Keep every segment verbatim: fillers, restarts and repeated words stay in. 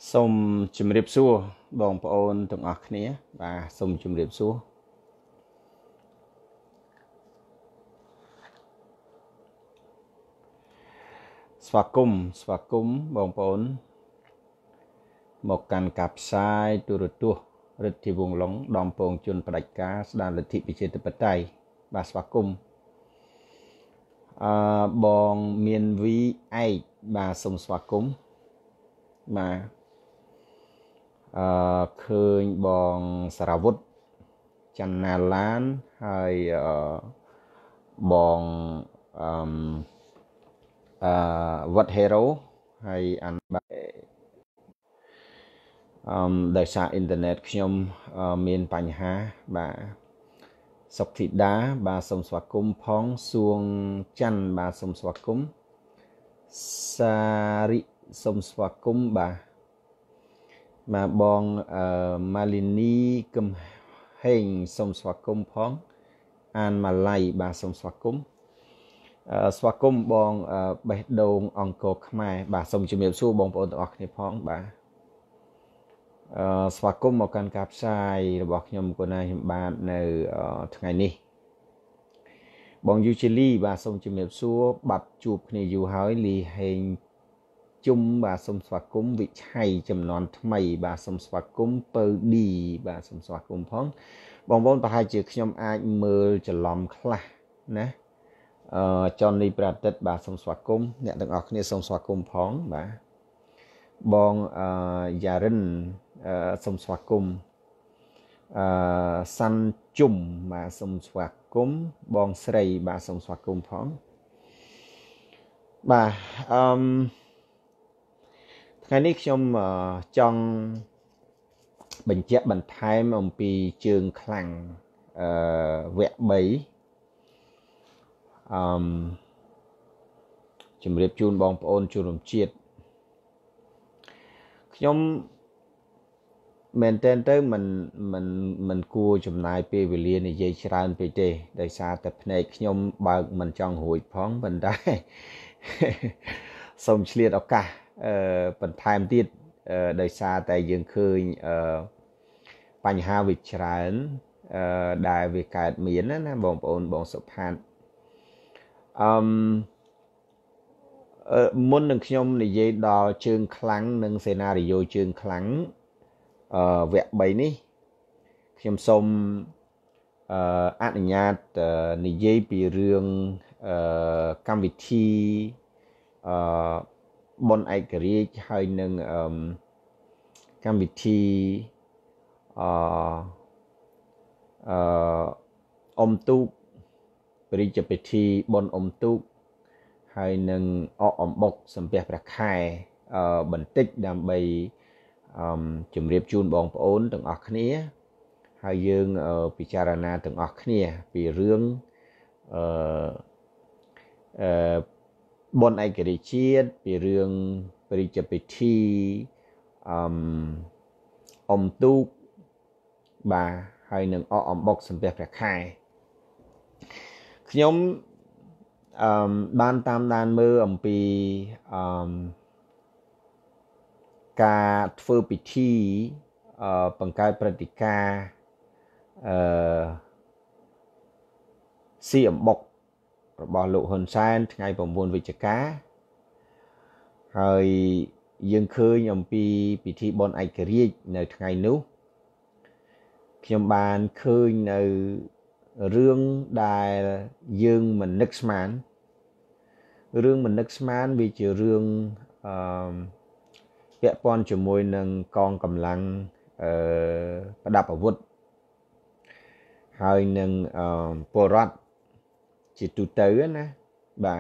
សូមជម្រាបសួរបងប្អូនទាំងអស់គ្នាបាទសូមជម្រាបសួរស្វាគមន៍ស្វាគមន៍បងប្អូនមកកាន់ការផ្សាយទូរទស្សន៍រិទ្ធិវង្សឡុងដំពងជនផ្ដាច់ការស្ដារលទ្ធិប្រជាធិបតេយ្យបាទស្វាគមន៍អឺបងមានវីឯកបាទសូមស្វាគមន៍បាទអឺឃើញបងសារវុធច័ន្ទណាឡានហើយអឺបងអឺអឺវត្តហេរ៉ូហើយអានបាទអឺដោយសារអ៊ីនធឺណិតខ្ញុំមានបញ្ហាបាទសុកធីតាបាទសូមស្វាគមន៍ផងសួងច័ន្ទបាទសូមស្វាគមន៍សារិសូមស្វាគមន៍បាទមកបងអឺម៉ាលីនីកឹមហេងសូមស្វាគមន៍ផងអានម៉ាឡៃបាទសូមស្វាគមន៍អឺស្វាគមន៍បងបេះដូងអង្គរខ្មែរបាទសូមជំរាបសួរបងប្អូនទាំងអស់គ្នាផងបាទអឺស្វាគមន៍មកកាន់ការផ្សាយរបស់ខ្ញុំកូនណាខ្ញុំបាទនៅថ្ងៃនេះបងយូជីលីបាទសូមជំរាបសួរបាត់ជួបគ្នាយូរហើយលីហេងជុំបាទសូមស្វាគមន៍វិឆ័យចំនួនថ្មីបាទសូមស្វាគមន៍ពៅឌីបាទសូមស្វាគមន៍ផងបងប្អូនប្រហែលជាខ្ញុំអាចមើលច្រឡំខ្លះណាអឺចននេះប្រតិទបាទសូមស្វាគមន៍អ្នកទាំងអស់គ្នាសូមស្វាគមន៍ផងបាទបងអឺយ៉ារិនអឺសូមស្វាគមន៍អឺសាន់ជុំបាទសូមស្វាគមន៍បងស្រីបាទសូមស្វាគមន៍ផងបាទអឺថ្ងៃនេះខ្ញុំចង់បញ្ជាក់បន្ថែមអំពីជើងខ្លាំងអឺវគ្គ3អឺជំរាបជូនបងប្អូនជនរួមជាតិខ្ញុំមែនតើទៅមិនមិនមិនគួរចំណាយពេលវេលានិយាយច្រើនពេកទេដោយសារតែភ្នែកខ្ញុំបើកមិនចង់រួចផងប៉ុន្តែសូមឆ្លៀតឱកាសអឺបន្ថែមទៀតអឺដោយសារតែយើងឃើញអឺបញ្ហាវាច្រើនអឺដែលវាកើតមានណាបងប្អូនបងសុផាតអឺអឺមុននឹងខ្ញុំនិយាយដល់ជើងខ្លាំងនិងសេណារីយ៉ូជើងខ្លាំងអឺវគ្គ3នេះខ្ញុំសូមអឺអនុញ្ញាតនិយាយពីរឿងអឺកម្មវិធីអឺបុណ្យឯករាជ្យហើយនឹងអឺកម្មវិធីអឺអឺអុំទូកព្រះរាជពិធីបុណ្យអុំទូកហើយនឹងអកអំបុកសំពះព្រះខែអឺបន្តិចដើម្បីអឺជម្រាបជូនបងប្អូនទាំងអស់គ្នាហើយយើងពិចារណាទាំងអស់គ្នាពីរឿងអឺអឺបុណ្យឯករាជ្យជាតិពីរឿងព្រះរាជពិធីអឺអុំទូកបាទហើយនឹងអកអំបុកសំពះព្រះខែខ្ញុំអឺបានតាមដានមើលអំពីអឺការធ្វើពិធីអឺបង្កើតព្រឹត្តិការណ៍អឺស៊ីអំបុករបស់លោកហ៊ុនសែនថ្ងៃ9វិច្ឆិកាហើយយើងឃើញអំពីពិធីបុណ្យឯករាជ្យនៅថ្ងៃនោះខ្ញុំបានឃើញនៅរឿងដែលយើងមិននឹកស្មានរឿងមិននឹកស្មានវាជារឿងអឺពាក់ព័ន្ធជាមួយនឹងកងកម្លាំងអឺប្រដាប់អាវុធហើយនឹងអឺពលរដ្ឋជាទូទៅណាបាទ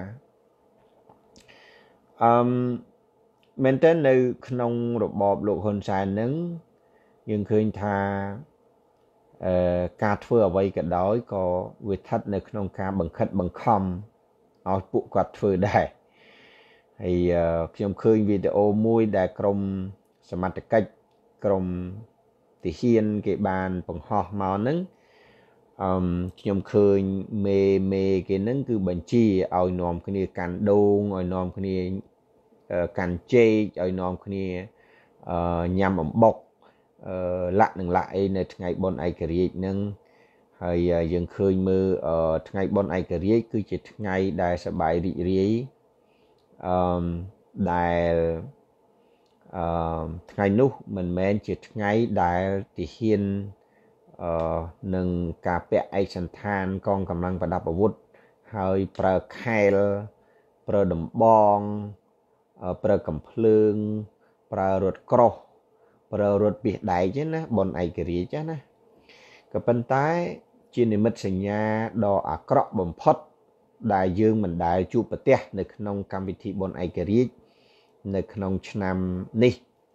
អឺមែនតើនៅក្នុងរបបលោកហ៊ុនសែននឹងយើងឃើញថាអឺការធ្វើអ្វីក៏ដោយក៏វាស្ថិតនៅក្នុងការបង្ខិតបង្ខំឲ្យពួកគាត់ធ្វើដែរហើយខ្ញុំឃើញវីដេអូមួយដែលក្រុមសមត្ថកិច្ចក្រុមទាហានគេបានបង្ហោះមកហ្នឹងអឺខ្ញុំឃើញមេមេគេហ្នឹងគឺបញ្ជាឲ្យនាំគ្នាកាន់ដូងឲ្យនាំគ្នាកាន់ចេកឲ្យនាំគ្នាញ៉ាំអំបុកលាក់នឹងលាក់អីនៅថ្ងៃបុណ្យឯករាជ្យនឹងហើយយើងឃើញមើលថ្ងៃបុណ្យឯករាជ្យគឺជាថ្ងៃដែលសប្បាយរីករាយអឺដែលអឺថ្ងៃនោះមិនមែនជាថ្ងៃដែលទាហានអឺនឹងការពាក់ឯកសណ្ឋានកងកម្លាំងប្រដាប់អាវុធហើយប្រើខែលប្រើដំបងប្រើកំភ្លើងប្រើរថក្រោះប្រើរថពាសដែកទេណាបុណ្យឯករាជ្យណាក៏ប៉ុន្តែជានិមិត្តសញ្ញាដ៏អាក្រក់បំផុតដែលយើងមិនដែលជួបប្រទះនៅក្នុងកម្មវិធីបុណ្យឯករាជ្យនៅក្នុងឆ្នាំនេះ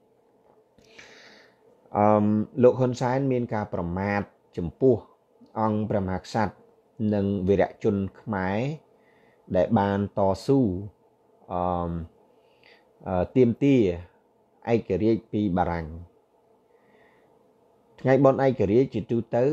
អឺលោកហ៊ុនសែនមានការប្រមាថចំពោះអង្គព្រះមហាក្សត្រនិងវីរៈជនខ្មែរដែលបានតស៊ូអឺទាមទារឯករាជ្យពីបារាំងថ្ងៃបុណ្យឯករាជ្យជាទូទៅ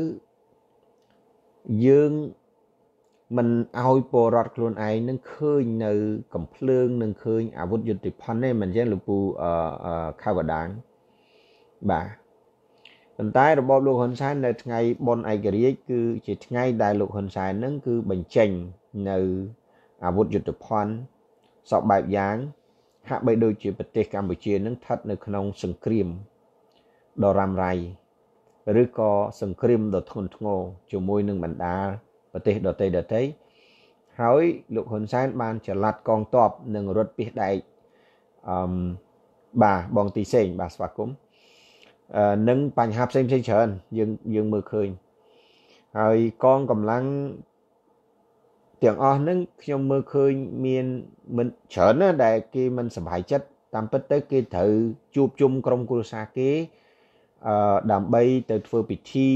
យើងមិនឲ្យពលរដ្ឋខ្លួនឯងនឹងឃើញនៅកំភ្លើងនឹងឃើញអាវុធយុទ្ធភ័ណ្ឌទេមិនចឹងលោកពូអឺខៅបដាងបាទប៉ុន្តែរបបលោកហ៊ុនសែននៅថ្ងៃបុណ្យឯករាជ្យគឺជាថ្ងៃដែលលោកហ៊ុនសែននឹងគឺបញ្ចេញនៅអាវុធយុទ្ធភ័ណ្ឌសពបែបយ៉ាងហាក់បីដូចជាប្រទេសកម្ពុជានឹងស្ថិតនៅក្នុងសង្គ្រាមដ៏រ៉ាំរ៉ៃឬក៏សង្គ្រាមដ៏ធ្ងន់ធ្ងរជាមួយនឹងបណ្ដាប្រទេសដទៃដទៃហើយលោកហ៊ុនសែនបានចល័តកងទ័ពនិងរថពាសដែកអឺបាទបងទីសេងបាទស្វាគមន៍អឺនឹងបញ្ហាផ្សេងផ្សេងច្រើនយើងយើងមើលឃើញហើយកងកម្លាំងទាំងអស់ហ្នឹងខ្ញុំមើលឃើញមានមិនច្រើនណាស់ដែលគេមិនសប្បាយចិត្តតាមពិតទៅគេត្រូវជួបជុំក្រុមគ្រួសារគេអឺដើម្បីទៅធ្វើពិធី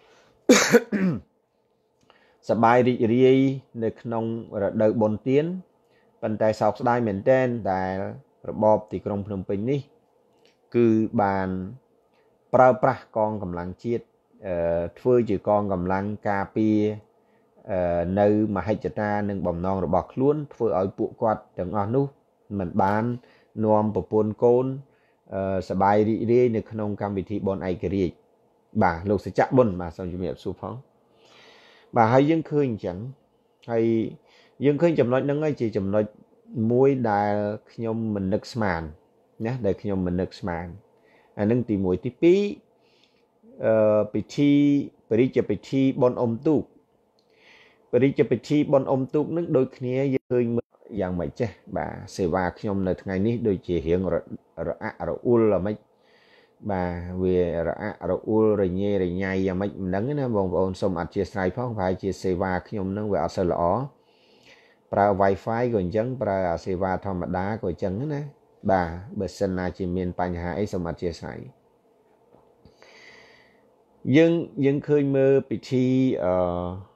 សប្បាយរីករាយនៅក្នុងរដូវបុណ្យទានប៉ុន្តែសោកស្ដាយមែនទែនដែលរបបទីក្រុងភ្នំពេញនេះគឺបានប្រើប្រាស់កងកម្លាំងជាតិអឺធ្វើជាកងកម្លាំងការពារអឺនៅមហិច្ឆតានិងបំណងរបស់ខ្លួនធ្វើឲ្យពួកគាត់ទាំងអស់នោះមិនបាននាំប្រពន្ធកូនអឺសប្បាយរីករាយនៅក្នុងកម្មវិធីបុណ្យឯករាជ្យបាទលោកសច្ចៈបុណ្យបាទសូមជំរាបសួរផងបាទហើយយើងឃើញអញ្ចឹងហើយយើងឃើញចំណុចហ្នឹងហើយជាចំណុចមួយដែលខ្ញុំមិននឹកស្មានណាដែលខ្ញុំមិននឹកស្មានអានឹងទីមួយទីពីរអឺពិធីបរិជ្ជពិធីបុណ្យអុំទូកបរិជ្ជពិធីបុណ្យអុំទូកនឹងដូចគ្នាយើងឃើញយ៉ាងម៉េចចេះបាទសេវាខ្ញុំនៅថ្ងៃនេះដូចជារៀងរអាក់រអួលអ្មិចបាទវារអាក់រអួលរញ៉េរញ៉ៃយ៉ាងម៉េចមិនដឹងណាបងប្អូនសូមអធិស្ឋានផងប្រហែលជាសេវាខ្ញុំនឹងវាអត់សូវល្អប្រើ Wi-Fi ក៏អញ្ចឹងប្រើអាសេវាធម្មតាក៏អញ្ចឹងណាបាទបើសិនណាជាមានបញ្ហាអីសូមអធិស្ឋានយើងយើងឃើញមើលពិធីអឺ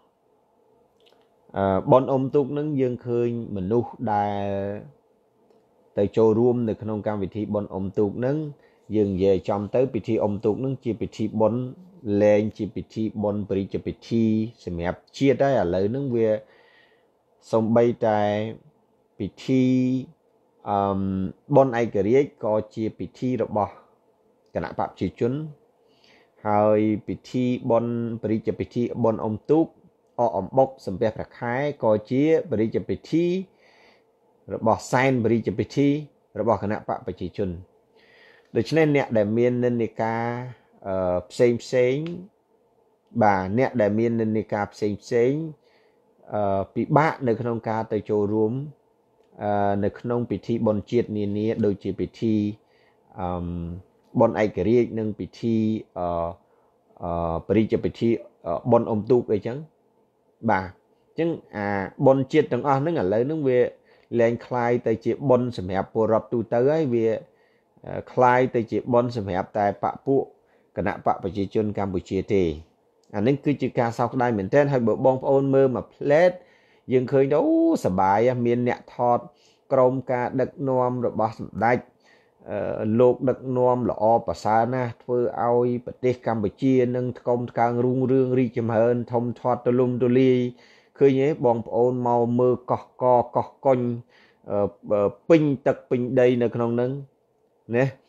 អឺបុណ្យអុំទូកនឹងយើងឃើញមនុស្សដែលទៅចូលរួមនៅក្នុងកម្មវិធីបុណ្យអុំទូកនឹងយើងនិយាយចំទៅពិធីអុំទូកនឹងជាពិធីបុណ្យលែងជាពិធីបុណ្យបរិជ្ជពិធីសម្រាប់ជាតិហើយឥឡូវហ្នឹងវាសំបីតែពិធីអឺបុណ្យឯករាជ្យក៏ជាពិធីរបស់គណៈបព្វជិជនហើយពិធីបុណ្យបរិជ្ជពិធីបុណ្យអុំទូកអកអំបុកសំពះព្រះខែក៏ជាបរិជ្ជពិធីរបស់សែនបរិជ្ជពិធីរបស់គណៈបព្វប្រជាជនដូច្នេះអ្នកដែលមាននិន្នាការអឺផ្សេងផ្សេងបាទអ្នកដែលមាននិន្នាការផ្សេងផ្សេងអឺពិបាកនៅក្នុងការទៅចូលរួមអឺនៅក្នុងពិធីបុណ្យជាតិនានាដូចជាពិធីអឺបុណ្យឯករាជ្យនិងពិធីអឺអឺបរិជ្ជពិធីបុណ្យអុំទូកអីចឹងបាទអញ្ចឹងអាបុណ្យជាតិទាំងអស់ហ្នឹងឥឡូវហ្នឹងវាលែងคล้ายទៅជាបុណ្យសម្រាប់ពលរដ្ឋទូទៅហើយវាคล้ายទៅជាបុណ្យសម្រាប់តែបពុគណៈបកប្រជាជនកម្ពុជាទេអានេះគឺជាការសោកស្ដាយមែនទែនហើយបើបងប្អូនមើលមួយផ្លែតយើងឃើញទៅអូសប្បាយមានអ្នកថតក្រមការដឹកនាំរបស់សម្ដេចលោកដឹកនាំល្អប្រសើរណាស់ធ្វើឲ្យប្រទេសកម្ពុជានឹងថ្កុំថ្កើងរុងរឿងរីកចម្រើនធំធាត់ទូលំទូលាយឃើញទេបងប្អូនមកមើលកោះកកោះកុញពេញទឹកពេញដីនៅក្នុងហ្នឹងណា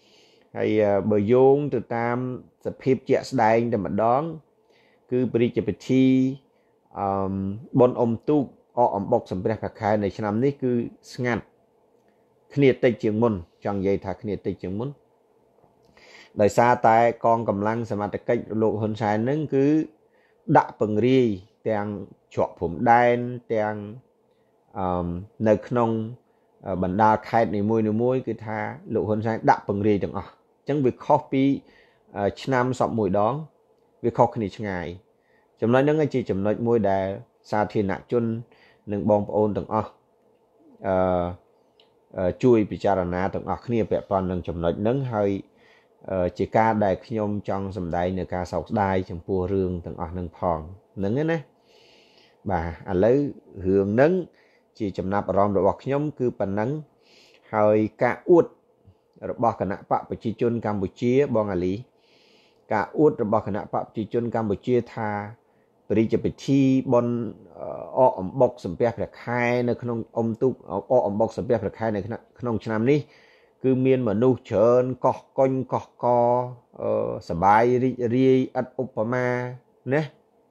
ហើយបើយោងទៅតាមសភាពជាក់ស្ដែងតែម្ដងគឺព្រះរាជពិធីអឺបុណ្យអុំទូកអកអំបុកសំព្រះព្រះខែនៅឆ្នាំនេះគឺស្ងាត់គ្នាតិចជាងមុនចង់និយាយថាគ្នាតិចជាងមុនដោយសារតែកងកម្លាំងសមត្ថកិច្ចលោកហ៊ុនសែននឹងគឺដាក់ពង្រាយទាំងជាប់ព្រំដែនទាំងអឺនៅក្នុងបណ្ដាខេត្តនីមួយៗគឺថាលោកហ៊ុនសែនដាក់ពង្រាយទាំងអស់អញ្ចឹងវាខុសពីឆ្នាំសពមួយដងវាខុសគ្នាឆ្ងាយចំណុចហ្នឹងជាចំណុចមួយដែលសាធារណជននិងបងប្អូនទាំងអស់អឺជួយពិចារណាទាំងអស់គ្នាពាក់ព័ន្ធនឹងចំណុចហ្នឹងហើយជាការដែលខ្ញុំចង់សម្ដែងនៅការសោកស្ដាយចំពោះរឿងទាំងអស់ហ្នឹងផងហ្នឹងណាបាទឥឡូវរឿងហ្នឹងជាចំណាប់អារម្មណ៍របស់ខ្ញុំគឺប៉ុណ្ណឹងហើយការអួតរបស់គណៈបកប្រជាជនកម្ពុជាបងអាលីការអួតរបស់គណៈបកប្រជាជនកម្ពុជាថាព្រះរាជពិធីបុណ្យអកអំបុកសំពះព្រះខែនៅក្នុងអុំទូកអកអំបុកសំពះព្រះខែនៅក្នុងឆ្នាំនេះគឺមានមនុស្សច្រើនកោះកុញកោះកសបាយរីករាយឥតឧបមាណា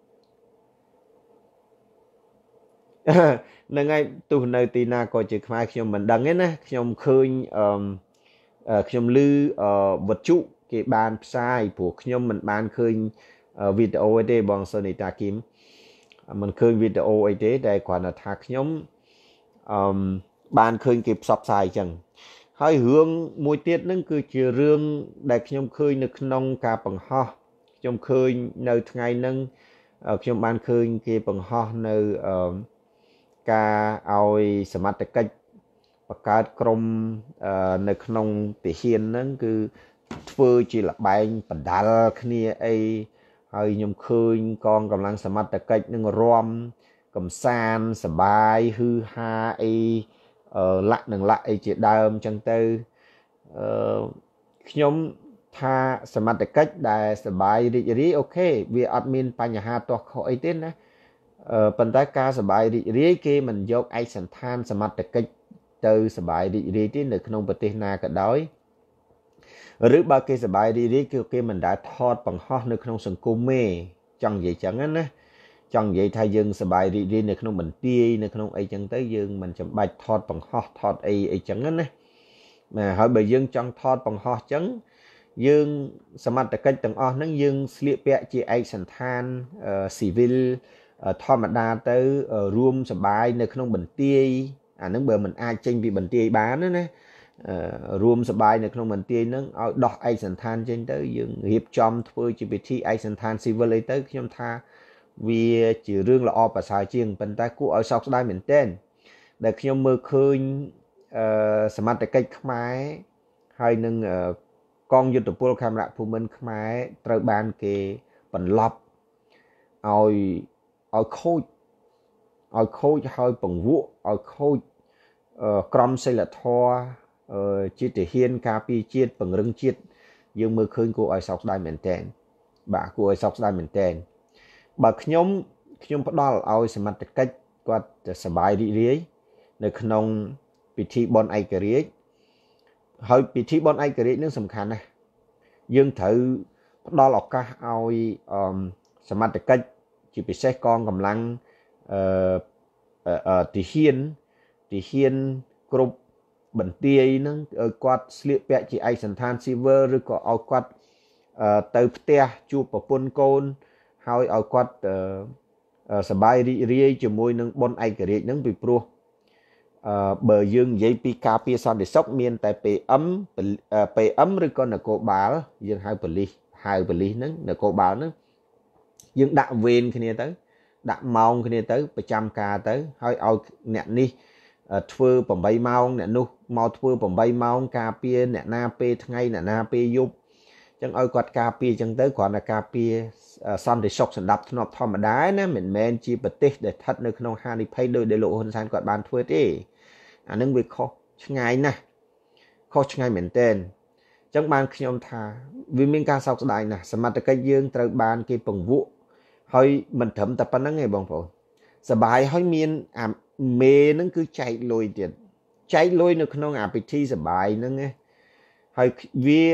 ហ្នឹងហើយទោះនៅទីណាក៏ជាខ្មែរខ្ញុំមិនដឹងទេណាខ្ញុំឃើញអឺខ្ញុំឮវត្ថុគេបានផ្សាយព្រោះខ្ញុំមិនបានឃើញវីដេអូទេបងសូនីតាគីមមិនឃើញវីដេអូអីទេតែគ្រាន់តែថាខ្ញុំអឺបានឃើញគេផ្សព្វផ្សាយអញ្ចឹងហើយរឿងមួយទៀតហ្នឹងគឺជារឿងដែលខ្ញុំឃើញនៅក្នុងការបង្ហោះខ្ញុំឃើញនៅថ្ងៃហ្នឹងខ្ញុំបានឃើញគេបង្ហោះនៅអឺការឲ្យសមត្ថកិច្ចបង្កើតក្រុមនៅក្នុងទាហានហ្នឹងគឺធ្វើជាលបែងបណ្ដាលគ្នាអីហើយខ្ញុំឃើញកងកម្លាំងសមត្ថកិច្ចនឹងរំកំសាន្តសបាយហឺហាអីលាក់នឹងលាក់អីជាដើមចឹងទៅអឺខ្ញុំថាសមត្ថកិច្ចដែលសបាយរីករាយអូខេវាអត់មានបញ្ហាទាស់ខុសអីទេណាអឺប៉ុន្តែការសបាយរីករាយគេមិនយកឯកសន្តានសមត្ថកិច្ចទៅសបាយរីករាយទេនៅក្នុងប្រទេសណាក៏ដោយឬបើគេសប្បាយរីករាយគឺគេមិនដែលថតបង្ហោះនៅក្នុងសង្គមទេចង់និយាយចឹងណាចង់និយាយថាយើងសប្បាយរីករាយនៅក្នុងបន្ទាយនៅក្នុងអីចឹងទៅយើងមិនចាំបាច់ថតបង្ហោះថតអីអីចឹងណាហើយបើយើងចង់ថតបង្ហោះចឹងយើងសមត្ថកិច្ចទាំងអស់ហ្នឹងយើងស្លៀកពាក់ជាឯកសន្តានស៊ីវិលធម្មតាទៅរួមសប្បាយនៅក្នុងបន្ទាយអាហ្នឹងបើមិនអាចចេញពីបន្ទាយបានណារួមសបាយនៅក្នុងមន្ទីរហ្នឹងឲ្យដោះឯកសន្តានចេញទៅយើងរៀបចំធ្វើជាពិធីឯកសន្តានស៊ីវិលអីទៅខ្ញុំថាវាជារឿងល្អប្រសើរជាងប៉ុន្តែគួរឲ្យសោកស្ដាយមែនទែនដែលខ្ញុំមើលឃើញអឺសមត្ថកិច្ចខ្មែរហើយនឹងកងយុទ្ធពលខេមរៈភូមិន្ទខ្មែរត្រូវបានគេបន្លប់ឲ្យឲ្យខូចឲ្យខូចហើយពង្វក់ឲ្យខូចក្រមសីលធម៌ជាទាហានការពារជាតិពង្រឹងជាតិយើងមើលឃើញគួរឲ្យសោកស្ដាយមែនទែនបាទគួរឲ្យសោកស្ដាយមែនទែនបើខ្ញុំខ្ញុំផ្ដល់ឲ្យសមត្ថកិច្ចគាត់សប្បាយរីករាយនៅក្នុងពិធីបុណ្យឯករាជ្យហើយពិធីបុណ្យឯករាជ្យនឹងសំខាន់ណាស់យើងត្រូវផ្ដល់ឱកាសឲ្យសមត្ថកិច្ចជាពិសេសកងកម្លាំងអឺទាហានទាហានគ្រប់បន្ទាយហ្នឹងឲ្យគាត់ស្លៀកពាក់ជាឯកសន្តានស៊ីវិលឬក៏ឲ្យគាត់ទៅផ្ទះជួបប្រពន្ធកូនហើយឲ្យគាត់សប្បាយរីករាយជាមួយនឹងបុណ្យឯករាជ្យហ្នឹងពីព្រោះអឺបើយើងនិយាយពីការពារសន្តិសុខមានតែ ពី អឹម ពី អឹម ឬក៏នគរបាលយើងហៅប៉ូលីសហៅប៉ូលីសហ្នឹងនគរបាលហ្នឹងយើងដាក់វេនគ្នាទៅដាក់ម៉ោងគ្នាទៅប្រចាំការទៅហើយឲ្យអ្នកនេះធ្វើ8ម៉ោងអ្នកនោះមកធ្វើ8ម៉ោងការពារអ្នកណាពេលថ្ងៃអ្នកណាពេលយប់អញ្ចឹងឲ្យគាត់ការពារអញ្ចឹងទៅគ្រាន់តែការពារសន្តិសុខសម្រាប់ធ្នាប់ធម្មតាណាមិនមែនជាប្រទេសដែលស្ថិតនៅក្នុងហានិភ័យដោយដែលលោកហ៊ុនសែនគាត់បានធ្វើទេអានឹងវាខុសឆ្ងាយណាស់ខុសឆ្ងាយមែនទែនអញ្ចឹងបានខ្ញុំថាវាមានការសោកស្ដាយណាស់សមត្ថកិច្ចយើងត្រូវបានគេពង្វក់ហើយមិនត្រឹមតែប៉ុណ្្នឹងទេបងប្អូនសបាយហើយមានអាមេហ្នឹងគឺចែកលុយទៀតចែកលុយនៅក្នុងអាពិធីសបាយហ្នឹងឯងហើយវា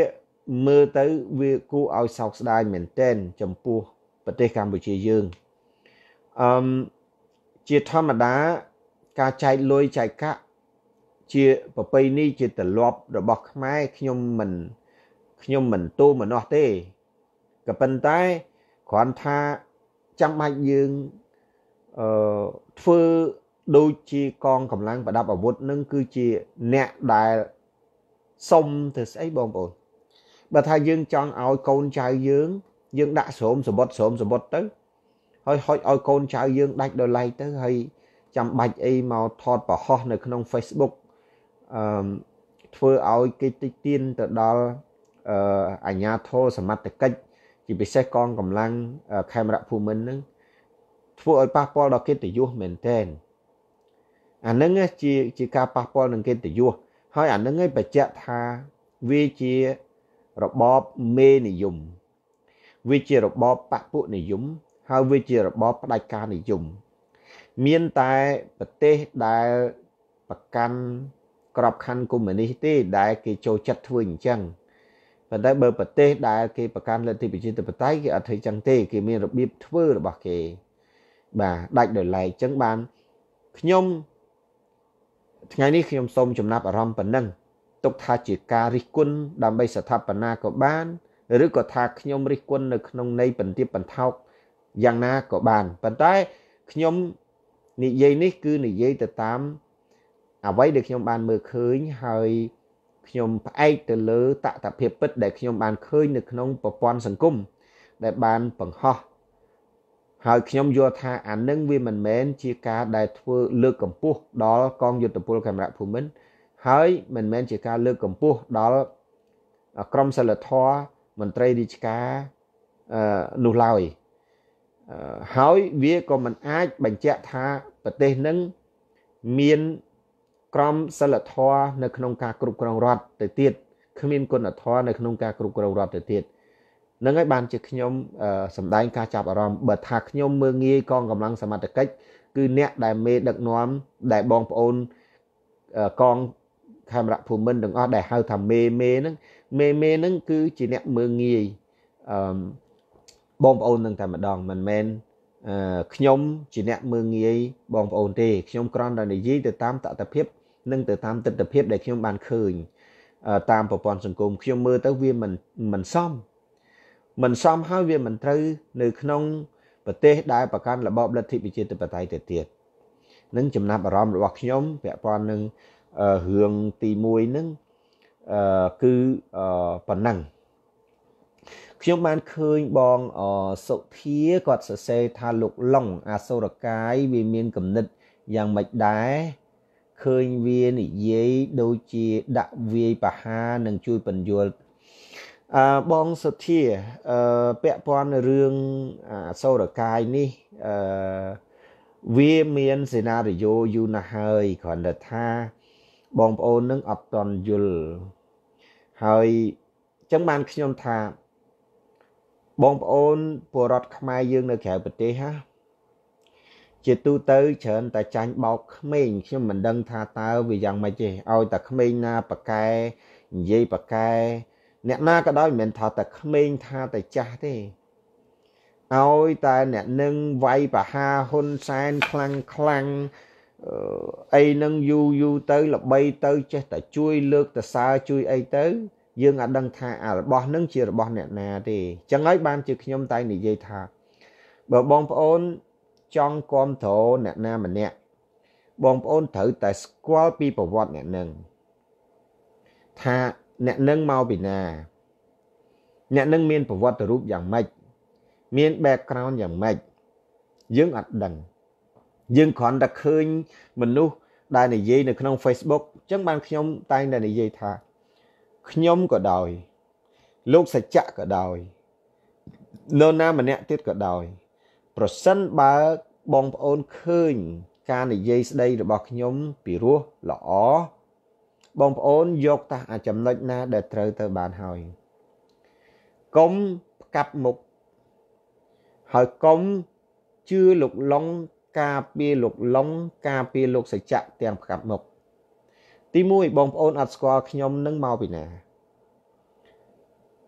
មើលទៅវាគួរឲ្យសោកស្ដាយមែនទែនចំពោះប្រទេសកម្ពុជាយើងអឺជាធម្មតាការចែកលុយចែកកាក់ជាប្រពៃណីជាទម្លាប់របស់ខ្មែរខ្ញុំមិនខ្ញុំមិនទូមនោះទេក៏ប៉ុន្តែគ្រាន់ថាចាំបាច់យើងអឺធ្វើដូចជាកងកម្លាំងប្រដាប់អាវុធនឹងគឺជាអ្នកដែលសុំទៅស្អីបងប្អូនបើថាយើងចង់ឲ្យកូនចៅយើងយើងដាក់ស្រោមសបុតស្រោមសបុតទៅហើយហុចឲ្យកូនចៅយើងដាច់ដោយឡែកទៅហើយចាំបាច់អីមកថតប្រហោះនៅក្នុង Facebook អឺធ្វើឲ្យគេតិចទៀនទៅដល់អឺអាជ្ញាធរសមត្ថកិច្ចជាពិសេសកងកម្លាំងខេមរៈភូមិន្ទនឹងធ្វើឲ្យប៉ះពាល់ដល់កិត្តិយសមែនទែនអានឹងជាជាការប៉ះពាល់នឹងកិត្តិយសហើយអានឹងឯងបញ្ជាក់ថាវាជារបបមេនិយមវាជារបបបពុនិយមហើយវាជារបបផ្ដាច់ការនិយមមានតែប្រទេសដែលប្រកាន់ក្របខ័ណ្ឌកុម្មុយនីសទេដែលគេចូលចិត្តធ្វើអញ្ចឹងប៉ុន្តែបើប្រទេសដែលគេប្រកាន់លទ្ធិប្រជាធិបតេយ្យគេអត់ធ្វើអញ្ចឹងទេគេមានរបៀបធ្វើរបស់គេបាទដាច់ដោយឡែកអញ្ចឹងបានខ្ញុំថ្ងៃនេះខ្ញុំសូមចំណាប់អារម្មណ៍ប៉ុណ្ណឹងទុកថាជាការរិះគន់ដើម្បីស្ថាបនាក៏បានឬក៏ថាខ្ញុំរិះគន់នៅក្នុងន័យបន្ទាបបន្ថោកយ៉ាងណាក៏បានប៉ុន្តែខ្ញុំនិយាយនេះគឺនិយាយទៅតាមអ្វីដែលខ្ញុំបានមើលឃើញហើយខ្ញុំផ្អែកទៅលើតថភាពពិតដែលខ្ញុំបានឃើញនៅក្នុងប្រព័ន្ធសង្គមដែលបានបង្ហោះហើយខ្ញុំយល់ថាអានឹងវាមិនមែនជាការដែលធ្វើលើកកម្ពស់ដល់កងយុទ្ធពលខេមរៈភូមិន្ទហើយមិនមែនជាការលើកកម្ពស់ដល់ក្រមសីលធម៌មន្ត្រីរាជការអឺនោះឡើយហើយវាក៏មិនអាចបញ្ជាក់ថាប្រទេសនឹងមានក្រមសីលធម៌នៅក្នុងការគ្រប់គ្រងរដ្ឋទៅទៀតគ្មានគុណធម៌នៅក្នុងការគ្រប់គ្រងរដ្ឋទៅទៀតនឹងហើយបានជាខ្ញុំសម្ដែងការចាប់អារម្មណ៍បើថាខ្ញុំមើលងាយកងកម្លាំងសមត្ថកិច្ចគឺអ្នកដែលមេដឹកនាំដែលបងប្អូនកងខេមរៈភូមិន្ទទាំងអស់ដែលហៅថាមេមេហ្នឹងមេមេហ្នឹងគឺជាអ្នកមើលងាយអឺបងប្អូននឹងតែម្ដងមិនមែនខ្ញុំជាអ្នកមើលងាយបងប្អូនទេខ្ញុំគ្រាន់តែនិយាយទៅតាមតថភាពនិងទៅតាមទស្សនវិជ្ជាដែលខ្ញុំបានឃើញតាមប្រព័ន្ធសង្គមខ្ញុំមើលទៅវាមិនមិនសមមិនសមហើយវាមិនត្រូវនៅក្នុងប្រទេសដែលប្រកាន់របបលទ្ធិប្រជាធិបតេយ្យទៅទៀតនឹងចំណាប់អារម្មណ៍របស់ខ្ញុំពាក់ព័ន្ធនឹងរឿងទីមួយហ្នឹងគឺប៉ុណ្ណឹងខ្ញុំបានឃើញបងសុធាគាត់សរសេរថាលោកឡុងអសុរកាយវាមានគំនិតយ៉ាងម៉េចដែរឃើញវានិយាយដូចជាដាក់វាយបហានិងជួយបញ្យល់អឺបងសុធាអឺពាក់ព័ន្ធរឿងអសុរកាយនេះអឺវាមានសេណារីយ៉ូយូរណាស់ហើយគ្រាន់តែថាបងប្អូននឹងអត់តន់យល់ហើយអញ្ចឹងបានខ្ញុំថាបងប្អូនពលរដ្ឋខ្មែរយើងនៅក្រៅប្រទេសហាជាទូទៅច្រើនតែចាញ់បោកក្មេងខ្ញុំមិនដឹងថាតើវាយ៉ាងម៉េចទេឲ្យតែក្មេងណាប៉កែនិយាយប៉កែអ្នកណាក៏ដោយមិនមែនថាតែក្មេងថាតែចាស់ទេឲ្យតែអ្នកនឹងវាយបហាហ៊ុនសែនខ្លាំងខ្លាំងអីនឹងយូរយូរទៅល្បីទៅចេះតែជួយលើកតសើជួយអីទៅយើងអាចដឹងថាអារបស់នឹងជារបស់អ្នកណាទេអញ្ចឹងហើយបានជាខ្ញុំតែនិយាយថាបើបងប្អូនចង់គ្រប់គ្រងអ្នកណាម្នាក់បងប្អូនត្រូវតែស្គាល់ពីប្រវត្តិអ្នកនឹងថាអ្នកនឹងមកពីណាអ្នកនឹងមានប្រវត្តិរូបយ៉ាងម៉េចមាន background យ៉ាងម៉េចយើងអត់ដឹងយើងគ្រាន់តែឃើញមនុស្សដែលនិយាយនៅក្នុង Facebook អញ្ចឹងបានខ្ញុំតែងតែនិយាយថាខ្ញុំក៏ដោយលោកសច្ចៈក៏ដោយនរណាម្នាក់ទៀតក៏ដោយប្រសិនបើបងប្អូនឃើញការនិយាយស្ដីរបស់ខ្ញុំពីរោះល្អបងប្អូនយកតាអាចំណុចណាដែលត្រូវទៅបានហើយកុំផ្កាប់មុខហើយកុំជឿលោកឡុងការពារលោកឡុងការពារលោកសច្ចៈទាំងផ្កាប់មុខទីមួយបងប្អូនអត់ស្គាល់ខ្ញុំនឹងមកពីណា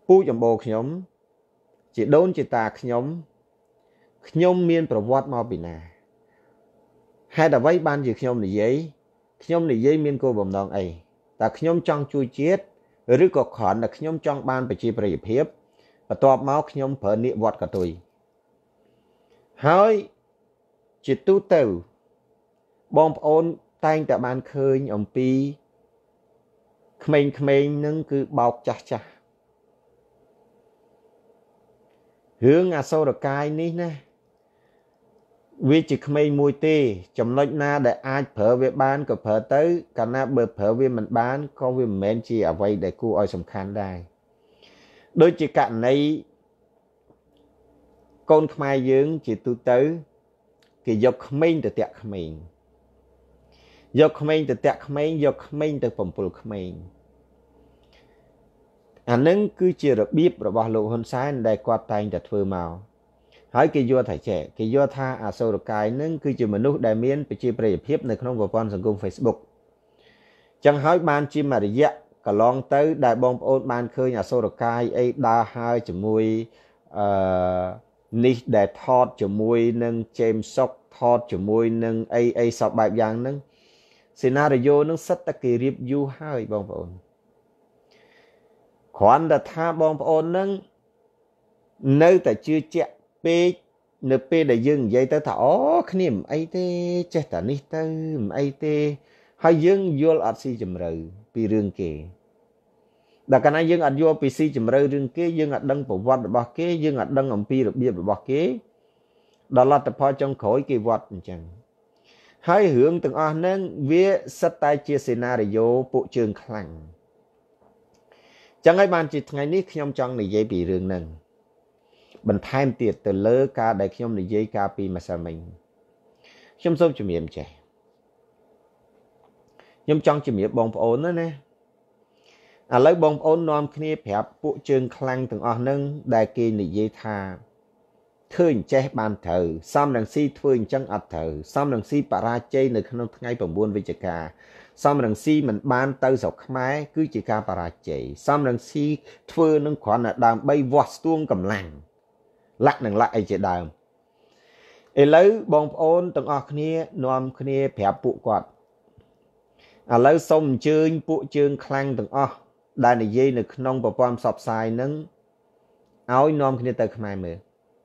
ពូចម្បោខ្ញុំជាដូនជាតាខ្ញុំខ្ញុំមានប្រវត្តិមកពីណាហេតុអ្វីបានជាខ្ញុំនិយាយខ្ញុំនិយាយមានគោលបំណងអីតើខ្ញុំចង់ជួយជាតិឬក៏គ្រាន់តែខ្ញុំចង់បានប្រជាប្រិយភាពបន្ទាប់មកខ្ញុំប្រើនាគវត្តកតុយហើយជាទូទៅបងប្អូនតែងតែបានឃើញអំពីក្មេងៗនឹងគឺបោកចាស់ចាស់រឿងអសូរកាយនេះណាវាជាក្មេងមួយទេចំណុចណាដែលអាចប្រើវាបានក៏ប្រើទៅកាលណាបើប្រើវាមិនបានក៏វាមិនមែនជាអ្វីដែលគួរឲ្យសំខាន់ដែរដូចជាករណីកូនខ្មែរយើងជាទូទៅគេយកក្មេងទៅតាក់ក្មេងយកក្មេងទៅតាក់ក្មេងយកក្មេងទៅបំពុលក្មេងអានឹងគឺជារបៀបរបស់លោកហ៊ុនសែនដែលគាត់តែងតែធ្វើមកហើយគេយល់ថាចេះគេយល់ថាអសូរកាយនឹងគឺជាមនុស្សដែលមានប្រជាប្រិយភាពនៅក្នុងប្រព័ន្ធសង្គម Facebook ចឹងហើយបានជាមួយរយៈកន្លងទៅដែលបងប្អូនបានឃើញអសូរកាយអីដើរហើរជាមួយអឺនេះដែលថតជាមួយនឹងជេមសុកថតជាមួយនឹងអីអីសពបែបយ៉ាងហ្នឹងសេណារីយ៉ូនឹងសិតតែគេរៀបយូរហើយបងប្អូនគ្រាន់តែថាបងប្អូននឹងនៅតែជឿជាក់ពេកនៅពេលដែលយើងនិយាយទៅថាអូគ្នាមិនអីទេចេះតែនេះទៅមិនអីទេហើយយើងយល់អត់ស៊ីជម្រៅពីរឿងគេដល់កាលណាយើងអត់យល់ពីស៊ីជម្រៅរឿងគេយើងអត់ដឹងប្រវត្តិរបស់គេយើងអត់ដឹងអំពីរបៀបរបស់គេដល់លទ្ធផលចុងក្រោយគេវត្តអញ្ចឹងហើយរឿងទាំងអស់ហ្នឹងវាសិតតែជាសេណារីយ៉ូពួកជើងខ្លាំងចឹងហើយបានជាថ្ងៃនេះខ្ញុំចង់និយាយពីរឿងហ្នឹងបន្ថែមទៀតទៅលើការដែលខ្ញុំនិយាយកាលពីម្សិលមិញខ្ញុំសូមជំរាបចេះខ្ញុំចង់ជំរាបបងប្អូនណាណាឥឡូវបងប្អូននាំគ្នាប្រាប់ពួកជើងខ្លាំងទាំងអស់ហ្នឹងដែលគេនិយាយថាឃើញចេះបានត្រូវសំរងស៊ីធ្វើអញ្ចឹងអត់ត្រូវសំរងស៊ីបរាជ័យនៅក្នុងថ្ងៃ៩វិច្ឆិកាសំរងស៊ីមិនបានទៅស្រុកខ្មែរគឺជាការបរាជ័យសំរងស៊ីធ្វើនឹងគ្រាន់តែដើម្បីវាស់ស្ទួងកម្លាំងលាក់នឹងលាក់អីជាដើមឥឡូវបងប្អូនទាំងអស់គ្នានាំគ្នាប្រាប់ពួកគាត់ឥឡូវសូមអញ្ជើញពួកជើងខ្លាំងទាំងអស់ដែលនិយាយនៅក្នុងប្រព័ន្ធផ្សព្វផ្សាយនឹងឲ្យនាំគ្នាទៅខ្មែរមើល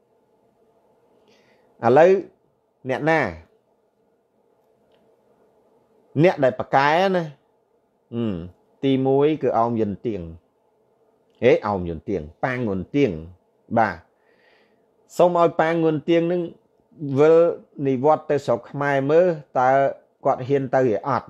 ឥឡូវអ្នកណាអ្នកដែលប៉កែណាទីមួយគឺអោមយិនទៀងហេអោមយិនទៀងប៉ាងងុនទៀងបាទសូមឲ្យប៉ាងងុនទៀងនឹងវិលនិវត្តទៅស្រុកខ្មែរមើលតើគាត់ហ៊ានទៅឬអត់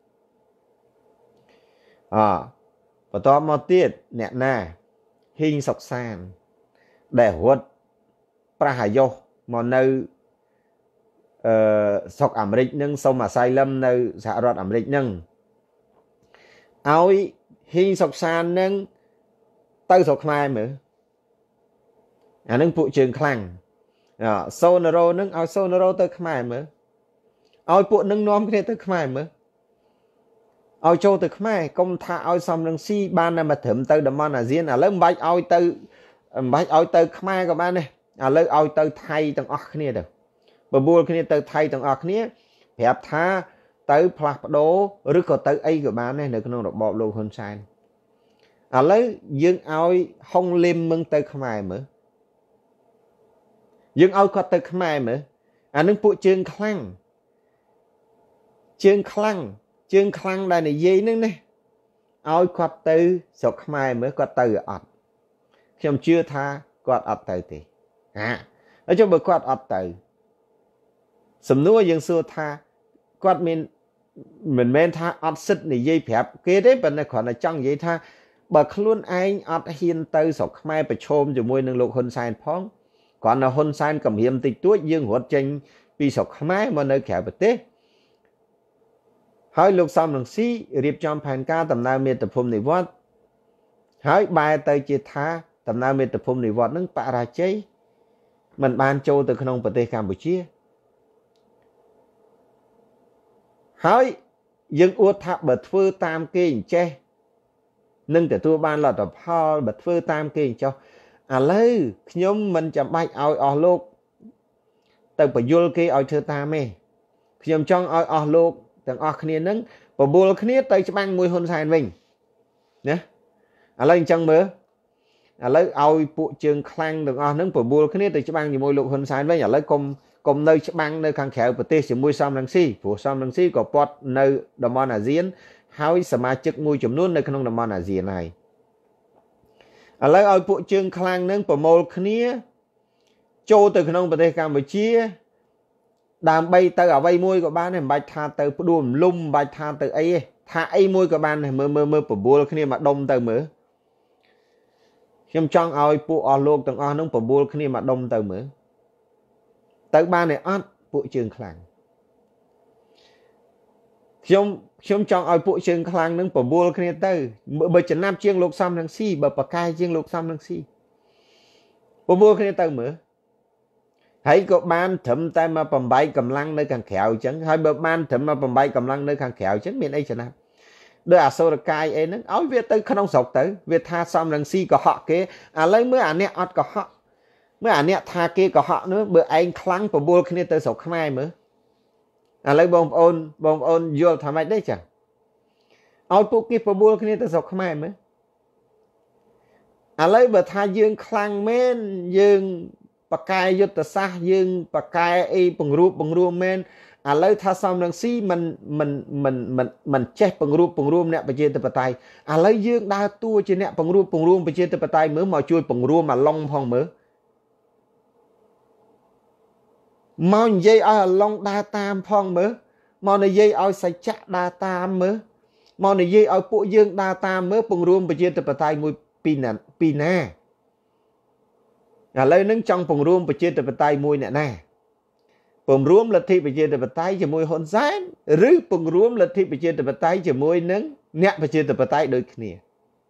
អបន្តមកទៀតអ្នកណាហ៊ីងសុកសានដែលរត់ប្រះអាយុមកនៅអឺស្រុកអាមេរិកនឹងសុំអាស័យលឹមនៅសហរដ្ឋអាមេរិកនឹងឲ្យហ៊ីងសុកសាននឹងទៅស្រុកខ្មែរមើលអានឹងពួកជើងខ្លាំងសូណារ៉ូនឹងឲ្យសូណារ៉ូទៅខ្មែរមើលឲ្យពួកនឹងនាំគ្នាទៅខ្មែរមើលឲ្យចូលទៅខ្មែរកុំថាឲ្យសំរងស៊ីបានតែមកត្រឹមទៅតំបន់អាស៊ានឥឡូវមិនបាច់ឲ្យទៅមិនបាច់ឲ្យទៅខ្មែរក៏បានដែរឥឡូវឲ្យទៅថៃទាំងអស់គ្នាទៅបបួលគ្នាទៅថៃទាំងអស់គ្នាប្រាប់ថាទៅផ្លាស់ប្ដូរឬក៏ទៅអីក៏បានដែរនៅក្នុងរបបលោកហ៊ុនសែនឥឡូវយើងឲ្យហុងលឹមមឹងទៅខ្មែរមើលយើងឲ្យគាត់ទៅខ្មែរមើលអានឹងពួកជើងខ្លាំងជើងខ្លាំងជើងខ្លាំងដែលនិយាយនឹងណាឲ្យគាត់ទៅស្រុកខ្មែរមើលគាត់ទៅអត់ខ្ញុំជឿថាគាត់អត់ទៅទេហាអញ្ចឹងបើគាត់អត់ទៅសំណួរយើងសួរថាគាត់មានមិនមែនថាអត់សិទ្ធនិយាយប្រាប់គេទេប៉ុន្តែគ្រាន់តែចង់និយាយថាបើខ្លួនឯងអត់ហ៊ានទៅស្រុកខ្មែរប្រឈមជាមួយនឹងលោកហ៊ុនសែនផងគ្រាន់តែហ៊ុនសែនគម្រាមតិចតួចយើងរត់ចេញពីស្រុកខ្មែរមកនៅក្រៅប្រទេសហើយលោកសំរងស៊ីរៀបចំផែនការដំណើរមាតុភូមិនិវត្តន៍ហើយបែរទៅជាថាដំណើរមាតុភូមិនិវត្តន៍នឹងបរាជ័យមិនបានចូលទៅក្នុងប្រទេសកម្ពុជាហើយយើងអួតថាបើធ្វើតាមគេអញ្ចេះ nâng từ tua ban là tập ho bật phơ tam kia cho à lấy nhóm mình chẳng bạch ao ở lục từ bởi vô kia ao thơ ta mê nhóm trong ao ở lục từng ở khía nâng và bùa khía tới cho băng mùi hôn xài mình nhé à lấy chẳng mơ à lấy ao bộ trường khăn từng ở nâng và bùa khía tới cho băng như mùi lục hôn xài với à lấy công công nơi cho băng nơi khăn khéo và tê chỉ mùi xăm năng si phủ xăm năng si có bọt nơi đầm mòn à diễn hãy sẵn mà chức mùi chùm nút nơi khăn đầm mòn à diễn này à lấy ao bộ trường khăn nâng và mùi khía châu từ khăn bờ tây Campuchia đàm bay từ ở bay môi của bạn này bay tha từ đùm lum bay tha từ ấy tha ấy môi của bạn này mơ mơ mơ của bùa khi mà đông từ mỡ trong trong ao bộ ở lô từng ao nông của bùa khi mà đông từ mỡ từ ban này ắt bộ trường khang trong trong trong ao bộ trường khang nông của bùa khi từ bờ chân nam chiêng lục sam năng si bờ bạc cai chiêng lục sam năng si bộ bùa khi từ mỡ hãy có ban thẩm tay mà bầm bay cầm lăng nơi càng khéo chẳng hay bờ ban thẩm mà bầm bay cầm lăng nơi càng khéo chẳng miền ấy chẳng nào đôi à sâu cai ấy nó áo việt tới không sọc tới việt tha xong rằng si có họ kế à lấy mới à nè ọt có họ mới à nè tha kế có họ nữa bữa anh khăng của bùa khi tới sọc mai mới à lấy bông ôn bông ôn vô tham ai đấy chẳng áo bộ kia của bùa khi tới sọc mai mới à lấy bờ tha dương khăng men dương bạc cai yết sa dương bạc cai ấy bằng ruột bằng ruột men à lấy tha xong rằng si mình mình mình mình mình chết bằng ruột bằng ruột nè bây giờ tập tay à lấy dương đa tua trên nè bằng ruột bằng ruột bây giờ tập tay mới mà chui bằng ruột mà long phong mới mau dây ở long đa tam phong mới mau này dây ở sai chắc đa tam mới mau này dây ở bộ dương đa tam mới bằng ruột bây giờ tập tay mùi pin nè pin nè à lấy nâng trong phòng room và chia từ tay mùi nè nè phòng room là thi và chia từ tay cho mùi hôn dán rứ phòng room là thi và chia từ tay cho mùi nâng nè và chia từ tay đôi kia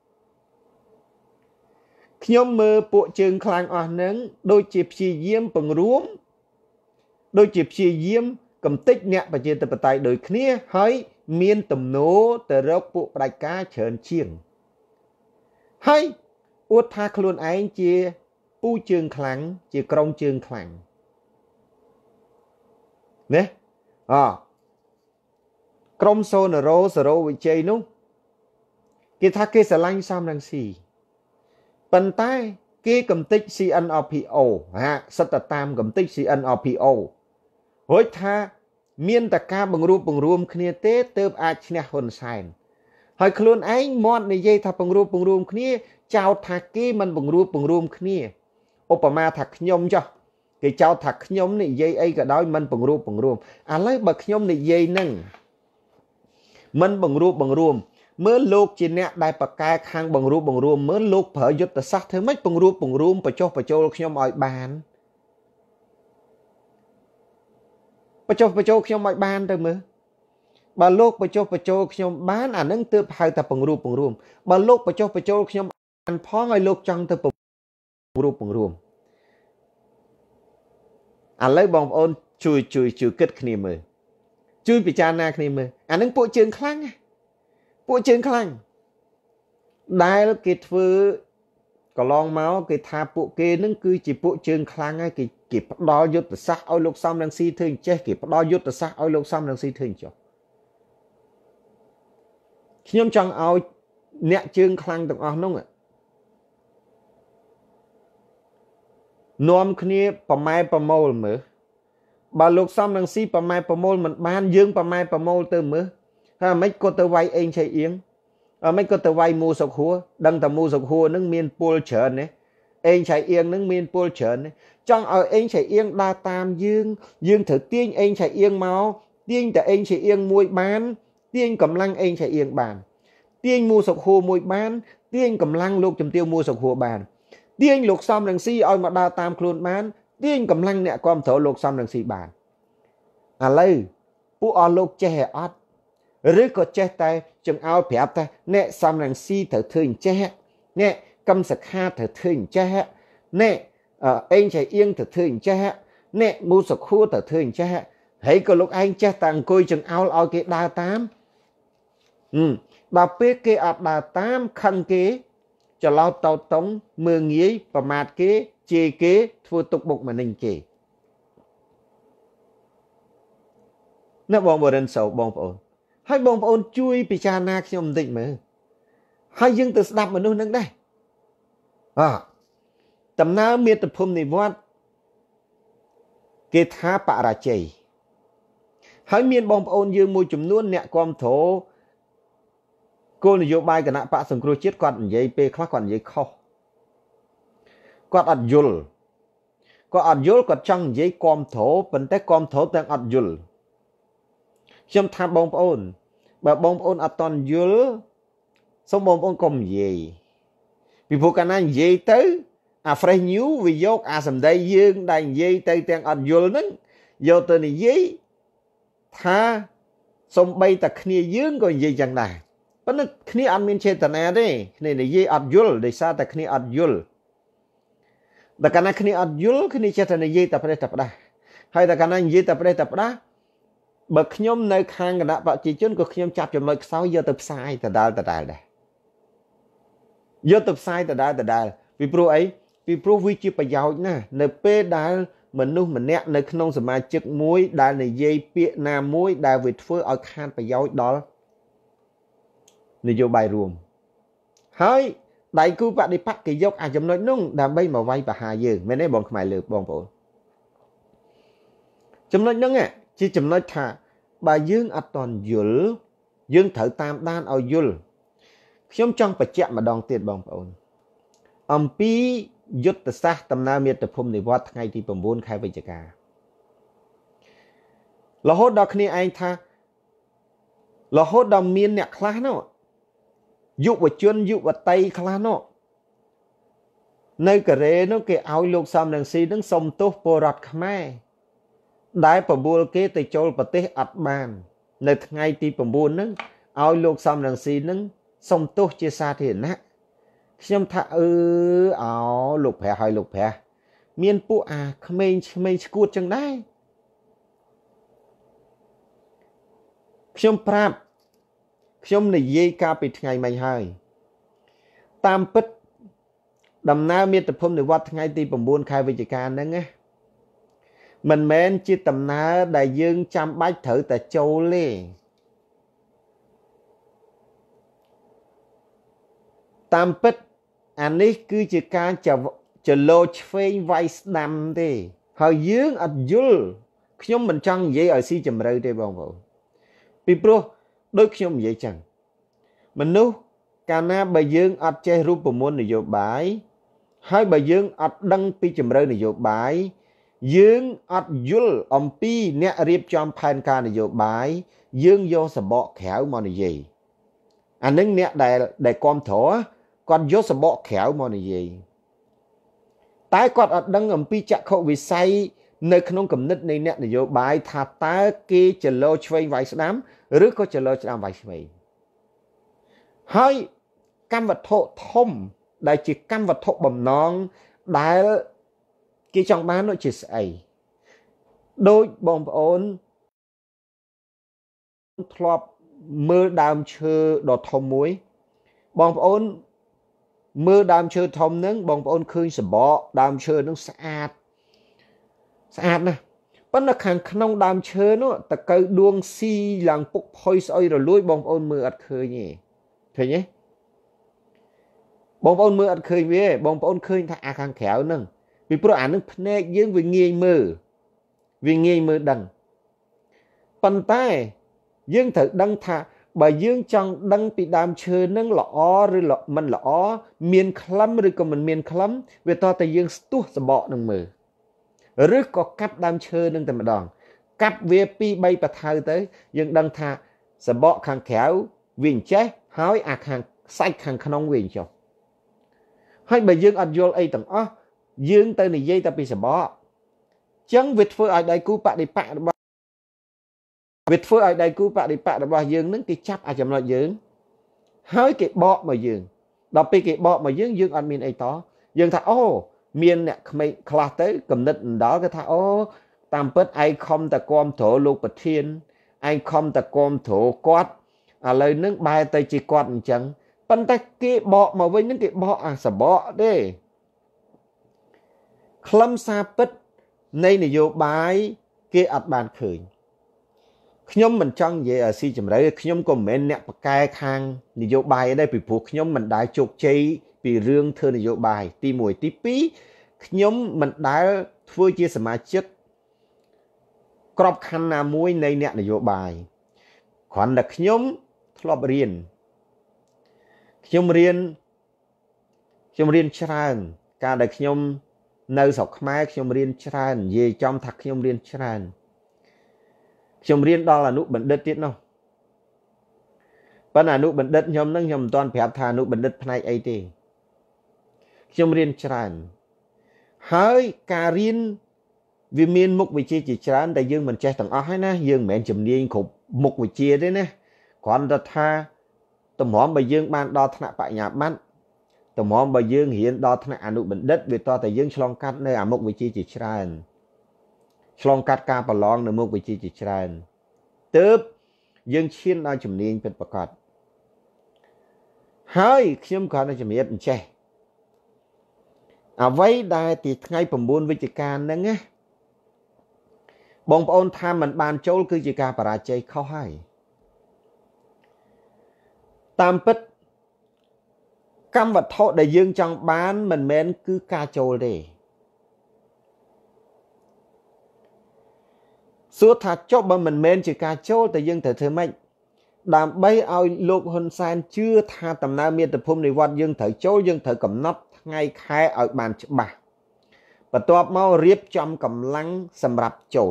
nhóm mơ bộ trường khang ở nâng đôi chịp chi diêm phòng room đôi chịp chi diêm cầm tích nè và chia từ tay đôi kia hay miên tầm nố từ rốc bộ đại ca trơn chiêng hay út tha luôn anh chia pu trường khẳng chỉ công trường khẳng nè à công số nở rô sờ rô với chơi nung cái thắc cái sờ lanh sam đang xì bàn tay cái cầm tích xê en rờ pê o ha sắt tam cầm tích xê en rờ pê o hối tha miên tạc ca bằng ruột bằng ruột kia tết tớp ai nhẹ hồn sai hỏi luôn anh món này dây tha bằng ruột bằng ruột kia chào thạc cái mình bằng ruột bằng ruột kia Opama thạc nhôm cho cái cháu thạc nhôm này dây ấy cả đói mình bằng ruột bằng ruột à lấy bậc nhôm này dây nâng mình bằng ruột bằng ruột mới lúc trên nè đại bậc cai khang bằng ruột bằng ruột mới lúc phở giúp ta sát thế mấy bằng ruột bằng ruột và cho và cho nhôm mọi bàn và cho và cho nhôm mọi bàn thôi mới bà lúc và cho và cho nhôm bán à nâng tự hai ta bằng ruột bằng ruột bà lúc và cho và cho nhôm ăn phó ngay lúc trong tự ruột bằng ruột à lấy bóng ôn chui chui chui kết khỉ mờ chui bị cha na khỉ mờ à nâng bộ trường khang bộ trường khang đại là cái thứ có long máu cái tha bộ kia nâng cứ chỉ bộ trường khang ấy cái cái đo yết từ sắc ôi lục xăm đang si thương chết cái đo yết từ sắc ôi lục xăm đang si thương cho khi nhóm trong ao nẹt trường khang từng ao nông ạ nôm kia bầm mai bầm mồi mở bà lục xăm đang si bầm mai bầm mồi mình ban dương bầm mai bầm mồi từ mở ha mấy cô từ vay anh chạy yếm à mấy cô từ vay mua sọc húa đăng tầm mua sọc húa nâng miên pol chởn này anh chạy yếm nâng miên pol chởn này trong ở anh chạy yếm đa tam dương dương thử tiên anh chạy yếm máu tiên tại anh chạy yếm môi bán tiên cầm lăng anh chạy yếm bàn tiên mua sọc húa môi bán tiên cầm lăng lục chấm tiêu mua sọc húa bàn tiên lục xăm đằng si oi mà đa tam khuôn bán tiên cầm lăng nè com thổ lục xăm đằng si bàn à lấy pu o lục che ót rứ có che tay chừng ao phép tay nè xăm đằng si thở thương che nè cầm sạc ha thở thương che nè anh chạy yên thở thương che nè mua sọc khua thở thương che thấy có lúc anh che tàng côi chừng ao oi cái đa tám ừ ដល់ពេលគេអត់ដើរតាមខឹងគេច្រឡោតតោតតុងមើងងាយប្រមាថគេជេរគេធ្វើទុកបុកម្នេញគេណាបងបរិនសោបងប្អូនហើយបងប្អូនជួយពិចារណាខ្ញុំបន្តិចមើលហើយយើងទៅស្ដាប់មនុស្សនឹងដែរអ่าដំណើរមាតុភូមិនិវត្តគេថាបរាជ័យហើយមានបងប្អូនយើងមួយចំនួនអ្នកគ្រប់គ្រងគោលនយោបាយគណៈបកសង្គ្រោះជាតិគាត់និយាយពេលខ្លះគាត់និយាយខុសគាត់អត់យល់គាត់អត់យល់គាត់ចង់និយាយគ្រប់គ្រងប៉ុន្តែគ្រប់គ្រងទាំងអត់យល់ខ្ញុំថាបងប្អូនបើបងប្អូនអត់តន់យល់សូមបងប្អូនកុំនិយាយពីព្រោះកាលណានិយាយទៅអា fresh news វាយកអាសម្ដីយើងដែលនិយាយទៅទាំងអត់យល់ហ្នឹងយកទៅនិយាយថាសំបីតែគ្នាយើងក៏និយាយចឹងដែរប៉ុន្តែគ្នាអត់មានចេតនាទេគ្នានិយាយអត់យល់ដោយសារតែគ្នាអត់យល់តែកាលណាគ្នាអត់យល់គ្នាចេះតែនិយាយតែប្រេះតែផ្ដាស់ហើយតែកាលណានិយាយតែប្រេះតែផ្ដាស់បើខ្ញុំនៅខាងគណៈប្រជាជនក៏ខ្ញុំចាប់ចំណុចខ្សោយយកទៅផ្សាយដដែលដដែលដែរយកទៅផ្សាយដដែលដដែលពីព្រោះអីពីព្រោះវាជាប្រយោជន៍ណាស់នៅពេលដែលមនុស្សម្នាក់នៅក្នុងសមាជិកមួយដែលនិយាយពាក្យណាមួយដែលវាធ្វើឲ្យខាតប្រយោជន៍ដល់នយោបាយរួមហើយដៃគូបដិបត្តិគេយកអាចំណុចនោះដើម្បីមកវាយប្រហារយើងមែនទេបងខ្មែរលើបងប្អូនចំណុចហ្នឹងជាចំណុចថាបើយើងអត់តន់យល់យើងត្រូវតាមដានឲ្យយល់ខ្ញុំចង់បញ្ជាក់ម្ដងទៀតបងប្អូនអំពីយុទ្ធសាស្ត្រដំណើរមាតុភូមិនិវត្តថ្ងៃទី៩ខែវិច្ឆិការហូតដល់គ្នាឯងថារហូតដល់មានអ្នកខ្លះនោះយុវជនយុវតីខ្លះនោះនៅកូរ៉េនោះគេឲ្យលោកសំរងស៊ីនឹងសុំទោសពលរដ្ឋខ្មែរដែលបបួលគេទៅចូលប្រទេសអត់បាននៅថ្ងៃទី៩ហ្នឹងឲ្យលោកសំរងស៊ីនឹងសុំទោសជាសាធារណៈខ្ញុំថាអឺអោលោកព្រះហើយលោកព្រះមានពួកអាក្មេងក្មេងឈួតចឹងដែរខ្ញុំប្រាប់ខ្ញុំនិយាយកាលពីថ្ងៃមិញហើយតាមពិតដំណើរមាតុភូមិនិវត្តថ្ងៃទី៩ខែវិច្ឆិកាហ្នឹងណាមិនមែនជាដំណើរដែលយើងចាំបាច់ត្រូវតែចូលទេតាមពិតអានេះគឺជាការចលោឆ្វេងវាយស្ដាំទេហើយយើងអត់យល់ខ្ញុំមិនចង់និយាយឲ្យស៊ីជម្រៅទេបងប្អូនពីព្រោះដូចខ្ញុំនិយាយចឹងមនុស្សកាលណាបើយើងអត់ចេះរូបមន្តនយោបាយហើយបើយើងអត់ដឹងពីជម្រៅនយោបាយយើងអត់យល់អំពីអ្នករៀបចំផែនការនយោបាយយើងយកសបកក្រៅមកនិយាយអានឹងអ្នកដែលដែលគ្រប់គ្រងគាត់យកសបកក្រៅមកនិយាយតែគាត់អត់ដឹងអំពីចក្ខុវិស័យនៅក្នុងគំនិតនៃអ្នកនយោបាយថាតើគេចលោឆ្វេងវាយស្ដាំឬក៏ចលោស្ដាំវាយឆ្វេងហើយកម្មវត្ថុធំដែលជាកម្មវត្ថុបំណងដែលគេចង់បាននោះជាស្អីដូចបងប្អូនធ្លាប់មើលដើមឈើដ៏ធំមួយបងប្អូនមើលដើមឈើធំហ្នឹងបងប្អូនឃើញសបកដើមឈើហ្នឹងស្អាតស្អាតណាស់ប៉ុន្តែខាងក្នុងដើមឈើនោះតកៅដួងស៊ីឡើងពុកផុយស្អុយរលួយបងប្អូនមើលអត់ឃើញទេឃើញទេបងប្អូនមើលអត់ឃើញវាបងប្អូនឃើញថាអាខាងក្រៅហ្នឹងពីព្រោះអានឹងភ្នែកយើងវាងាយមើលវាងាយមើលដឹងប៉ុន្តែយើងត្រូវដឹងថាបើយើងចង់ដឹងពីដើមឈើនឹងល្អឬមិនល្អមានក្លឹមឬក៏មិនមានក្លឹមវាតតែយើងស្ទុះសបកនឹងមើលឬក៏កាប់ដើមឈើនឹងតែម្ដងកាប់វាពីរបីបថៅទៅយើងដឹងថាសបកខាងក្រៅវាអញ្ចេះហើយអាខាងសាច់ខាងក្នុងវាអញ្ចោះហើយបើយើងអត់យល់អីទាំងអស់យើងទៅនិយាយតែពីសបកចឹងវាធ្វើឲ្យដៃគូបដិបត្តិរបស់វាធ្វើឲ្យដៃគូបដិបត្តិរបស់យើងនឹងគេចាប់អាចំណុចយើងហើយគេបកមកយើងដល់ពេលគេបកមកយើងយើងអត់មានអីតយើងថាអូមានអ្នកក្មេងខ្លះទៅកំណត់ដណ្ដល់គេថាអូតាមពិតឯងខំតែគាំទ្រលោកប្រធានឯងខំតែគាំទ្រគាត់ឥឡូវនឹងបែរទៅជាគាត់អញ្ចឹងប៉ុន្តែគេបកមកវិញហ្នឹងគេបកអាសបកទេខ្លឹមសារពិតនៃនយោបាយគេអត់បានឃើញខ្ញុំមិនចង់និយាយឲ្យស៊ីជម្រៅខ្ញុំក៏មិនមែនអ្នកបកកែខាងនយោបាយដែរពីព្រោះខ្ញុំមិនដែលជោគជ័យពីរឿងធ្វើនយោបាយទីមួយទីពីរខ្ញុំមិនដែលធ្វើជាសមាជិកក្របខ័ណ្ឌណាមួយនៃអ្នកនយោបាយគ្រាន់តែខ្ញុំធ្លាប់រៀនខ្ញុំរៀនខ្ញុំរៀនច្រើនកាលដែលខ្ញុំនៅស្រុកខ្មែរខ្ញុំរៀនច្រើននិយាយចំថាខ្ញុំរៀនច្រើនខ្ញុំរៀនដល់អនុបណ្ឌិតទៀតនោះប៉ុន្តែអនុបណ្ឌិតខ្ញុំនឹងខ្ញុំមិនទាន់ប្រាប់ថាអនុបណ្ឌិតផ្នែកអីទេខ្ញុំរៀនច្រើនហើយការរៀនវាមានមុខវិជ្ជាជាច្រើនតែយើងមិនចេះទាំងអស់ហើយណាយើងមិនមែនជំនាញគ្រប់មុខវិជ្ជាទេណាគ្រាន់តែថាតម្រាំបើយើងបានដល់ថ្នាក់បញ្ញាបត្រតម្រាំបើយើងរៀនដល់ថ្នាក់អនុបណ្ឌិតវាតតែយើងឆ្លងកាត់នៅអាមុខវិជ្ជាជាច្រើនឆ្លងកាត់ការប្រឡងនៅមុខវិជ្ជាជាច្រើនទើបយើងឈានដល់ជំនាញពិតប្រាកដហើយខ្ញុំគ្រាន់តែជំរាបអញ្ចេះអ្វីដែលទីថ្ងៃ9វិច្ឆិកាហ្នឹងណាបងប្អូនថាมันបានចូលគឺជាការបរាជ័យខុសហើយតាមពិតកម្មវត្ថុដែលយើងចង់បានមិនមែនគឺការចូលទេសួរថាចុះបើមិនមែនជាការចូលតែយើងត្រូវធ្វើម៉េចដើម្បីឲ្យលោកហ៊ុនសែនជឿថាដំណើរមាតុភូមិនិវត្តយើងត្រូវចូលយើងត្រូវកំណត់ថ្ងៃខែឲ្យបានច្បាស់បន្ទាប់មករៀបចំកម្លាំងសម្រាប់ចូល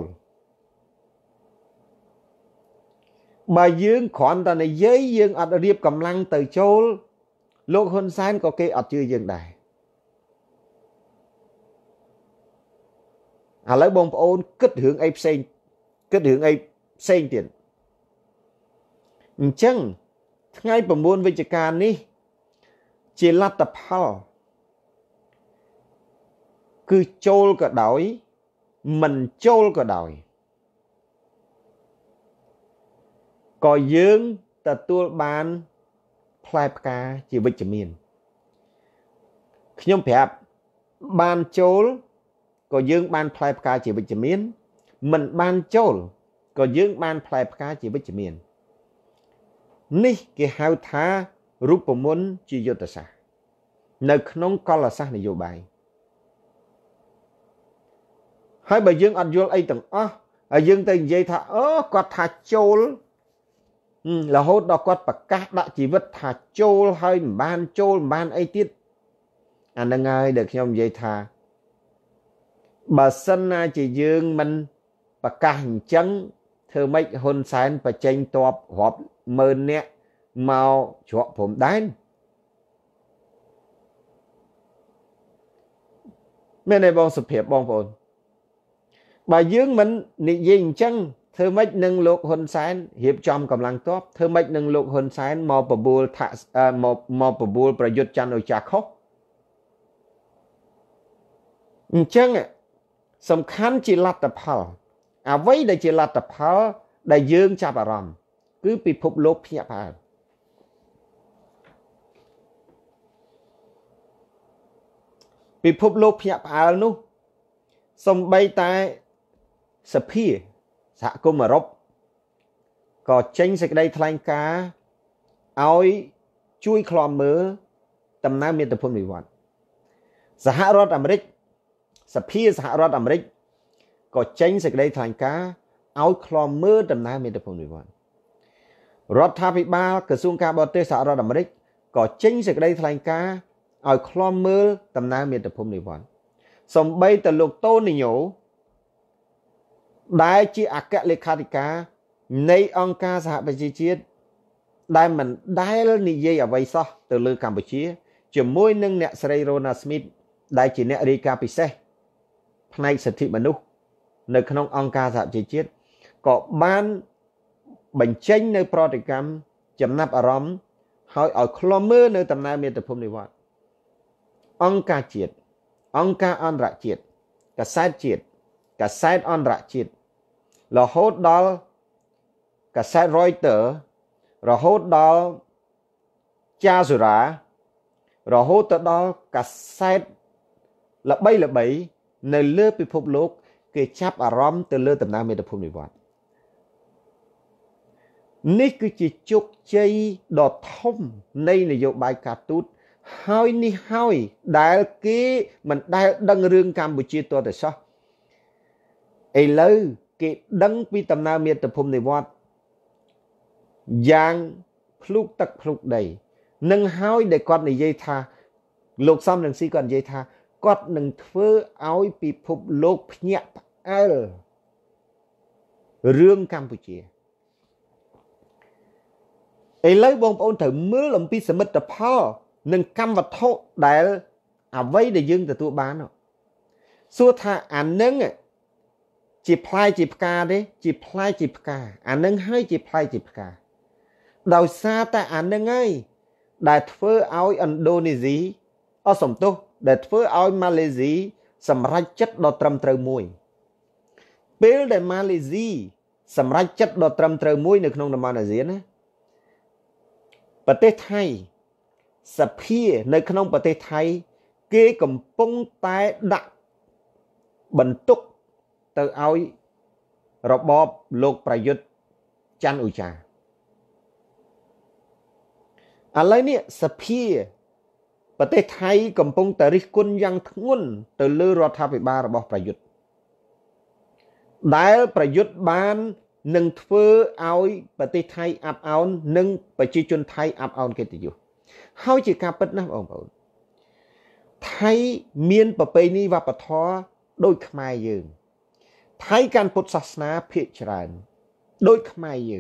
បើយើងគ្រាន់តែនិយាយយើងអត់រៀបកម្លាំងទៅចូលលោកហ៊ុនសែនក៏គេអត់ជឿយើងដែរឥឡូវបងប្អូនគិតរឿងអីផ្សេងគិតរឿងអីផ្សេងទៀតអញ្ចឹងថ្ងៃ9វិច្ឆិកានេះជាលទ្ធផលគឺចូលក៏ដោយមិនចូលក៏ដោយក៏យើងទទួលបានផ្លែផ្កាជាវិជ្ជមានខ្ញុំប្រាប់បានចូលក៏យើងបានផ្លែផ្កាជាវិជ្ជមានមិនបានចូលក៏យើងបានផ្លែផ្កាជាវិជ្ជមាននេះគេហៅថារូបមន្តជាយុទ្ធសាស្ត្រនៅក្នុងកលសាស្ត្រនយោបាយហើយបើយើងអត់យល់អីទាំងអស់ហើយយើងទៅនិយាយថាអូគាត់ថាចូលរហូតដល់គាត់ប្រកាសដាក់ជីវិតថាចូលហើយមិនបានចូលមិនបានអីទៀតអានឹងហើយដែលខ្ញុំនិយាយថាបើសិនណាជាយើងមិនប្រកាសអញ្ចឹងធ្វើម៉េចហ៊ុនសែនបញ្ចេញតបរាប់ម៉ឺននាក់មកជ្រកព្រំដែនមែនទេបងសុភាពបងប្អូនបើយើងមិននិយាយអញ្ចឹងធ្វើម៉េចនឹងលោកហ៊ុនសែនរៀបចំកម្លាំងទ័ពធ្វើម៉េចនឹងលោកហ៊ុនសែនមកបបួលថាមកមកបបួលប្រយុទ្ធច័ន្ទអូចាខុសអញ្ចឹងសំខាន់ជាលទ្ធផលអ្វីដែលជាលទ្ធផលដែលយើងចាប់អារម្មណ៍គឺពិភពលោកភ្ញាក់ផ្អើលពិភពលោកភ្ញាក់ផ្អើលនោះសំបីតែសភាសហគមន៍អឺរ៉ុបក៏ចេញសេចក្តីថ្លែងការណ៍ឲ្យជួយឃ្លាំមើលដំណើរមាតុភូមិនិវត្តន៍សហរដ្ឋអាមេរិកសភាសហរដ្ឋអាមេរិកក៏ចេញសេចក្តីថ្លែងការណ៍ឲ្យឃ្លាំមើលដំណើរមាតុភូមិនិវត្តន៍រដ្ឋាភិបាលក្រសួងការបរទេសសហរដ្ឋអាមេរិកក៏ចេញសេចក្តីថ្លែងការណ៍ឲ្យឃ្លាំមើលដំណើរមាតុភូមិនិវត្តន៍សម្បីតែលោកតូនីញ៉ូដែលជាអគ្គលេខាធិការនៃអង្គការសហប្រជាជាតិដែលមិនដែលនិយាយអ្វីសោះទៅលើកម្ពុជាជាមួយនឹងអ្នកស្រី Rona Smith ដែលជាអ្នករាយការណ៍ពិសេសផ្នែកសិទ្ធិមនុស្សនៅក្នុងអង្គការសហប្រជាជាតិក៏បានបញ្ចេញនៅប្រតិកម្មចំណាប់អារម្មណ៍ហើយឲ្យឃ្លាំមើលនៅដំណើរមាតុភូមិនិវត្តន៍អង្គការជាតិអង្គការអន្តរជាតិកាសែតជាតិកាសែតអន្តរជាតិរហូតដល់កាសែត Reuters រហូតដល់ចាសូរ៉ារហូតទៅដល់កាសែតល្បីល្បីនៅលើពិភពលោកគេចាប់អារម្មណ៍ទៅលើដំណើរមាតុភូមិនិវត្តន៍នេះគឺជាជោគជ័យដ៏ធំនៃនយោបាយការទូតហើយនេះហើយដែលគេមិនដែលដឹងរឿងកម្ពុជាទាល់តែសោះឥឡូវគេដឹងពីដំណើរមាតុភូមិនិវត្តន៍យ៉ាងភ្លុកទឹកភ្លុកដីនឹងហើយដែលគាត់និយាយថាលោកសំរងស៊ីគាត់និយាយថាគាត់នឹងធ្វើឲ្យពិភពលោកភ្ញាក់ផ្អើលរឿងកម្ពុជាឥឡូវបងប្អូនត្រូវមើលអំពីសមិទ្ធផលនិងកម្មវត្ថុដែលអ្វីដែលយើងទទួលបានសួរថាអានឹងជាផ្លែជាផ្កាទេជាផ្លែជាផ្កាអានឹងហើយជាផ្លែជាផ្កាដោយសារតែអានឹងហើយដែលធ្វើឲ្យឥណ្ឌូនេស៊ីអសំទោសដែលធ្វើឲ្យម៉ាឡេស៊ីសម្រេចចិត្តដ៏ត្រឹមត្រូវមួយពេលដែលម៉ាឡេស៊ីសម្រេចចិត្តដ៏ត្រឹមត្រូវមួយនៅក្នុងតំបន់អាស៊ានណាប្រទេសថៃសភានៅក្នុងប្រទេសថៃគេកំពុងតែដាក់បន្ទុកទៅឲ្យរបបលោកប្រយុទ្ធច័ន្ទឧចាឥឡូវនេះសភាប្រទេសថៃកំពុងតែរិះគន់យ៉ាងធ្ងន់ទៅលើរដ្ឋាភិបាលរបស់ប្រយុទ្ធដែលប្រយុទ្ធបាននឹងធ្វើឲ្យប្រទេសថៃអាប់អោននិងប្រជាជនថៃអាប់អោនកិត្តិយសហើយជាការពិតណាស់បងប្អូនថៃមានប្រពៃណីវប្បធម៌ដូចខ្មែរយើងថៃកាន់ពុទ្ធសាសនាភាគច្រើនដូចខ្មែរយើង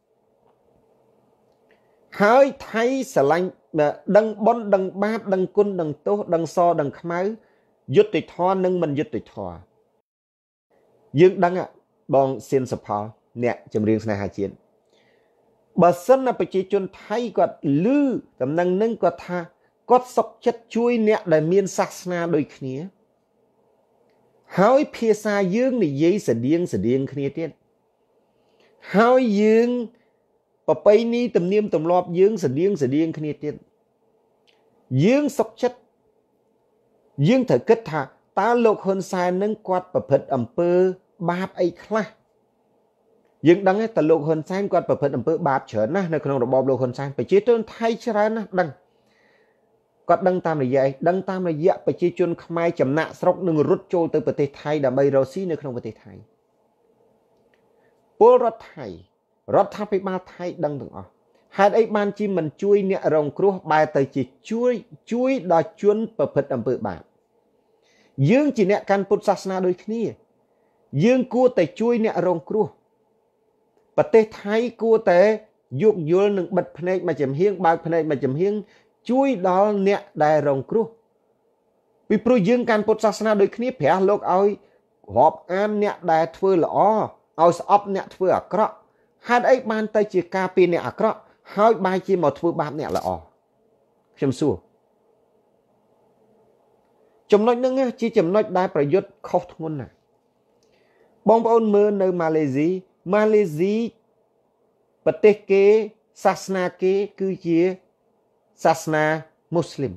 ហើយថៃស្រឡាញ់ដឹងបុណ្យដឹងបាបដឹងគុណដឹងទោសដឹងសដឹងខ្មៅយុត្តិធម៌និងមិនយុត្តិធម៌យើងដឹងបងសៀនសុផលអ្នកចម្រៀងស្នេហាជាតិបើសិនណាប្រជាជនថៃគាត់ឮដំណឹងនឹងគាត់ថាគាត់សុខចិត្តជួយអ្នកដែលមានសាសនាដូចគ្នាហើយភាសាយើងនិយាយស្តៀងស្តៀងគ្នាទៀតហើយយើងប្រពៃណីទំនៀមទម្លាប់យើងស្តៀងស្តៀងគ្នាទៀតយើងសុខចិត្តយើងត្រូវគិតថាតើលោកហ៊ុនសែននឹងគាត់ប្រព្រឹត្តអំពើបាបអីខ្លះយើងដឹងតែលោកហ៊ុនសែនគាត់ប្រព្រឹត្តអំពើបាបច្រើនណាស់នៅក្នុងរបបលោកហ៊ុនសែនប្រជាជនថៃច្រើនណាស់ដឹងគាត់ដឹងតាមរយៈដឹងតាមរយៈប្រជាជនខ្មែរចំណាក់ស្រុកនឹងរត់ចូលទៅប្រទេសថៃដើម្បីរកស៊ីនៅក្នុងប្រទេសថៃពលរដ្ឋថៃរដ្ឋាភិបាលថៃដឹងទាំងអស់ហេតុអីបានជាមិនជួយអ្នករងគ្រោះបែរទៅជាជួយជួយដល់ជនប្រព្រឹត្តអំពើបាបយើងជាអ្នកកាន់ពុទ្ធសាសនាដូចគ្នាយើងគួរតែជួយអ្នករងគ្រោះប្រទេសថៃគួរតែយោគយល់និងបិទភ្នែកមួយចំហៀងបើកភ្នែកមួយចំហៀងជួយដល់អ្នកដែលរងគ្រោះពីព្រោះយើងកាន់ពុទ្ធសាសនាដូចគ្នាព្រះលោកឲ្យរាប់អានអ្នកដែលធ្វើល្អឲ្យស្អប់អ្នកធ្វើអាក្រក់ហេតុអីបានទៅជាការពីអ្នកអាក្រក់ហើយបែរជាមកធ្វើបាបអ្នកល្អខ្ញុំសួរចំណុចហ្នឹងជាចំណុចដែលប្រយុទ្ធខុសធ្ងន់ណាស់បងប្អូនមើលនៅម៉ាឡេស៊ីម៉ាឡេស៊ីប្រទេសគេសាសនាគេគឺជាសាសនាមូស្លីម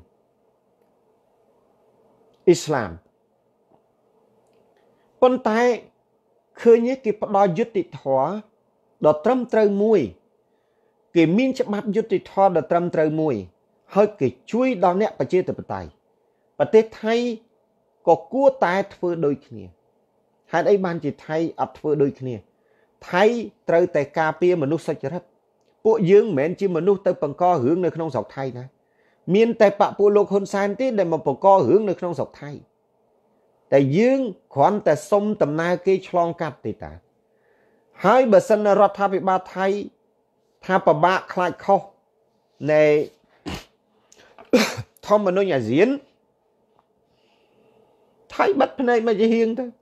អ៊ីស្លាមប៉ុន្តែឃើញគេផ្ដល់យុត្តិធម៌ដ៏ត្រឹមត្រូវមួយគេមានច្បាប់យុត្តិធម៌ដ៏ត្រឹមត្រូវមួយហើយគេជួយដល់អ្នកប្រជាធិបតេយ្យប្រទេសថៃក៏គួរតែធ្វើដូចគ្នាហេតុអីបានជាថៃអត់ធ្វើដូចគ្នាថៃត្រូវតែការពារមនុស្សសុចរិតពួកយើងមិនមែនជាមនុស្សទៅបង្ករឿងនៅក្នុងស្រុកថៃណាមានតែបពុលោកហ៊ុនសែនទេដែលមកបង្ករឿងនៅក្នុងស្រុកថៃតែយើងគ្រាន់តែសុំដំណើរគេឆ្លងកាត់ទេតាហើយបើសិនរដ្ឋាភិបាលថៃថាពិបាកខ្លាចខុសនៃធម្មនុញ្ញអាស៊ានថៃបិទភ្នែកមកជាហៀងទៅ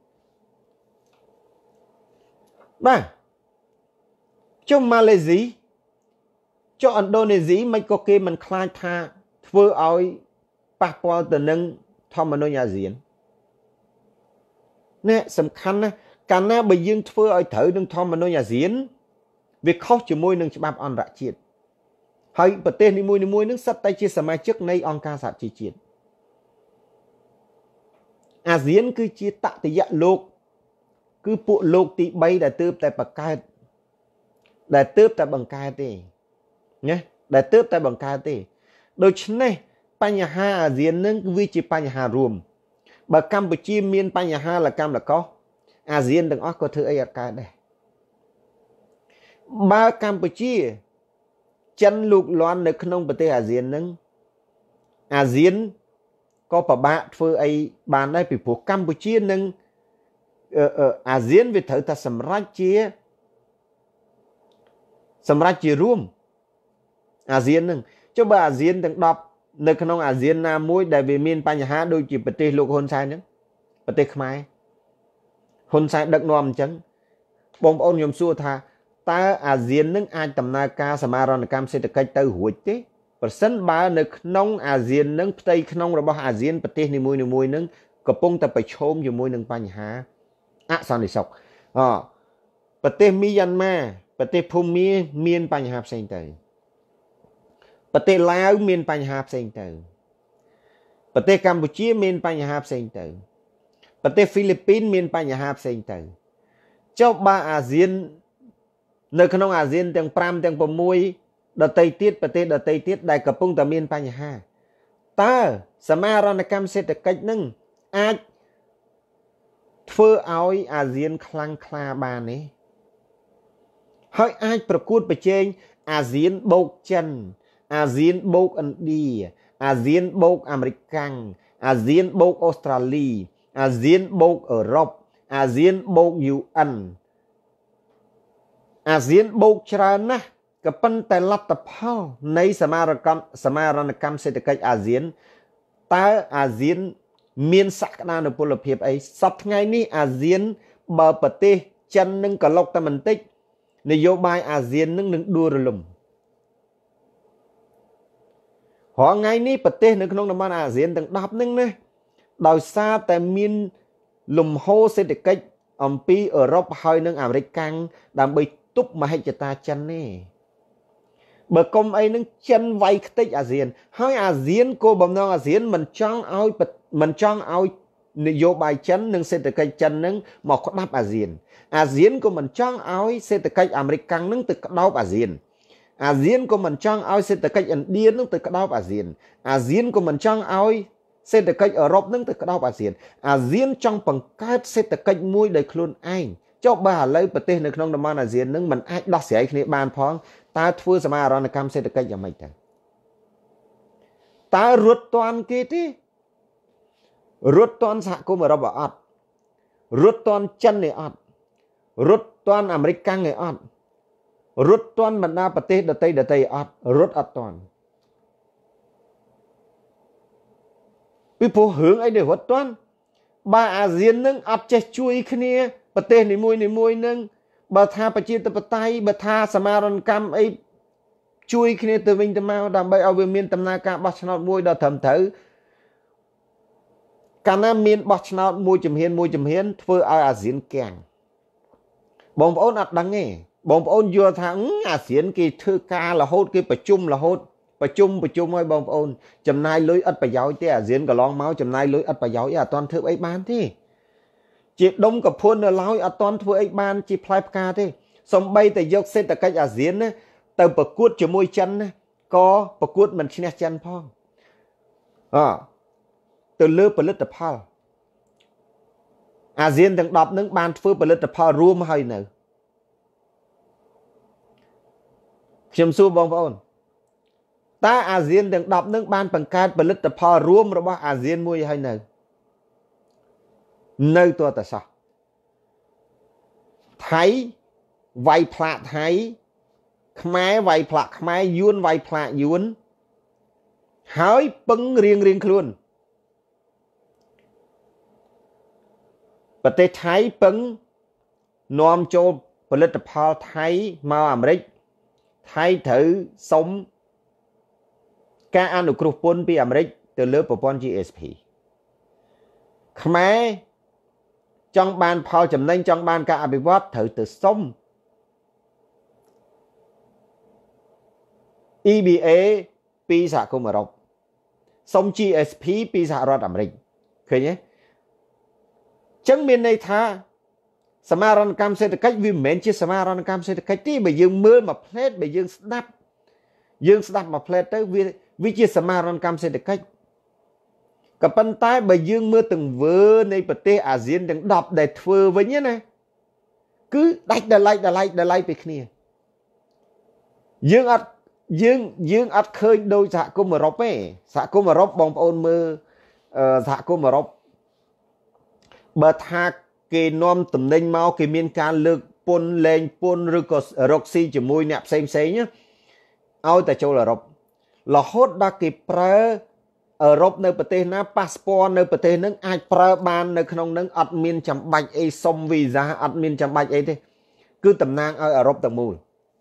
បាទចុះម៉ាឡេស៊ីចុះឥណ្ឌូនេស៊ីមិនក៏គេមិនខ្លាចថាធ្វើឲ្យប៉ះពាល់ទៅនឹងធម្មនុញ្ញអាស៊ាននេះសំខាន់ណាស់កាលណាបើយើងធ្វើឲ្យត្រូវនឹងធម្មនុញ្ញអាស៊ានវាខុសជាមួយនឹងច្បាប់អន្តរជាតិហើយប្រទេសនីមួយៗនឹងសិតតែជាសមាជិកនៃអង្គការសហជីវជាតិអាស៊ានគឺជាតតយៈលោកគឺពួកលោកទី3ដែលទើបតែបង្កើតដែលទើបតែបង្កើតទេណាដែលទើបតែបង្កើតទេដូច្នេះបញ្ហាអាស៊ាននឹងវាជាបញ្ហារួមបើកម្ពុជាមានបញ្ហាលកម្មលកោអាស៊ានទាំងអស់ក៏ធ្វើអីអត់កើតដែរបើកម្ពុជាចិនលូកលាន់នៅក្នុងប្រទេសអាស៊ាននឹងអាស៊ានក៏ពិបាកធ្វើអីបានដែរពីព្រោះកម្ពុជានឹងអាស៊ានវាត្រូវតែសម្រេចជាសម្រេចជារួមអាស៊ាននឹងចុះបើអាស៊ានទាំងដប់នៅក្នុងអាស៊ានណាមួយដែលវាមានបញ្ហាដូចជាប្រទេសលោកហ៊ុនសែនហ្នឹងប្រទេសខ្មែរហ៊ុនសែនដឹកនាំអញ្ចឹងបងប្អូនខ្ញុំសួរថាតើអាស៊ាននឹងអាចដំណើរការសមាហរណកម្មសេដ្ឋកិច្ចទៅរួចទេប្រសិនបើនៅក្នុងអាស៊ាននឹងផ្ទៃក្នុងរបស់អាស៊ានប្រទេសនីមួយៗនឹងកំពុងតែប្រឈមជាមួយនឹងបញ្ហាអសន្តិសុខអប្រទេសមីយ៉ាន់ម៉ាប្រទេសភូមាមានបញ្ហាផ្សេងទៅប្រទេសឡាវមានបញ្ហាផ្សេងទៅប្រទេសកម្ពុជាមានបញ្ហាផ្សេងទៅប្រទេសហ្វីលីពីនមានបញ្ហាផ្សេងទៅចុះបើអាស៊ាននៅក្នុងអាស៊ានទាំង5ទាំង6ដទៃទៀតប្រទេសដទៃទៀតដែលកំពុងតែមានបញ្ហាតើសមាហរណកម្មសេដ្ឋកិច្ចនឹងអាចធ្វើឲ្យអាស៊ានខ្លាំងក្លាបានទេហើយអាចប្រកួតប្រជែងអាស៊ានបូកចិនអាស៊ានបូកឥណ្ឌាអាស៊ានបូកអាមេរិកកាំងអាស៊ានបូកអូស្ត្រាលីអាស៊ានបូកអឺរ៉ុបអាស៊ានបូក យូ អិន អាស៊ានបូកច្រើនណាស់ក៏ប៉ុន្តែលទ្ធផលនៃសមាហរណកម្មសមាហរណកម្មសេដ្ឋកិច្ចអាស៊ានតើអាស៊ានមានសក្តានុពលភាពអីសប្តាហ៍ថ្ងៃនេះអាស៊ានបើប្រទេសចិននឹងក៏លុកតែបន្តិចនយោបាយអាស៊ាននឹងនឹងដួលរលំរហងៃនេះប្រទេសនៅក្នុងតំបន់អាស៊ានទាំងដប់នឹងណាដោយសារតែមានលំហូរសេដ្ឋកិច្ចអំពីអឺរ៉ុបហើយនិងអាមេរិកកាំងដើម្បីទប់មហិច្ឆតាចិនទេបើកុំអីនឹងចិនវាយខ្ទេចអាស៊ានហើយអាស៊ានគោលបំណងអាស៊ានមិនចង់ឲ្យមិនចង់ឲ្យនយោបាយចិននិងសេដ្ឋកិច្ចចិននឹងមកក្តាប់អាស៊ានអាស៊ានក៏មិនចង់ឲ្យសេដ្ឋកិច្ចអាមេរិកកាំងនឹងទៅក្តោបអាស៊ានអាស៊ានក៏មិនចង់ឲ្យសេដ្ឋកិច្ចឥណ្ឌានឹងទៅក្តោបអាស៊ានអាស៊ានក៏មិនចង់ឲ្យសេដ្ឋកិច្ចអឺរ៉ុបនឹងទៅក្តោបអាស៊ានអាស៊ានចង់បង្កើតសេដ្ឋកិច្ចមួយដោយខ្លួនឯងចុះបើឥឡូវប្រទេសនៅក្នុងតំបន់អាស៊ាននឹងមិនអាចដោះស្រាយគ្នាបានផងតើធ្វើសមាហរណកម្មសេដ្ឋកិច្ចយ៉ាងម៉េចទៅតើរត់តាន់គេទេរត់តាន់សហគមន៍អឺរ៉ុបអត់រត់តាន់ចិនឯអត់រត់តាន់អាមេរិកកាំងឯអត់រត់តាន់បណ្ដាប្រទេសដទៃដទៃអត់រត់អត់តាន់ពីព្រោះរឿងអីដែលរត់តាន់បើអាស៊ាននឹងអត់ចេះជួយគ្នាប្រទេសនីមួយនីមួយនឹងបើថាប្រជាធិបតេយ្យបើថាសមាហរណកម្មអីជួយគ្នាទៅវិញទៅមកដើម្បីឲ្យវាមានដំណើរការបោះឆ្នោតមួយដល់ត្រឹមត្រូវកាលណាមានបោះឆ្នោតមួយជំហានមួយជំហានធ្វើឲ្យអាស៊ានគាំងបងប្អូនអត់ដឹងទេបងប្អូនយល់ថាអាស៊ានគេធ្វើការរហូតគេប្រជុំរហូតប្រជុំប្រជុំឲ្យបងប្អូនចំណាយលុយឥតប្រយោជន៍ទេអាស៊ានកន្លងមកចំណាយលុយឥតប្រយោជន៍អត់ទាន់ធ្វើអីបានទេជាដុំកភួននៅឡើយអត់ទាន់ធ្វើអីបានជាផ្លែផ្កាទេសំបីតែយកសេដ្ឋកិច្ចអាស៊ានណាទៅប្រកួតជាមួយចិនណាក៏ប្រកួតមិនឈ្នះចិនផងអទៅលើផលិតផលអាស៊ានទាំងដប់នឹងបានធ្វើផលិតផលរួមហើយនៅខ្ញុំសួរបងប្អូនតើអាស៊ានទាំងដប់នឹងបានបង្កើតផលិតផលរួមរបស់អាស៊ានមួយហើយនៅនៅតតែសោះថៃវាយផ្លាកថៃខ្មែរវាយផ្លាកខ្មែរយួនវាយផ្លាកយួនហើយពឹងរៀងរៀងខ្លួនប្រទេសថៃពឹងនាំចូលផលិតផលថៃមកអាមេរិកថៃត្រូវសុំការអនុគ្រោះពន្ធពីអាមេរិកទៅលើប្រព័ន្ធ ជី អេស ភី ខ្មែរចង់បានផលចំណេញចង់បានការអភិវឌ្ឍត្រូវទៅសុំ E B A ពីសហគមន៍អឺរ៉ុបសុំ G S P ពីសហរដ្ឋអាមេរិកឃើញទេចឹងមានន័យថាសមារណកម្មសេដ្ឋកិច្ចវាមិនមែនជាសមារណកម្មសេដ្ឋកិច្ចទេបើយើងមើលមួយផ្លេតបើយើងស្ដាប់យើងស្ដាប់មួយផ្លេតទៅវាវាជាសមារណកម្មសេដ្ឋកិច្ចក៏ប៉ុន្តែបើយើងមើលទង្វើនៃប្រទេសអាស៊ានទាំងដប់ដែលធ្វើវិញណាគឺដាច់ដライដライដライពីគ្នាយើងអត់យើងយើងអត់ឃើញដោយសហគមន៍អឺរ៉ុបទេសហគមន៍អឺរ៉ុបបងប្អូនមើលសហគមន៍អឺរ៉ុបបើថាគេនាំតំណែងមកគេមានការលើកពន្ធលែងពន្ធឬក៏រកស៊ីជាមួយអ្នកផ្សេងផ្សេងឲ្យតែចូលអឺរ៉ុបរហូតដល់គេប្រើអឺរ៉ុបនៅប្រទេសណាប៉ាសពតនៅប្រទេសហ្នឹងអាចប្រើបាននៅក្នុងហ្នឹងអត់មានចាំបាច់អីសុំវីសាអត់មានចាំបាច់អីទេគឺតំណាងឲ្យអឺរ៉ុបទាំងមូល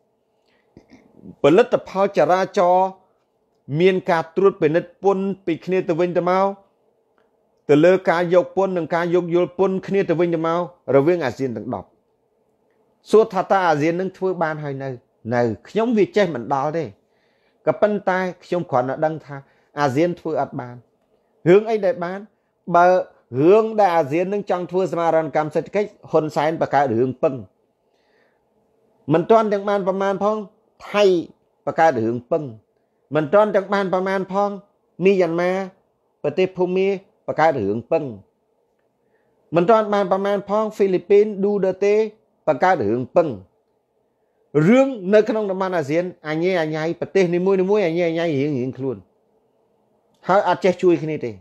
ផលិតផលចរាចរណ៍មានការត្រួតពិនិត្យពន្ធពីគ្នាទៅវិញទៅមកទៅលើការយកពន្ធនិងការយកយល់ពន្ធគ្នាទៅវិញទៅមករវាងអាស៊ានទាំងដប់សួរថាតើអាស៊ាននឹងធ្វើបានហើយនៅនៅខ្ញុំវាចេះមិនដល់ទេក៏ប៉ុន្តែខ្ញុំគ្រាន់តែដឹងថាអាស៊ានធ្វើអត់បានរឿងអីដែលបានបើរឿងដែលអាស៊ាននឹងចង់ធ្វើសមារណកម្មសេដ្ឋកិច្ចហ៊ុនសែនបង្កើតរឿងពឹងមិនទាន់ទាំងបានប្រមាណផងថៃបង្កើតរឿងពឹងមិនទាន់ទាំងបានប្រមាណផងមីយ៉ាន់ម៉ាប្រទេសភូមាបង្កើតរឿងពឹងមិនទាន់បានប្រមាណផងហ្វីលីពីនឌូដឺតេបង្កើតរឿងពឹងរឿងនៅក្នុងតំបន់អាស៊ានអញអញៃប្រទេសនីមួយនីមួយអញអញៃរៀងរៀងខ្លួនហើយអត់ចេះជួយគ្នាទេ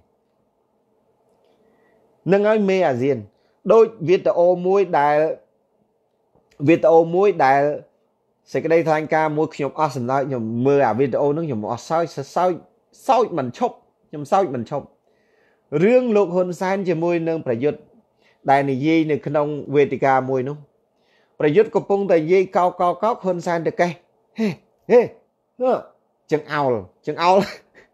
នឹងហើយមេអាស៊ានដូចវីដេអូមួយដែលវីដេអូមួយដែលសេចក្តីថ្លែងការណ៍មួយខ្ញុំអស់សម្ដៅខ្ញុំមើលអាវីដេអូហ្នឹងខ្ញុំអស់សោចសោចសោចមិនឈប់ខ្ញុំសោចមិនឈប់រឿងលោកហ៊ុនសែនជាមួយនឹងប្រយុទ្ធដែលនិយាយនៅក្នុងវេទិកាមួយនោះប្រយុទ្ធកំពុងតែនិយាយកោកកោកហ៊ុនសែនទៅកេះហេហេចង្អោលចង្អោល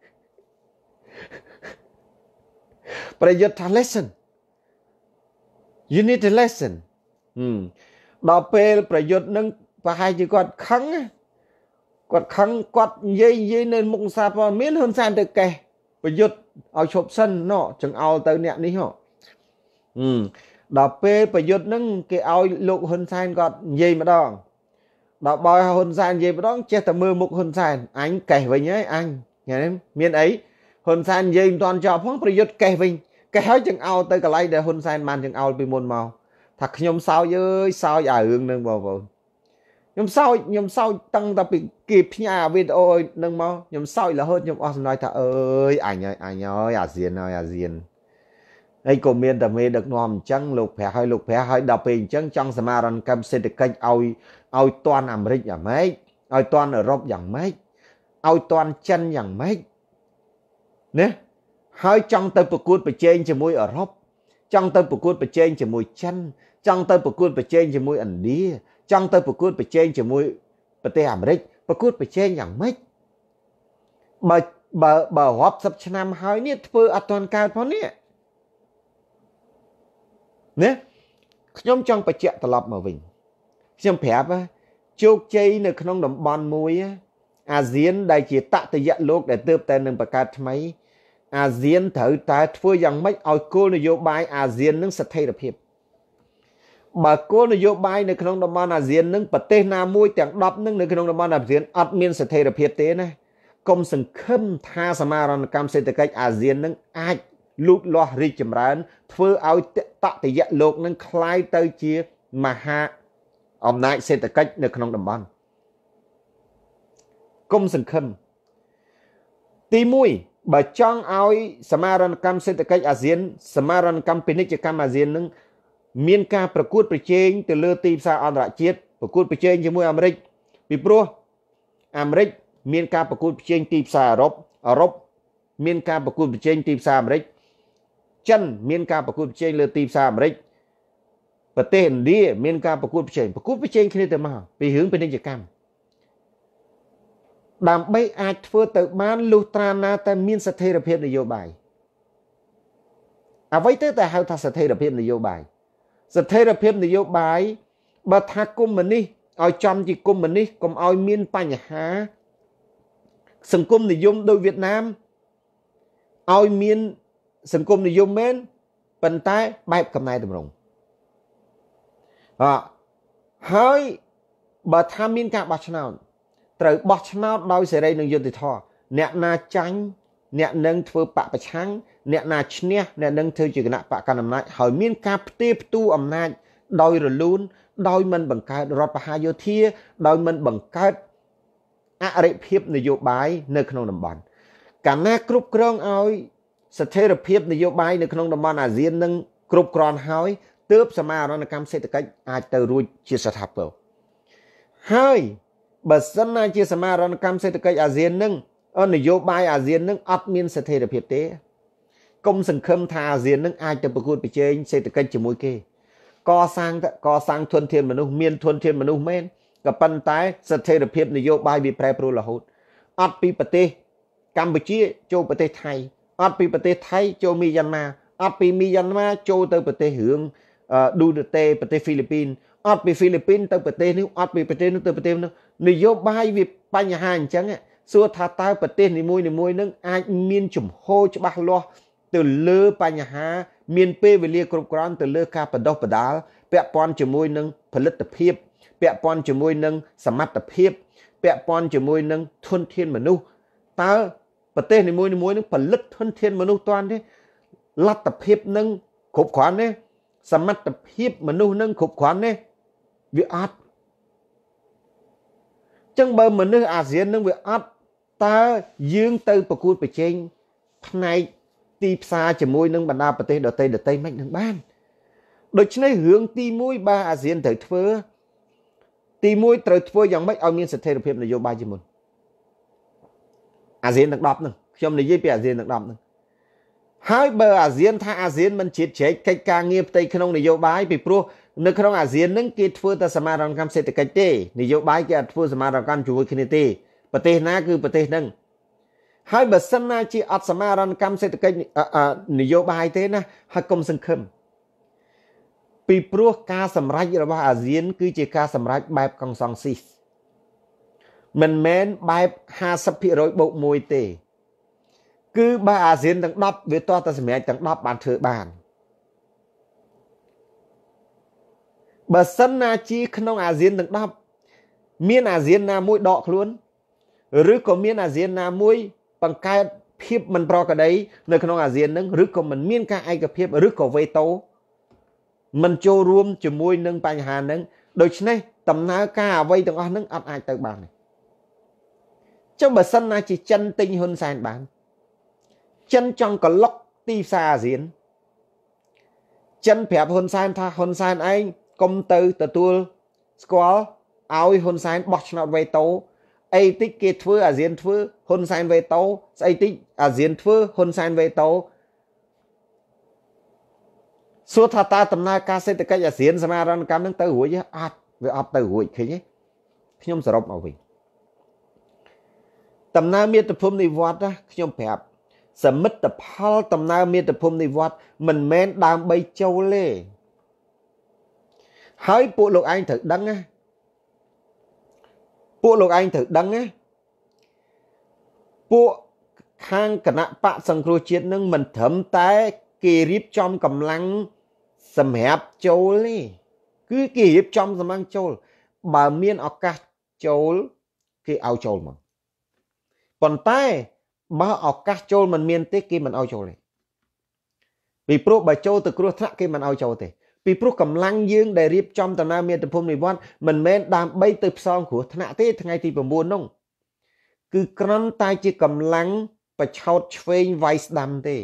ប្រយុទ្ធថា lesson you need a lesson ដល់ពេលប្រយុទ្ធនឹងប្រហែលជាគាត់ខឹងគាត់ខឹងគាត់និយាយនិយាយនៅមុខសារព័ត៌មានហ៊ុនសែនទៅកេះប្រយុទ្ធឲ្យឈប់សិនណោះចង្អោលទៅអ្នកនេះហ៎ដល់ពេលប្រយុទ្ធនឹងគេឲ្យលោកហ៊ុនសែនគាត់និយាយម្ដងដល់បើហ៊ុនសែននិយាយម្ដងចេះតែមើលមុខហ៊ុនសែនអញកេះវិញហើយអញមានអីហ៊ុនសែននិយាយមិនទាន់ចប់ផងប្រយុទ្ធកេះវិញកេះឲ្យចង្អោលទៅកន្លែងដែលហ៊ុនសែនបានចង្អោលពីមុនមកថាខ្ញុំសោចអើយសោចអារឿងនឹងបងប្អូនខ្ញុំសោចខ្ញុំសោចតាំងតែពីគេផ្ញើវីដេអូនឹងមកខ្ញុំសោចរហូតខ្ញុំអស់សំណើចថាអើយអញហើយអញហើយអាស៊ានហើយអាស៊ានហើយក៏មានតែមេដឹកនាំអញ្ចឹងលោកប្រាស់ហើយលោកប្រាស់ហើយដល់ពេលអញ្ចឹងចង់សមារណកម្មសេដ្ឋកិច្ចឲ្យឲ្យតាន់អាមេរិកយ៉ាងម៉េចឲ្យតាន់អឺរ៉ុបយ៉ាងម៉េចឲ្យតាន់ចិនយ៉ាងម៉េចណាហើយចង់ទៅប្រកួតប្រជែងជាមួយអឺរ៉ុបចង់ទៅប្រកួតប្រជែងជាមួយចិនចង់ទៅប្រកួតប្រជែងជាមួយឥណ្ឌាចង់ទៅប្រកួតប្រជែងជាមួយប្រទេសអាមេរិកប្រកួតប្រជែងយ៉ាងម៉េចបើបើបើរាប់សិបឆ្នាំហើយនេះធ្វើអត់ទាន់កើតផងនេះណាខ្ញុំចង់បញ្ជាក់ត្រឡប់មកវិញខ្ញុំប្រាប់ជោគជ័យនៅក្នុងតំបន់មួយអាស៊ានដែលជាតតយៈលោកដែលទើបតែនឹងបង្កើតថ្មីអាស៊ានត្រូវតែធ្វើយ៉ាងម៉េចឲ្យគោលនយោបាយអាស៊ាននឹងស្ថិរភាពបើគោលនយោបាយនៅក្នុងតំបន់អាស៊ាននឹងប្រទេសណាមួយទាំងដប់នឹងនៅក្នុងតំបន់អាស៊ានអត់មានស្ថិរភាពទេណាកុំសង្ឃឹមថាសមារណកម្មសេដ្ឋកិច្ចអាស៊ាននឹងអាចលូតលាស់រីកចម្រើនធ្វើឲ្យតតយៈលោកនឹងคล้ายទៅជាមហាអំណាចសេដ្ឋកិច្ចនៅក្នុងតំបន់កុំសង្ឃឹមទីមួយបើចង់ឲ្យសមារណកម្មសេដ្ឋកិច្ចអាស៊ានសមារណកម្មពាណិជ្ជកម្មអាស៊ាននឹងមានការប្រកួតប្រជែងទៅលើទីផ្សារអន្តរជាតិប្រកួតប្រជែងជាមួយអាមេរិកពីព្រោះអាមេរិកមានការប្រកួតប្រជែងទីផ្សារអឺរ៉ុបអឺរ៉ុបមានការប្រកួតប្រជែងទីផ្សារអាមេរិកចិនមានការប្រកួតប្រជែងលើទីផ្សារអាមេរិកប្រទេសឥណ្ឌាមានការប្រកួតប្រជែងប្រកួតប្រជែងគ្នាទៅមកពីរឿងពាណិជ្ជកម្មដើម្បីអាចធ្វើទៅបានលុះត្រាណាតែមានស្ថិរភាពនយោបាយអ្វីទៅតែហៅថាស្ថិរភាពនយោបាយស្ថិរភាពនយោបាយបើថាកុម្មុយនីសឲ្យចំជាកុម្មុយនីសកុំឲ្យមានបញ្ហាសង្គមនិយមដោយវៀតណាមឲ្យមានសង្គមនិយមមែនប៉ុន្តែបែបកំណែតម្រង់អហើយបើថាមានការបោះឆ្នោតត្រូវបោះឆ្នោតដោយសេរីនិងយុត្តិធម៌អ្នកណាចាញ់អ្នកនឹងធ្វើបកប្រឆាំងអ្នកណាឈ្នះអ្នកនឹងធ្វើជាគណៈបកកណ្ដាលអំណាចហើយមានការផ្ទេរផ្ទូលអំណាចដោយរលូនដោយមិនបង្កើតរដ្ឋបហាយោធាដោយមិនបង្កើតអរិភាពនយោបាយនៅក្នុងតំបន់កាលណាគ្រប់គ្រងឲ្យស្ថិរភាពនយោបាយនៅក្នុងតំបន់អាស៊ាននឹងគ្រប់គ្រាន់ហើយទើបសមាហរណកម្មសេដ្ឋកិច្ចអាចទៅរួចជាស្ថាពរហើយបើសិនណាជាសមាហរណកម្មសេដ្ឋកិច្ចអាស៊ាននឹងនយោបាយអាស៊ាននឹងអត់មានស្ថិរភាពទេកុំសង្ឃឹមថាអាស៊ាននឹងអាចទៅប្រកួតប្រជែងសេដ្ឋកិច្ចជាមួយគេកសាងកសាងធនធានមនុស្សមានធនធានមនុស្សមែនក៏ប៉ុន្តែស្ថិរភាពនយោបាយវាប្រែប្រួលរហូតអត់ពីប្រទេសកម្ពុជាចូលប្រទេសថៃអត់ពីប្រទេសថៃចូលមីយ៉ាន់ម៉ាអត់ពីមីយ៉ាន់ម៉ាចូលទៅប្រទេសរឿងឌូដឺតេប្រទេសហ្វីលីពីនអត់ពីហ្វីលីពីនទៅប្រទេសនេះអត់ពីប្រទេសនោះទៅប្រទេសនោះនយោបាយវាបញ្ហាអញ្ចឹងសួរថាតើប្រទេសនីមួយនីមួយនឹងអាចមានជំហរច្បាស់លាស់ទៅលើបញ្ហាមានពេលវេលាគ្រប់គ្រាន់ទៅលើការបដោះបដាលពាក់ព័ន្ធជាមួយនឹងផលិតភាពពាក់ព័ន្ធជាមួយនឹងសមត្ថភាពពាក់ព័ន្ធជាមួយនឹងធនធានមនុស្សតើប្រទេសនីមួយនីមួយនឹងផលិតធនធានមនុស្សតាន់ទេលទ្ធភាពនឹងគ្រប់គ្រាន់ទេសមត្ថភាពមនុស្សនឹងគ្រប់គ្រាន់ទេវាអត់ចឹងបើមនុស្សអាស៊ាននឹងវាអត់តើយើងទៅប្រកួតប្រជែងផ្នែកទីផ្សារជាមួយនឹងបណ្ដាប្រទេសដទៃដទៃមិននឹងបានដូច្នេះរឿងទីមួយបាទអាស៊ានត្រូវធ្វើទីមួយត្រូវធ្វើយ៉ាងម៉េចឲ្យមានស្ថិរភាពនយោបាយជាមុនអាស៊ានទាំងដប់ហ្នឹងខ្ញុំនិយាយពីអាស៊ានទាំងដប់ហ្នឹងហើយបើអាស៊ានថាអាស៊ានមិនជិតជ្រែកកិច្ចការងារផ្ទៃក្នុងនយោបាយពីព្រោះនៅក្នុងអាស៊ានហ្នឹងគេធ្វើតែសមាហរណកម្មសេដ្ឋកិច្ចទេនយោបាយគេអត់ធ្វើសមាហរណកម្មជាមួយគ្នាទេប្រទេសណាគឺប្រទេសហ្នឹងហើយបើសិនណាជាអត់សមាហរណកម្មសេដ្ឋកិច្ចនយោបាយទេណាហើយកុំសង្ឃឹមពីព្រោះការសម្រេចរបស់អាស៊ានគឺជាការសម្រេចបែបកុងសង់ស៊ីសមិនមែនបែបห้าสิบភាគរយ បូកមួយទេគឺបើអាស៊ានទាំងដប់វាតោះតែសម្រេចទាំងដប់បានធ្វើបានបើសិនណាជាក្នុងអាស៊ានទាំងដប់មានអាស៊ានណាមួយដកខ្លួនឬក៏មានអាស៊ានណាមួយបង្កើតភាពមិនប្រក្រតីនៅក្នុងអាស៊ាននឹងឬក៏មិនមានការឯកភាពឬក៏វេតូមិនចូលរួមជាមួយនឹងបញ្ហានឹងដូច្នេះដំណើរការអ្វីទាំងអស់នឹងអត់អាចទៅបានទេចុះបើសិនណាជាចិនទិញហ៊ុនសែនបានចិនចង់ក្លុកទីផ្សារអាស៊ានចិនប្រាប់ហ៊ុនសែនថាហ៊ុនសែនឯងកុំទៅទទួលស្គាល់ឲ្យហ៊ុនសែនបោះឆ្នោតវេតូអីតិចគេធ្វើអាស៊ានធ្វើហ៊ុនសែនវេតូស្អីតិចអាស៊ានធ្វើហ៊ុនសែនវេតូសួរថាតើដំណើរការសេដ្ឋកិច្ចអាស៊ានសមាហរណកម្មនឹងទៅរួចទេអត់វាអត់ទៅរួចឃើញទេខ្ញុំសរុបមកវិញដំណើរមាតុភូមិនិវត្តន៍ខ្ញុំប្រាប់សមិទ្ធផលដំណើរមាតុភូមិនិវត្តន៍មិនមែនដើម្បីចូលទេហើយពួកលោកឯងត្រូវដឹងណាពួកលោកឯងត្រូវដឹងណាពួកខាងគណៈបកសង្គ្រោះជាតិនឹងមិនត្រឹមតែគេរៀបចំកម្លាំងសម្រាប់ចូលទេគឺគេរៀបចំសម្រាប់ចូលបើមានឱកាសចូលគេឲ្យចូលមកប៉ុន្តែបើឱកាសចូលមិនមានទេគេមិនឲ្យចូលទេពីព្រោះបើចូលទៅគ្រោះថ្នាក់គេមិនឲ្យចូលទេពីព្រោះកម្លាំងយើងដែលរៀបចំដំណើរមាតុភូមិនិវត្តន៍មិនមែនដើម្បីទៅផ្សងគ្រោះថ្នាក់ទេថ្ងៃទី៩នោះគឺគ្រាន់តែជាកម្លាំងប្រឆោតឆ្វេងវាយស្ដាំទេ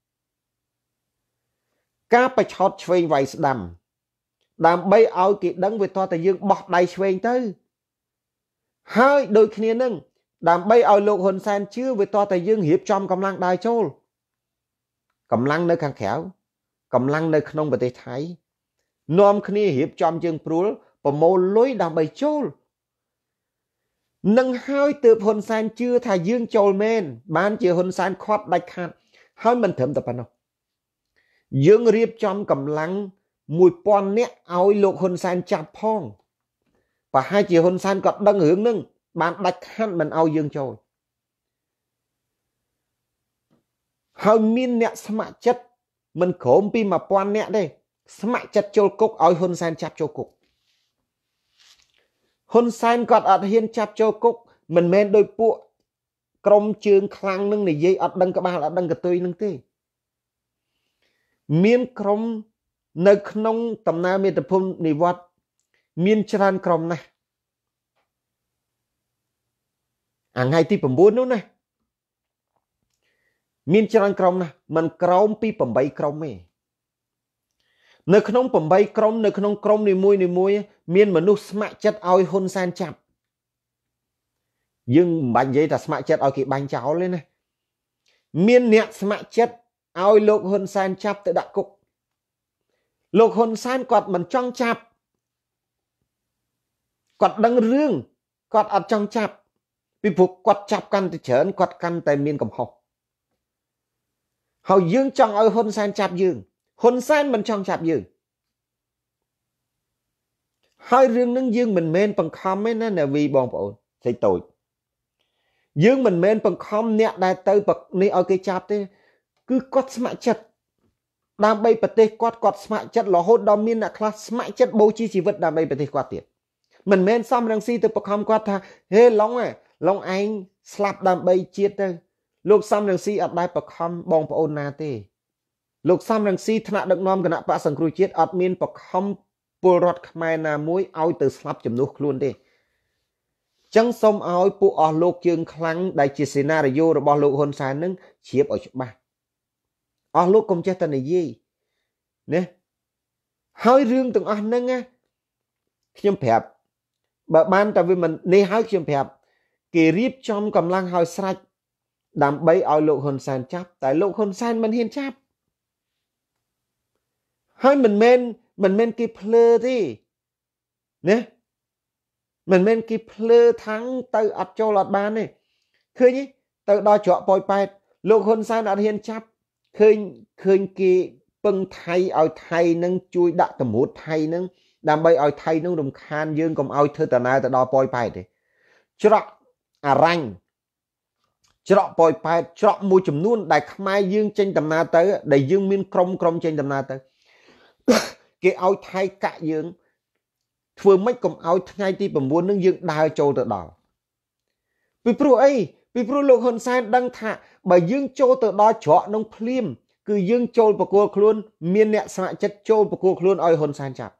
ការប្រឆោតឆ្វេងវាយស្ដាំដើម្បីឲ្យគេដឹងវាតតែយើងបោះដៃឆ្វេងទៅហើយដូចគ្នានឹងដើម្បីឲ្យលោកហ៊ុនសែនជឿវាតតែយើងរៀបចំកម្លាំងដើរចូលកម្លាំងនៅខាងក្រៅកម្លាំងនៅក្នុងប្រទេសថៃនាំគ្នារៀបចំជើងព្រួលប្រមូលលុយដើម្បីចូលនឹងហើយទើបហ៊ុនសែនជឿថាយើងចូលមែនបានជាហ៊ុនសែនខាត់ដាច់ខាតហើយមិនត្រឹមតែប៉ុណ្ណោះយើងរៀបចំកម្លាំងមួយពាន់នាក់ឲ្យលោកហ៊ុនសែនចាប់ផងប្រហែលជាហ៊ុនសែនក៏ដឹងរឿងហ្នឹងបានដាច់ខាតមិនឲ្យយើងចូលហើយមានអ្នកស្ម័គ្រចិត្តមិនក្រោមពីmộtពាន់អ្នកទេស្ម័គ្រចិត្តចូលគុកឲ្យហ៊ុនសែនចាប់ចូលគុកហ៊ុនសែនគាត់អត់ហ៊ានចាប់ចូលគុកមិនមែនដោយពួកក្រុមជើងខ្លាំងនឹងនិយាយអត់ដឹងក្បាលអត់ដឹងកតុយនឹងទេមានក្រុមនៅក្នុងដំណើរមាតុភូមិនិវត្តមានច្រើនក្រុមណាស់អាថ្ងៃទី9នោះណាមានច្រើនក្រុមណាស់មិនក្រោមពីeightក្រុមទេនៅក្នុងeightក្រុមនៅក្នុងក្រុមនីមួយនីមួយមានមនុស្សស្ម័គ្រចិត្តឲ្យហ៊ុនសែនចាប់យើងមិនបាច់និយាយថាស្ម័គ្រចិត្តឲ្យគេបាញ់ចោលទេណាមានអ្នកស្ម័គ្រចិត្តឲ្យលោកហ៊ុនសែនចាប់ទៅដាក់គុកលោកហ៊ុនសែនគាត់មិនចង់ចាប់គាត់ដឹងរឿងគាត់អត់ចង់ចាប់ពីព្រោះគាត់ចាប់កាន់តែច្រើនគាត់កាន់តែមានកំហុសហើយយើងចង់ឲ្យហ៊ុនសែនចាប់យើងហ៊ុនសែនមិនចង់ចាប់យើងហើយរឿងនឹងយើងមិនមែនបង្ខំទេណាណាវីបងប្អូនស្អីតូចយើងមិនមែនបង្ខំអ្នកដែលទៅនេះឲ្យគេចាប់ទេគឺគាត់ស្ម័គ្រចិត្តដើម្បីប្រទេសគាត់គាត់ស្ម័គ្រចិត្តរហូតដល់មានអ្នកខ្លះស្ម័គ្រចិត្តបូជាជីវិតដើម្បីប្រទេសគាត់ទៀតមិនមែនសំរងស៊ីទៅបង្ខំគាត់ថាហេឡុងឡុងឯងស្លាប់ដើម្បីជាតិទៅលោកសំរងស៊ីអត់ដែលបង្ខំបងប្អូនណាទេលោកសំរងស៊ីថ្នាក់ដឹកនាំគណៈបក្សសង្គ្រោះជាតិអត់មានបង្ខំពលរដ្ឋខ្មែរណាមួយឲ្យទៅស្លាប់ជំនួសខ្លួនទេចឹងសូមឲ្យពួកអស់លោកជើងខ្លាំងដែលជាសេណារីយ៉ូរបស់លោកហ៊ុនសែននឹងជ្រាបឲ្យច្បាស់អស់លោកកុំចេះតែនិយាយណាហើយរឿងទាំងអស់ហ្នឹងខ្ញុំប្រាប់បើបានតែវាមិននេះហើយខ្ញុំប្រាប់គេរៀបចំកម្លាំងឲ្យស្រេចដើម្បីឲ្យលោកហ៊ុនសែនចាប់តែលោកហ៊ុនសែនមិនហ៊ានចាប់ហើយមិនមែនមិនមែនគេភ្លើទេណាមិនមែនគេភ្លើថាំងទៅអត់ចូលអត់បានទេឃើញទៅដល់ច្រកប៉ោយប៉ែតលោកហ៊ុនសែនអត់ហ៊ានចាប់ឃើញឃើញគេពឹងថៃឲ្យថៃនឹងជួយដាក់តម្រួតថៃនឹងដើម្បីឲ្យថៃនឹងរំខានយើងកុំឲ្យធ្វើដំណើរទៅដល់ប៉ោយប៉ែតទេច្រកអរ៉ាញ់ច្រកប៉ោយប៉ែតច្រកមួយចំនួនដែលខ្មែរយើងចេញដំណើរទៅដែលយើងមានក្រុមក្រុមចេញដំណើរទៅគេឲ្យថៃកាក់យើងធ្វើម៉េចកុំឲ្យថ្ងៃទីnineនឹងយើងដើរចូលទៅដល់ពីព្រោះអីពីព្រោះលោកហ៊ុនសែនដឹងថាបើយើងចូលទៅដល់ច្រកនោះភ្លាមគឺយើងចូលបកគោលខ្លួនមានអ្នកស្ម័គ្រចិត្តចូលបកគោលខ្លួនឲ្យហ៊ុនសែនចាប់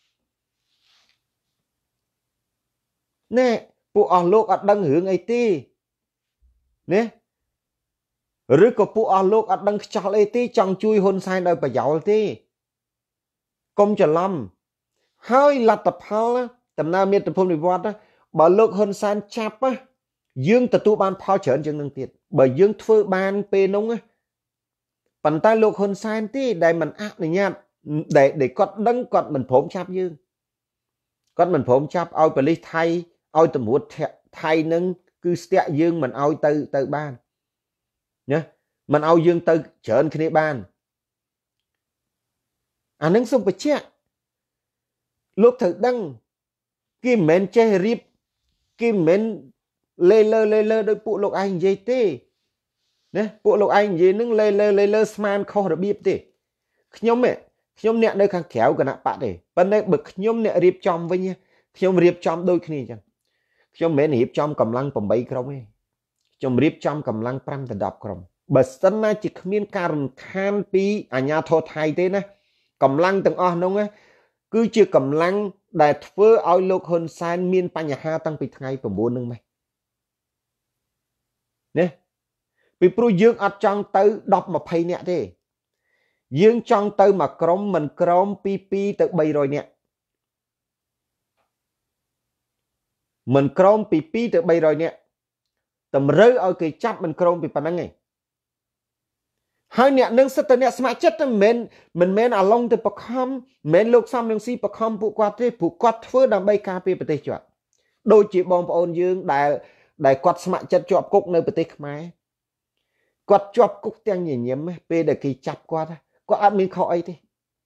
ណែពួកអស់លោកអត់ដឹងរឿងអីទេណាឬក៏ពួកអស់លោកអត់ដឹងខ្ចោះអីទេចង់ជួយហ៊ុនសែនឲ្យប្រយោលទេកុំច្រឡំហើយលទ្ធផលដំណើរមាតុភូមិនិវត្តបើលោកហ៊ុនសែនចាប់យើងទទួលបានផលច្រើនជាងនឹងទៀតបើយើងធ្វើបានពេលនោះប៉ុន្តែលោកហ៊ុនសែនទេដែលមិនអនុញ្ញាតដែលដែលគាត់ដឹងគាត់មិនព្រមចាប់យើងគាត់មិនព្រមចាប់ឲ្យប៉ូលីសថៃឲ្យតម្រួតថៃនឹងគឺស្ទាក់យើងមិនឲ្យទៅទៅបានណាមិនឲ្យយើងទៅច្រើនគ្នាបានអានឹងសូមបញ្ជាក់លោកត្រូវដឹងគេមិនមែនចេះរៀបគេមិនមែនលេលើលេលើដោយពួកលោកឯងនិយាយទេណាពួកលោកឯងនិយាយនឹងលេលើលេលើស្មានខុសរបៀបទេខ្ញុំខ្ញុំអ្នកនៅខាងក្រៅគណៈបកទេប៉ុន្តែបើខ្ញុំអ្នករៀបចំវិញខ្ញុំរៀបចំដូចគ្នាអញ្ចឹងខ្ញុំមិនមែនរៀបចំកម្លាំងeightក្រុមទេខ្ញុំរៀបចំកម្លាំងfiveទៅtenក្រុមបើសិនណាជាគ្មានការរំខានពីអាជ្ញាធរថៃទេណាកម្លាំងទាំងអស់នោះគឺជាកម្លាំងដែលធ្វើឲ្យលោកហ៊ុនសែនមានបញ្ហាតាំងពីថ្ងៃnineនឹងម៉េចណាពីព្រោះយើងអត់ចង់ទៅten twentyនាក់ទេយើងចង់ទៅមួយក្រុមមិនក្រោមពីtwoទៅthree hundredនាក់មិនក្រោមពីtwoទៅthree hundredនាក់តម្រូវឲ្យគេចាប់មិនក្រោមពីប៉ុណ្្នឹងឯងហើយអ្នកនឹងសិតតែអ្នកស្ម័គ្រចិត្តមិនមែនមិនមែនអាឡុងទៅបខំមិនមែនលោកសំរងស៊ីបខំពួកគាត់ទេពួកគាត់ធ្វើដើម្បីការពារប្រទេសគាត់ដូចជាបងប្អូនយើងដែលដែលគាត់ស្ម័គ្រចិត្តជាប់គុកនៅប្រទេសខ្មែរគាត់ជាប់គុកទាំងញញឹមពេលដែលគេចាប់គាត់គាត់អត់មានខុសអីទេ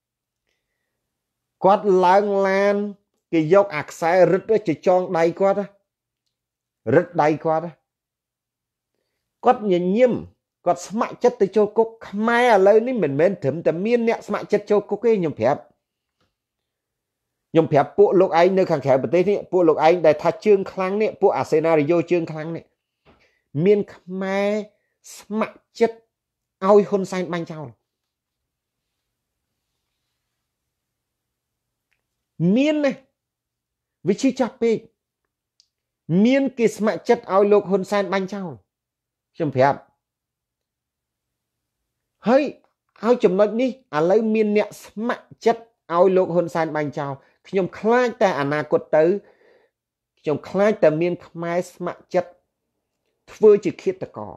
គាត់ឡើងឡានគេយកអាខ្សែរឹតទៅចងដៃគាត់រឹតដៃគាត់គាត់ញញឹមគាត់ស្ម័គ្រចិត្តទៅចូលគុកខ្មែរឥឡូវនេះមិនមែនត្រឹមតែមានអ្នកស្ម័គ្រចិត្តចូលគុកទេខ្ញុំប្រាប់ខ្ញុំប្រាប់ពួកលោកឯងនៅខាងក្រៅប្រទេសនេះពួកលោកឯងដែលថាជើងខ្លាំងនេះពួកអាសេណារីយ៉ូជើងខ្លាំងនេះមានខ្មែរស្ម័គ្រចិត្តឲ្យហ៊ុនសែនបាញ់ចោលមានណាវិជាចាប់ពេកមានគេស្ម័គ្រចិត្តឲ្យលោកហ៊ុនសែនបាញ់ចោលខ្ញុំប្រាប់ហើយហើយចំណុចនេះឥឡូវមានអ្នកស្ម័គ្រចិត្តឲ្យលោកហ៊ុនសែនបាញ់ចោលខ្ញុំខ្លាចតែអនាគតទៅខ្ញុំខ្លាចតែមានខ្មែរស្ម័គ្រចិត្តធ្វើជាឃាតករ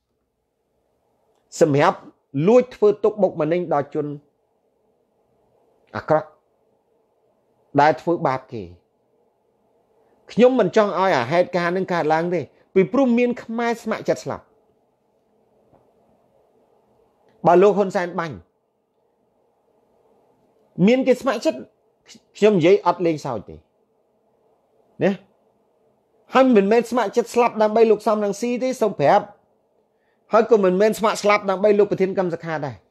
សម្រាប់លួចធ្វើទុកបុកម្នេញដល់ជនអាក្រក់ដែលធ្វើបាបគេខ្ញុំមិនចង់ឲ្យអាហេតុការណ៍នឹងកើតឡើងទេពីព្រោះមានខ្មែរស្ម័គ្រចិត្តស្លាប់បើលោកហ៊ុនសែនបាញ់មានគេស្ម័គ្រចិត្តខ្ញុំនិយាយអត់លេងសើចទេណាហើយមិនមែនស្ម័គ្រចិត្តស្លាប់ដើម្បីលោកសំរងស៊ីទេសូមប្រាប់ហើយក៏មិនមែនស្ម័គ្រស្លាប់ដើម្បីលោកប្រធានកម្មសខាដែរ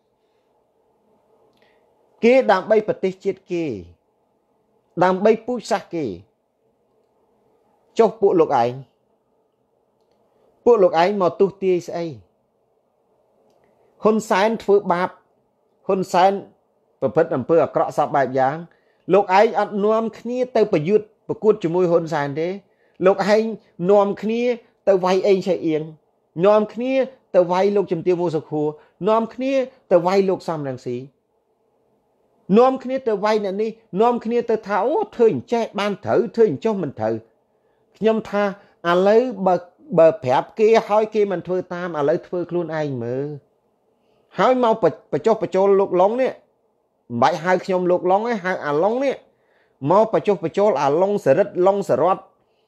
គេដើម្បីប្រទេសជាតិគេដើម្បីពូជសាសន៍គេចុះពួកលោកឯងពួកលោកឯងមកទុះទាយស្អីហ៊ុនសែនធ្វើបាបហ៊ុនសែនប្រព្រឹត្តអំពើអាក្រក់សពបែបយ៉ាងលោកឯងអត់នាំគ្នាទៅប្រយុទ្ធប្រកួតជាមួយហ៊ុនសែនទេលោកឯងនាំគ្នាទៅវាយអេងឆៃអៀងនាំគ្នាទៅវាយលោកជំទាវ ម៉ូសុខួរនាំគ្នាទៅវាយលោកសំរងស៊ីនាំគ្នាទៅវាយអ្នកនេះនាំគ្នាទៅថាអូធ្វើអញ្ចេះបានត្រូវធ្វើអញ្ចោះមិនត្រូវខ្ញុំថាឥឡូវបើបើប្រាប់គេហើយគេមិនធ្វើតាមឥឡូវធ្វើខ្លួនឯងមើលហើយមកបញ្ចុះបញ្ចូលលោកឡុងនេះមិនបាច់ហៅខ្ញុំលោកឡុងទេហៅអាឡុងនេះមកបញ្ចុះបញ្ចូលអាឡុងសរិទ្ធឡុងសរត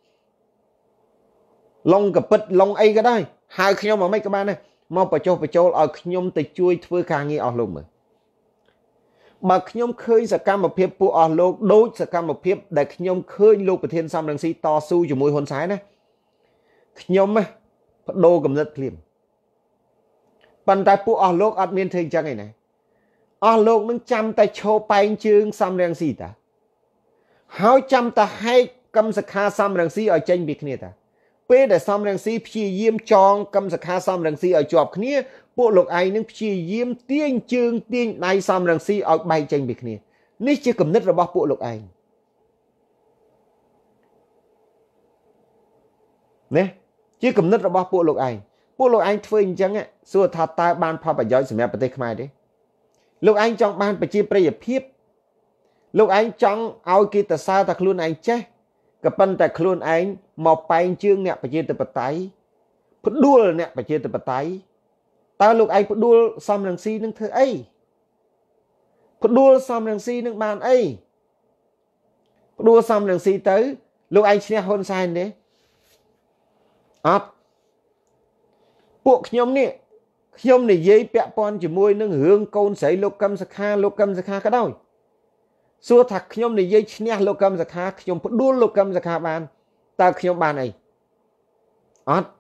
ឡុងកពិតឡុងអីក៏ដែរហៅខ្ញុំមកមិនក៏បានដែរមកបញ្ចុះបញ្ចូលឲ្យខ្ញុំទៅជួយធ្វើការងារអស់លោកមើលបើខ្ញុំឃើញសកម្មភាពពួកអស់លោកដូចសកម្មភាពដែលខ្ញុំឃើញលោកប្រធានសំរងស៊ីតស៊ូជាមួយហ៊ុនសែនណាខ្ញុំណាបដូរគំនិតភ្លាមប៉ុន្តែពួកអស់លោកអត់មានធ្វើអញ្ចឹងឯណាអស់លោកនឹងចាំតែឈោប៉ែងជើងសំរងស៊ីតាហើយចាំតែហែកកម្មសខាសំរងស៊ីឲ្យចេញពីគ្នាតាពេលដែលសំរងស៊ីព្យាយាមចងកម្មសខាសំរងស៊ីឲ្យជាប់គ្នាពួកលោកឯងនឹងព្យាយាមទាញជើងទាញដៃសំរងស៊ីឲ្យបែកចេញពីគ្នានេះជាគំនិតរបស់ពួកលោកឯងណាជាគំនិតរបស់ពួកលោកឯងពួកលោកឯងធ្វើអញ្ចឹងសួរថាតើបានផលប្រយោជន៍សម្រាប់ប្រទេសខ្មែរទេលោកឯងចង់បានប្រជាប្រិយភាពលោកឯងចង់ឲ្យគេទៅសើថាខ្លួនឯងចេះក៏ប៉ុន្តែខ្លួនឯងមកប៉ែងជើងអ្នកប្រជាធិបតេយ្យផ្ដួលអ្នកប្រជាធិបតេយ្យតើលោកឯងផ្ដួលសំរងស៊ីនឹងធ្វើអីផ្ដួលសំរងស៊ីនឹងបានអីផ្ដួលសំរងស៊ីទៅលោកឯងឈ្នះហ៊ុនសែនទេអត់ពួកខ្ញុំនេះខ្ញុំនិយាយពាក់ព័ន្ធជាមួយនឹងរឿងកូនស្រីលោកកឹមសុខាលោកកឹមសុខាក៏ដោយសួរថាខ្ញុំនិយាយឈ្នះលោកកឹមសុខាខ្ញុំផ្ដួលលោកកឹមសុខាបានតើខ្ញុំបានអីអត់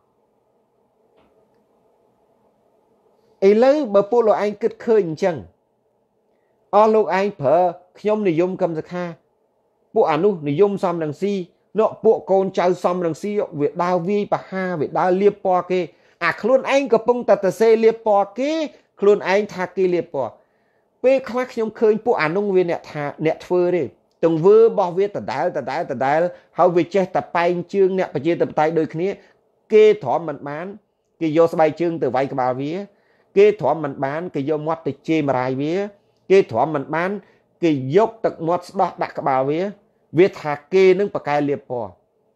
ឥឡូវបើពួកលោកឯងគិតឃើញអញ្ចឹងអស់លោកឯងប្រើខ្ញុំនិយមកឹមសុខាពួកអានោះនិយមសំរងស៊ីនោះពួកកូនចៅសំរងស៊ីវាដើរវាយបហាវាដើរលៀបពណ៌គេអាខ្លួនឯងកំពុងតែទៅសេលៀបពណ៌គេខ្លួនឯងថាគេលៀបពណ៌ពេលខ្លះខ្ញុំឃើញពួកអានោះវាអ្នកថាអ្នកធ្វើទេទង្វើរបស់វាដដែលដដែលដដែលហើយវាចេះតែប៉ែងជើងអ្នកប្រជាធិបតេយ្យដូចគ្នាគេទ្រាំមិនបានគេយកស្បែកជើងទៅវាយក្បាលវាគេទ្រាំមិនបានគេយកមាត់ទៅជេរម្រាយវាគេទ្រាំមិនបានគេយកទឹកមាត់ស្ដោះដាក់ក្បាលវាវាថាគេនឹងប្រកែលៀបពណ៌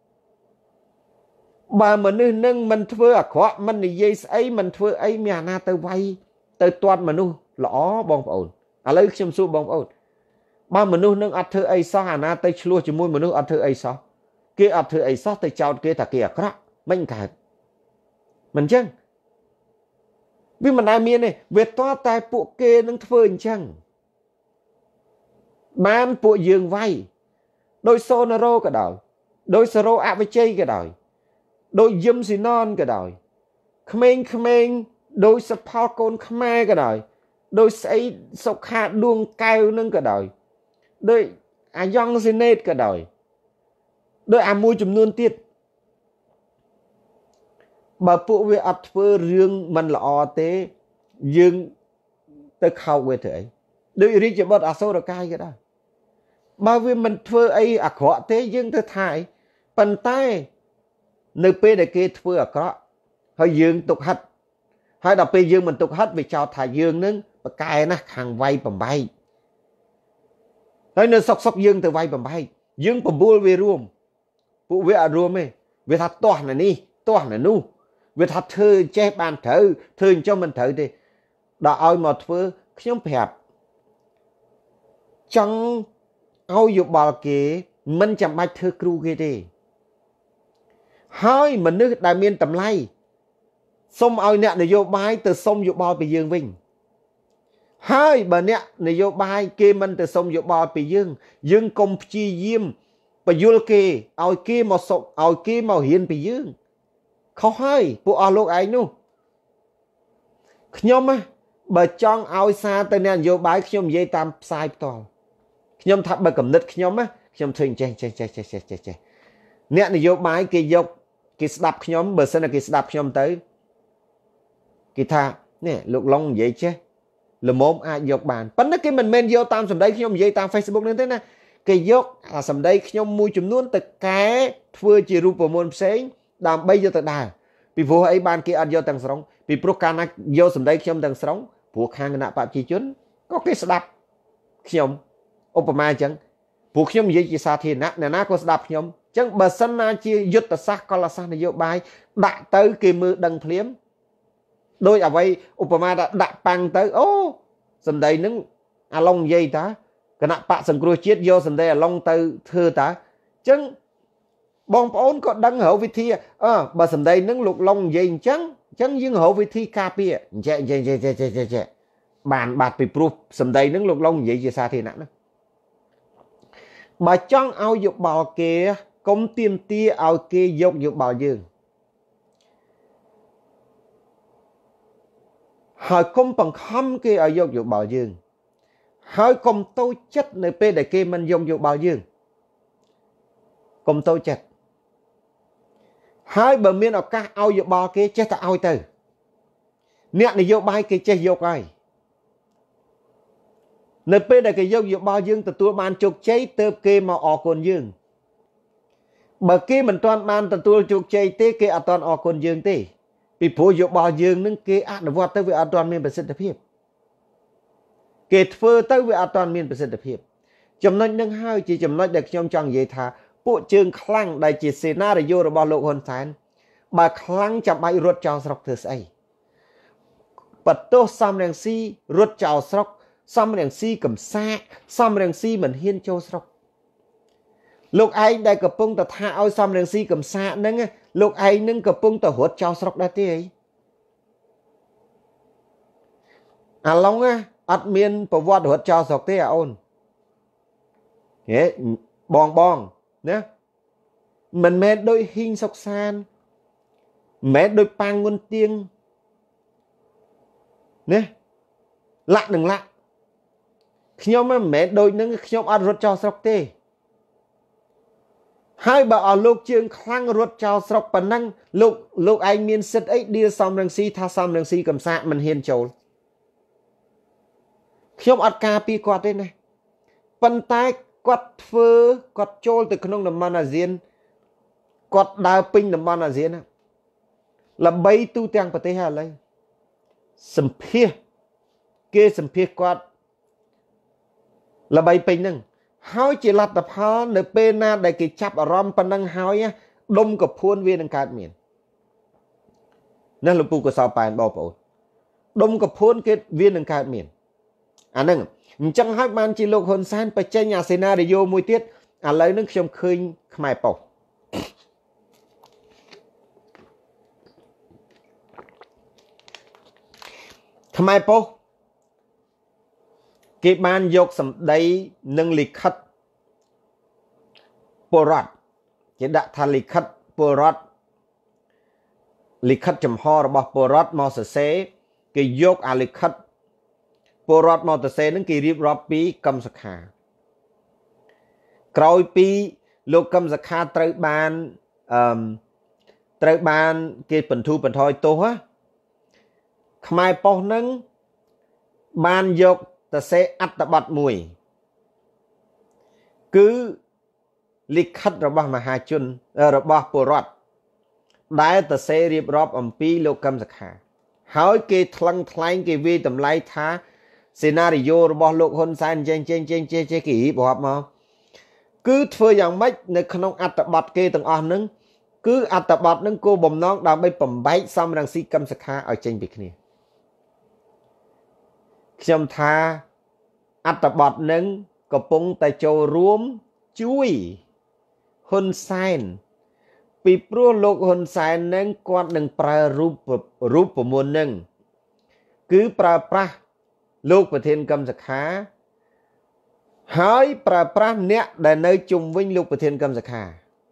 បើមនុស្សនឹងមិនធ្វើអាក្រក់មិននិយាយស្អីមិនធ្វើអីមានអាណាទៅវាយទៅទាត់មនុស្សល្អបងប្អូនឥឡូវខ្ញុំសួរបងប្អូនបើមនុស្សនឹងអត់ធ្វើអីសោះអាណាទៅឆ្លោះជាមួយមនុស្សអត់ធ្វើអីសោះគេអត់ធ្វើអីសោះទៅចោទគេថាគេអាក្រក់មិនកើតមិនអញ្ចឹងវាមិនដែលមានទេវាតតែពួកគេនឹងធ្វើអញ្ចឹងបានពួកយើងវាយដោយសូណារ៉ូក៏ដោយដោយសរោអវិជ័យក៏ដោយដោយយឹមស៊ីណនក៏ដោយក្មេងៗ đôi sập phao côn khmer cái đời đôi xây sọc hạ đuông cao nâng cái đời đôi à yong xin nết cái đời đôi à môi chùm luôn tiết bà phụ về ập phơ riêng mình là o tế dương tới khâu về thế đôi rí chỉ bớt à sâu được cái cái đó bà vì mình phơ ấy à khó thế dương tới thải bàn tay nơi bê để kê phơ à có hơi dương tục hết hơi đọc bê dương mình tục hết vì cho thải dương nâng bà cái nó hàng vay bầm bay hơi nơi sọc sọc dương từ vay bầm bay dương bầm bùa về ruộng phụ về à ruộng ấy về thật toàn là ni toàn là nu về thật thơ che bàn thử thơ cho mình thử thì đã ôi một phơ nhóm hẹp trong ôi dục bảo kế mình chẳng bạch thơ kru ghê đi hơi mình nước đại miên tầm lay xong ôi nẹ này vô bài từ sông dục bảo bị dương vinh hơi bà nẹ này vô bài kê mình từ sông dục bảo bị dương dương công chi diêm bà vô kê ôi kê mà sông ôi kê mà hiền bị dương khó hơi bộ ở lúc ấy nu nhóm á bà chọn ôi xa tên nè vô bài nhóm dây tam sai toàn nhóm thắp bà cầm nít nhóm á nhóm thuyền chê chê chê chê chê chê chê nè này vô bài kì dục kì đạp nhóm bà xin là kì đạp nhóm tới kì tha nè lục long vậy chứ là môn ai dục bàn bánh nó cái mình men vô tam sầm đây nhóm dây tam Facebook nên thế nè kì dục à sầm đây nhóm mua chùm luôn từ cái thưa chỉ rụp vào môn xế đàm bây giờ từ đà vì vô ấy ban kia ăn vô tầng sống vì pro can vô sầm đây nhóm tầng sống buộc hàng nạ bạc chi chốn có cái đạp nhóm Obama chẳng buộc nhóm gì chỉ xa thì nè nè nè có đạp nhóm chẳng bà sân na chi dứt ta sát con là sát này vô bài đã tới kia mưa đằng phliếm đôi ở vậy Obama đã đã bằng tới ô sầm đây nứng à long dây ta cái nạ bạc sầm cua chết vô sầm đây à long từ thưa ta chẳng bong ôn có đăng hậu vị thi à bà sầm đây nứng lục long dây chẳng chẳng dương hậu vị thi cà pia chè chè chè chè chè chè chè bàn bạc bị proof sầm đây nứng lục long dây chỉ xa thì nè bà chọn ao dục bảo kê công tiêm tia ao kê dục dục bảo dương hỏi công bằng khăm kê ở dục dục bảo dương hỏi công tôi chất nơi bê để kê mình dùng dục bảo dương công tôi chất hỏi bà miên ở các ao dục bảo kê chết ta ao từ nè này dục bài kê chết dục ai nơi bên đây cái dâu dụ bao dương từ tua ban chục cháy tớp kê mà ọ cồn dương bởi kê mình toàn ban từ tua chục cháy tê kê ở toàn ọ cồn dương tê vì phố dụ bao dương nâng kê ác nó vọt tới với ở toàn miền bờ sinh tập hiệp kê phơ tới với ở toàn miền bờ sinh tập hiệp chấm nói nâng hai chỉ chấm nói được trong trong vậy thà bộ trường khăn đại chỉ xê na để vô rồi bao lộ hồn sáng bà khăn chậm bay ruột trào sọc thử say bật tô xăm đèn si ruột trào sọc xăm đèn si cầm xa xăm đèn si mình hiên châu sọc lúc ai đây cặp bông ta thả ôi xăm đèn si cầm xa nâng lúc ai nâng cặp bông ta hốt châu sọc đã thế ấy à long á ắt miên bảo vọt hốt châu sọc thế à ôn thế bong bong nhé mình mẹ đôi hình sọc san mẹ đôi pang ngôn tiếng nè lạ đừng lạ nhóm mà mẹ đôi nâng nhóm ăn rốt cho sọc tê hai bà ở lúc trường khăn rốt cho sọc bà năng lúc lúc anh miên xích ấy đi xong răng si tha xong răng si cầm xạ mình hiền châu nhóm ăn cà pi quạt đây này bàn tay quạt phơ quạt trôi từ khăn nông nằm riêng quạt đào pinh nằm riêng là bay tu tiếng bà tế hà lấy sầm phia kê sầm phia quạt là bay pin nâng hói chỉ lặt tập hóa nơi bên na để kì chắp ở rom pan nâng hói á đông cặp phuôn viên nâng cát miền nên là pu của sao bàn bao bộ đông cặp phuôn kết viên nâng cát miền à nâng chẳng hói ban chỉ lục hồn sanไป chơi nhà sena để vô mùi tiết à lấy nước trong khơi khmai bọc khmai bọc cái ban dục sầm đây nâng lịch khất porat chỉ đã thay lịch khất porat lịch khất chấm ho rồi bỏ porat mò sờ xé គេយកអាលិខិតពលរដ្ឋមកទៅសេនឹងគេរៀបរាប់ពីកឹមសុខាក្រោយពីលោកកឹមសុខាត្រូវបានអឺត្រូវបានគេបន្ធូរបន្ថយទោសខ្មែរប៉ុស្តិ៍នឹងបានយកទៅសេអត្ថបទមួយគឺលិខិតរបស់មហាជនរបស់ពលរដ្ឋដែលទៅសេរៀបរាប់អំពីលោកកឹមសុខាហើយគេថ្លឹងថ្លែងគេវាយតម្លៃថាសេណារីយ៉ូរបស់លោកហ៊ុនសែនចេញចេញចេញចេះចេះគេរៀបរាប់មកគឺធ្វើយ៉ាងម៉េចនៅក្នុងអត្ថបទគេទាំងអស់ហ្នឹងគឺអត្ថបទហ្នឹងគោលបំណងដើម្បីបំបែកសំរងស៊ីកឹមសុខាឲ្យចេញពីគ្នាខ្ញុំថាអត្ថបទហ្នឹងកំពុងតែចូលរួមជួយហ៊ុនសែនពីព្រោះលោកហ៊ុនសែននឹងគាត់នឹងប្រើរូបរូបមន្តនឹងគឺប្រើប្រាស់លោកប្រធានកឹមសុខាហើយប្រើប្រាស់អ្នកដែលនៅជុំវិញលោកប្រធានកឹមសុខា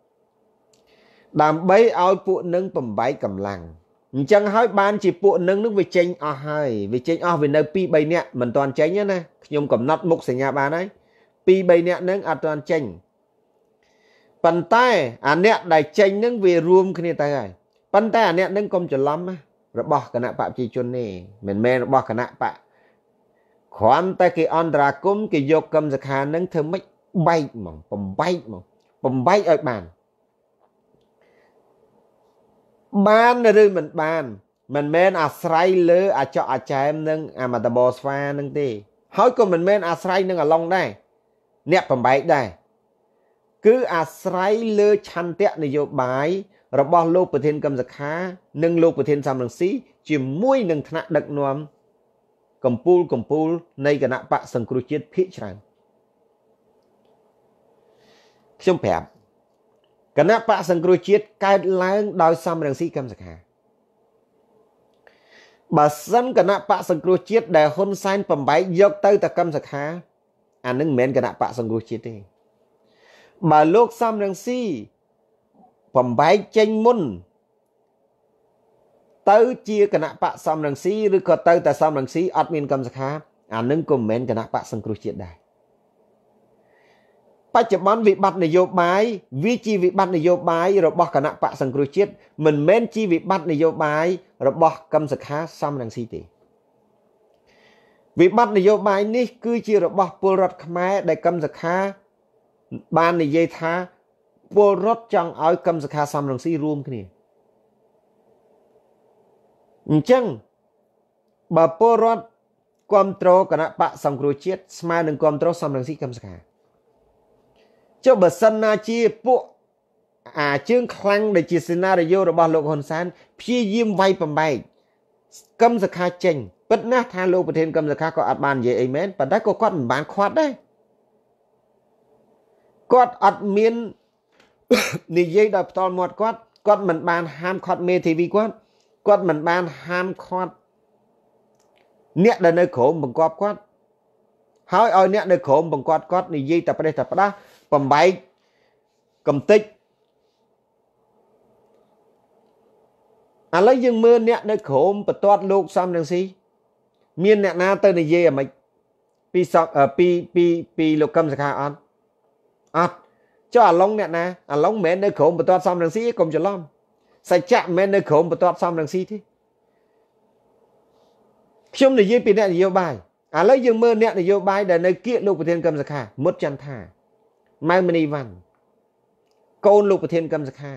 ដើម្បីឲ្យពួកនឹងបំបែកកម្លាំងអញ្ចឹងហើយបានជាពួកនឹងនឹងវាចេញអស់ហើយវាចេញអស់វានៅពីរបីនាក់មិនទាន់ចេញទេណាខ្ញុំកំណត់មុខសញ្ញាបានហើយពីរបីនាក់នឹងអត់ទាន់ចេញប៉ុន្តែអាអ្នកដែលចេញនឹងវារួមគ្នាទៅហើយប៉ុន្តែអាអ្នកនឹងកុំច្រឡំណារបស់គណៈបកប្រជាជននេះមិនមែនរបស់គណៈបកគ្រាន់តែគេអន្តរាគមគេយកកឹមសុខានឹងធ្វើម៉េចបែកហ្មងបំបែកហ្មងបំបែកឲ្យបានបានឬមិនបានមិនមែនអាស្រ័យលើអាចកអាចែមនឹងអាមតបស្វានឹងទេហើយក៏មិនមែនអាស្រ័យនឹងអាឡុងដែរអ្នកបំបែកដែរគឺអាស្រ័យលើឆន្ទៈនយោបាយរបស់លោកប្រធានកឹមសុខានិងលោកប្រធានសំរងស៊ីជាមួយនឹងថ្នាក់ដឹកនាំកម្ពុជាកម្ពុជានៃគណៈបកសង្គ្រោះជាតិភាគច្រើនខ្ញុំប្រាប់គណៈបកសង្គ្រោះជាតិកើតឡើងដោយសំរងស៊ីកឹមសុខាបើសិនគណៈបកសង្គ្រោះជាតិដែលហ៊ុនសែនបំបែកយកទៅតែកឹមសុខាអានឹងមិនមែនគណៈបកសង្គ្រោះជាតិទេបើលោកសំរងស៊ីបំបែកចេញមុនទៅជាគណៈបកសំរងស៊ីឬក៏ទៅតែសំរងស៊ីអត់មានកឹមសុខាអានឹងក៏មិនមែនគណៈបកសង្គ្រោះជាតិដែរបច្ចុប្បន្នវិបត្តិនយោបាយវាជាវិបត្តិនយោបាយរបស់គណៈបកសង្គ្រោះជាតិមិនមែនជាវិបត្តិនយោបាយរបស់កឹមសុខាសំរងស៊ីទេវិបត្តិនយោបាយនេះគឺជារបស់ពលរដ្ឋខ្មែរដែលកឹមសុខាបាននិយាយថាពលរដ្ឋចង់ឲ្យកឹមសុខាសំរងស៊ីរួមគ្នាអញ្ចឹងបើពលរដ្ឋគ្រប់គ្រងគណៈបកសង្គ្រោះជាតិស្មើនឹងគ្រប់គ្រងសំរងស៊ីកឹមសុខាចុះបើសិនណាជាពួកអាជើងខ្លាំងដែលជាសេណារីយ៉ូរបស់លោកហ៊ុនសែនព្យាយាមវាយបំបែកកឹមសុខាចេញពិតណាស់ថាលោកប្រធានកឹមសុខាក៏អត់បាននិយាយអីមែនប៉ុន្តែក៏គាត់មិនបានខាត់ដែរគាត់អត់មាននិយាយដោយផ្ទាល់មាត់គាត់គាត់មិនបានហាមខាត់មេធាវីគាត់គាត់មិនបានហាមខាត់អ្នកដែលនៅក្រោមបង្គាប់គាត់ហើយឲ្យអ្នកនៅក្រោមបង្គាប់គាត់និយាយតែប្រេះតែផ្ដាស់បំបែកកំតិចឥឡូវយើងមើលអ្នកនៅក្រោមបន្ទាត់លោកសំរងស៊ីមានអ្នកណាទៅនិយាយអាម៉េចពីពីពីពីលោកកឹមសុខាអត់អត់ចុះអាឡុងអ្នកណាអាឡុងមិនមែននៅក្រោមបន្ទាត់សំរងស៊ីទេកុំច្រឡំសច្ចៈមិនមែននៅក្រោមបន្ទាត់សំរងស៊ីទេខ្ញុំនិយាយពីអ្នកនយោបាយឥឡូវយើងមើលអ្នកនយោបាយដែលនៅគៀកលោកប្រធានកឹមសុខាមុតចន្ទថាម៉ៅមនីវ៉ាន់កូនលោកប្រធានកឹមសុខា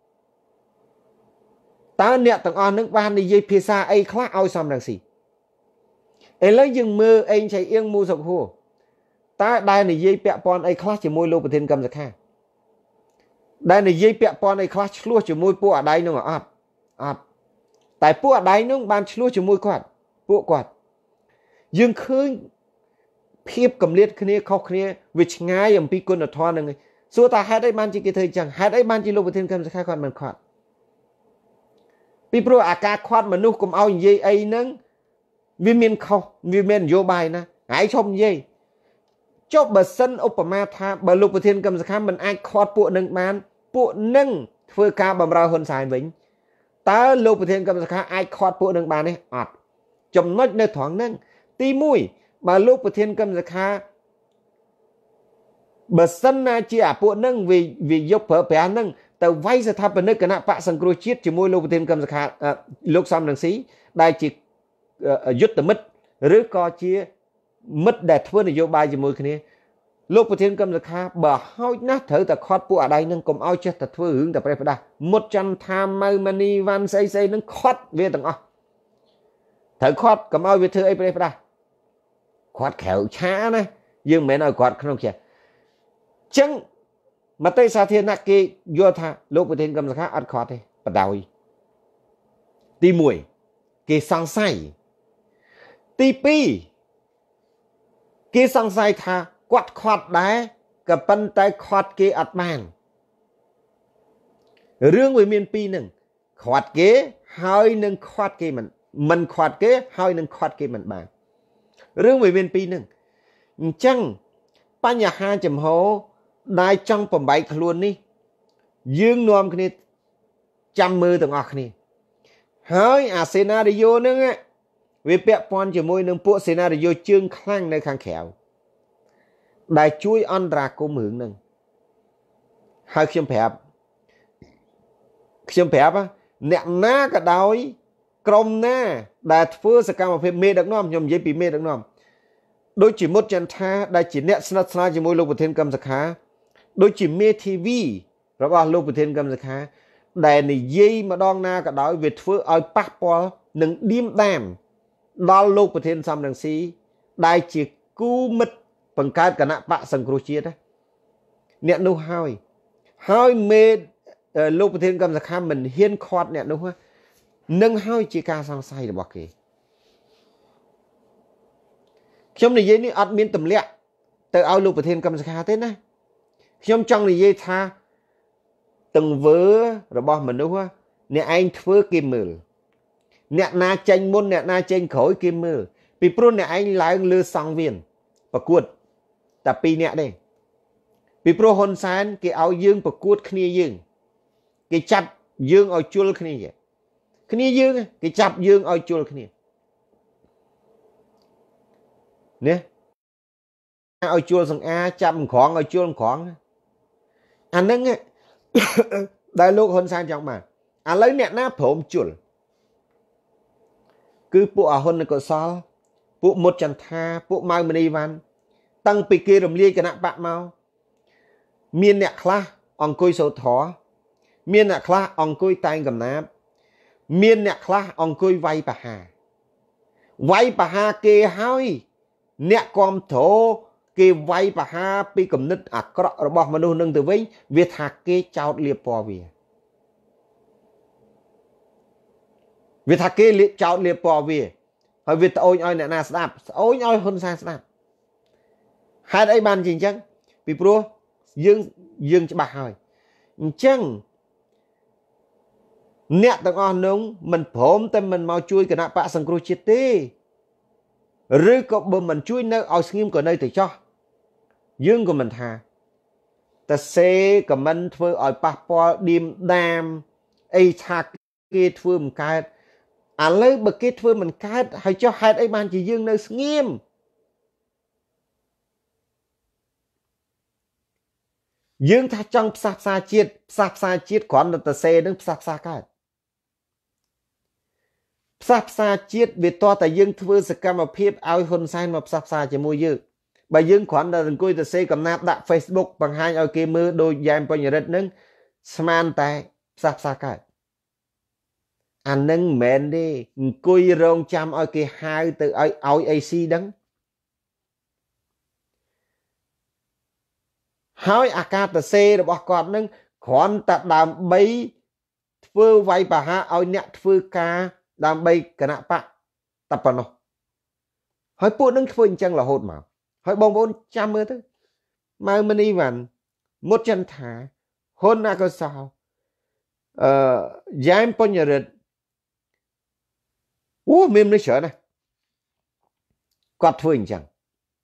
តើអ្នកទាំងអស់នឹងបាននិយាយភាសាអីខ្លះឲ្យសំរងស៊ីឥឡូវយើងមើលអេងឆៃអៀងមូសុកហួរតើដែលនិយាយពាក់ព័ន្ធអីខ្លះជាមួយលោកប្រធានកឹមសុខាដែលនិយាយពាក់ព័ន្ធអីខ្លះឆ្លោះជាមួយពួកអាដៃនោះអត់អត់តែពួកអាដៃនោះបានឆ្លោះជាមួយគាត់ពួកគាត់យើងឃើញភាពកម្លាតគ្នាខុសគ្នាវាឆ្ងាយអំពីគុណធម៌នឹងសួរថាហេតុអីបានជាគេធ្វើអញ្ចឹងហេតុអីបានជាលោកប្រធានកឹមសុខាគាត់មិនខាត់ពីព្រោះអាការខាត់មនុស្សកុំឲ្យនិយាយអីហ្នឹងវាមានខុសវាមាននយោបាយណាហើយឈប់និយាយចុះបើសិនឧបមាថាបើលោកប្រធានកឹមសុខាមិនអាចខាត់ពួកនឹងបានពួកនឹងធ្វើការបម្រើហ៊ុនសែនវិញតើលោកប្រធានកឹមសុខាអាចខាត់ពួកនឹងបានទេអត់ចំណុចនៅត្រង់ហ្នឹងទីមួយបើលោកប្រធានកម្មសខាបើសិនណាជាអាពួកហ្នឹងវាវាយកប្រើប្រាស់ហ្នឹងទៅវាយស្ថាបនិកគណៈបកសង្គ្រោះជាតិជាមួយលោកប្រធានកម្មសខាលោកសំរងស៊ីដែលជាយុទ្ធមិត្តឬក៏ជាមិត្តដែលធ្វើនយោបាយជាមួយគ្នាលោកប្រធានកម្មសខាបើហោចណាស់ត្រូវតែខាត់ពួកអាដៃនឹងកុំឲ្យចេះតែធ្វើរឿងតែប្រេះផ្ដាស់មុតចន្ទថាម៉ៅមនីវ៉ាន់ស្អីស្អីនឹងខាត់វាទាំងអស់ត្រូវខាត់កុំឲ្យវាធ្វើអីប្រេះផ្ដាស់ខាត់ក្រៅឆាណាយើងមិនមែនឲ្យខាត់ក្នុងជាចឹងមតិសាធារណៈគេយល់ថាលោកប្រធានកម្មសខាអត់ខាត់ទេបដ ாய் ទីមួយគេសង្ស័យទីពីរគេសង្ស័យថាគាត់ខាត់ដែរក៏ប៉ុន្តែខាត់គេអត់បានរឿងវាមានពីរហ្នឹងខាត់គេហើយនឹងខាត់គេមិនមិនខាត់គេហើយនឹងខាត់គេមិនបានរឿងវាមានពីរហ្នឹងអញ្ចឹងបញ្ហាចំហដែលចង់បំបែកខ្លួននេះយើងនាំគ្នាចាំមើលទាំងអស់គ្នាហើយអាសេណារីយ៉ូហ្នឹងវាពាក់ព័ន្ធជាមួយនឹងពួកសេណារីយ៉ូជើងខ្លាំងនៅខាងក្រៅដែលជួយអន្តរាគមន៍រឿងហ្នឹងហើយខ្ញុំប្រាប់ខ្ញុំប្រាប់អ្នកណាក៏ដោយក្រុមណាដែលធ្វើសកម្មភាពមេដឹកនាំខ្ញុំនិយាយពីមេដឹកនាំដូចជាមុតចន្ទថាដែលជាអ្នកស្និទ្ធស្នាលជាមួយលោកប្រធានកម្មសខាដូចជាមេធីវីរបស់លោកប្រធានកម្មសខាដែលនិយាយម្ដងណាក៏ដោយវាធ្វើឲ្យប៉ះពាល់នឹងឌៀមដាមដល់លោកប្រធានសំរងស៊ីដែលជាគូមិត្តបង្កើតគណៈបកសង្គ្រោះជាតិអ្នកនោះហើយហើយមេលោកប្រធានកម្មសខាមិនហ៊ានខាត់អ្នកនោះនឹងហើយជាការសង្ស័យរបស់គេខ្ញុំនិយាយនេះអត់មានទម្លាក់ទៅឲ្យលោកប្រធានកម្មសខាទេណាខ្ញុំចង់និយាយថាទង្វើរបស់មនុស្សអ្នកឯងធ្វើគេមើលអ្នកណាចេញមុនអ្នកណាចេញក្រោយគេមើលពីព្រោះអ្នកឯងឡើងលើសង្វៀនប្រកួតតែពីរនាក់ទេពីព្រោះហ៊ុនសែនគេឲ្យយើងប្រកួតគ្នាយើងគេចាប់យើងឲ្យជល់គ្នាគ្នាយើងគេចាប់យើងឲ្យជល់គ្នានេះឲ្យជល់សង្អាចាប់ក្រងឲ្យជល់ក្រងអាហ្នឹងដែលលោកហ៊ុនសែនចង់បានឥឡូវអ្នកណាព្រមជល់គឺពួកអហ៊ុន កុសលពួកមុតចន្ទថាពួកម៉ៅមនីវ៉ាន់តាំងពីគេរំលាយគណៈបកមកមានអ្នកខ្លះអង្គុយសូត្រធម៌មានអ្នកខ្លះអង្គុយតែងកំណាព្យមានអ្នកខ្លះអង្គុយវាយបហាវាយបហាគេហើយអ្នកគ្រប់គ្រងគេវាយបហាពីគំនិតអាក្រក់របស់មនុស្សនឹងទៅវិញវាថាគេចោតលៀបពណ៌វាវាថាគេចោតលៀបពណ៌វាហើយវាត្អូញឲ្យអ្នកណាស្ដាប់ត្អូញឲ្យហ៊ុនសែនស្ដាប់ហេតុអីបានជាអញ្ចឹងពីព្រោះយើងយើងច្បាស់ហើយអញ្ចឹងអ្នកទាំងអស់នោះមិនព្រមតែមិនមកជួយគណៈបកសង្គ្រោះជាតិទេឬក៏បើមិនជួយនៅឲ្យស្ងៀមក៏នៅតែចោះយើងក៏មិនថាតែសេក៏មិនធ្វើឲ្យប៉ះពាល់ឌៀមដាមអីថាគេធ្វើមិនកើតឥឡូវបើគេធ្វើមិនកើតហើយចុះហេតុអីបានជាយើងនៅស្ងៀមយើងថាចង់ផ្សះផ្សាជាតិផ្សះផ្សាជាតិគ្រាន់តែទៅសេនឹងផ្សះផ្សាកើតផ្សះផ្សាជាតិវាតតែយើងធ្វើសកម្មភាពឲ្យហ៊ុនសែនមកផ្សះផ្សាជាមួយយើងបើយើងគ្រាន់តែអង្គុយទៅសេកំណាព្យដាក់ Facebook បង្ហាញឲ្យគេមើលដោយយ៉ែមបញ្ញរិទ្ធនឹងស្មានតែផ្សះផ្សាកើតអានឹងមិនមែនទេអង្គុយរងចាំឲ្យគេហៅទៅឲ្យឲ្យអីស៊ីដឹងហើយអាការតសេរបស់គាត់នឹងគ្រាន់តែដើម្បីធ្វើវាយបហាឲ្យអ្នកធ្វើការដើម្បីគណៈបកតែប៉ុណ្ណោះហើយពួកនឹងធ្វើអញ្ចឹងរហូតមកហើយបងប្អូនចាំមើលទៅម៉ៅមនីវ៉ាន់មុតចន្ទថាហ៊ុនអកុសលអឺយ៉ែមបញ្ញរិទ្ធអូមានមនុស្សច្រើនណាស់គាត់ធ្វើអញ្ចឹង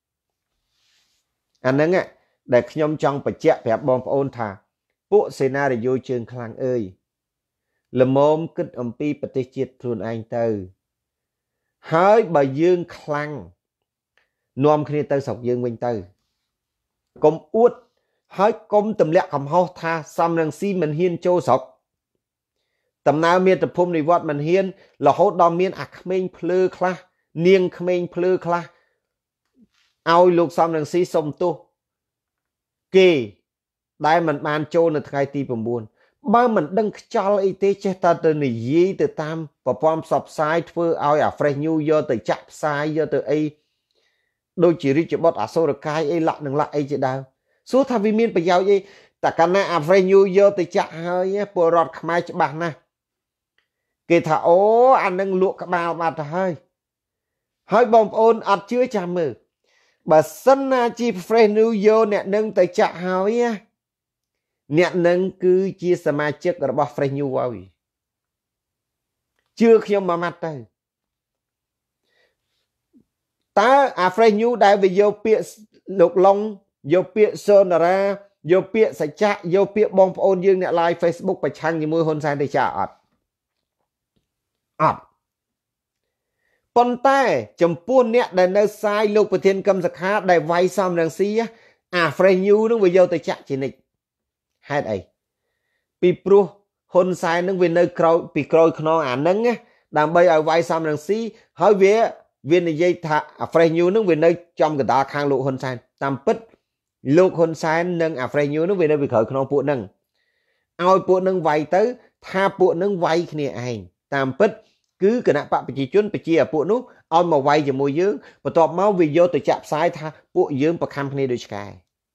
អាហ្នឹងដែលខ្ញុំចង់បញ្ជាក់ប្រាប់បងប្អូនថាពួកសេណារីយ៉ូជើងខ្លាំងអើយល្មមគិតអំពីប្រទេសជាតិខ្លួនឯងទៅហើយបើយើងខ្លាំងនាំគ្នាទៅស្រុកយើងវិញទៅកុំអួតហើយកុំទម្លាក់កំហុសថាសំរងស៊ីមិនហ៊ានចូលស្រុកដំណើរមាតុភូមិនិវត្តមិនហ៊ានរហូតដល់មានអាក្មេងភ្លើខ្លះនាងក្មេងភ្លើខ្លះឲ្យលោកសំរងស៊ីសុំទោសគេដែលមិនបានចូលនៅថ្ងៃទី9បើមិនដឹងខ្យល់អីទេចេះតែទៅនិយាយទៅតាមប្រព័ន្ធផ្សព្វផ្សាយធ្វើឲ្យអា Fresh News យកទៅចាក់ផ្សាយយកទៅអីដូចជារាជបុត្រអសុរកាយអីលាក់នឹងលាក់អីជាដើមសួរថាវាមានប្រយោជន៍អីតែកាលណាអា Fresh News យកទៅចាក់ហើយពលរដ្ឋខ្មែរច្បាស់ណាស់គេថាអូអានឹងលក់ក្បាលបាត់ទៅហើយហើយបងប្អូនអត់ជឿចាំមើលបើសិនណាជា Fresh News យកអ្នកនឹងទៅចាក់ហើយអ្នកនឹងគឺជាសមាជិករបស់ Fresh News ហើយជឿខ្ញុំមួយម៉ាត់ទៅតើអា Fresh News ដែលវាយកពាក្យលោកឡុងយកពាក្យសូនារាយកពាក្យសច្ចៈយកពាក្យបងប្អូនយើងអ្នក live Facebook ប្រឆាំងជាមួយហ៊ុនសែនទៅចាអត់អត់ប៉ុន្តែចំពោះអ្នកដែលនៅសាយលោកប្រធានកឹមសុខាដែលវាយសំរងស៊ីអា Fresh News នឹងវាយកទៅចាក់ជានិច្ចហេតុអីពីព្រោះហ៊ុនសែននឹងវានៅក្រោយពីក្រោយខ្នងអានឹងដើម្បីឲ្យវាយសំរងស៊ីហើយវាវានិយាយថាអា Fresh News នឹងវានៅចំកណ្ដាលខាងលោកហ៊ុនសែនតាមពិតលោកហ៊ុនសែននិងអា Fresh News នឹងវានៅពីក្រោយខ្នងពួកនឹងឲ្យពួកនឹងវាយទៅថាពួកនឹងវាយគ្នាឯងតាមពិតគឺគណៈបកប្រជាជនប្រជាអាពួកនោះឲ្យមកវាយជាមួយយើងបន្ទាប់មកវាយកទៅចាក់ផ្សាយថាពួកយើងប្រខំគ្នាដូចឆ្កែ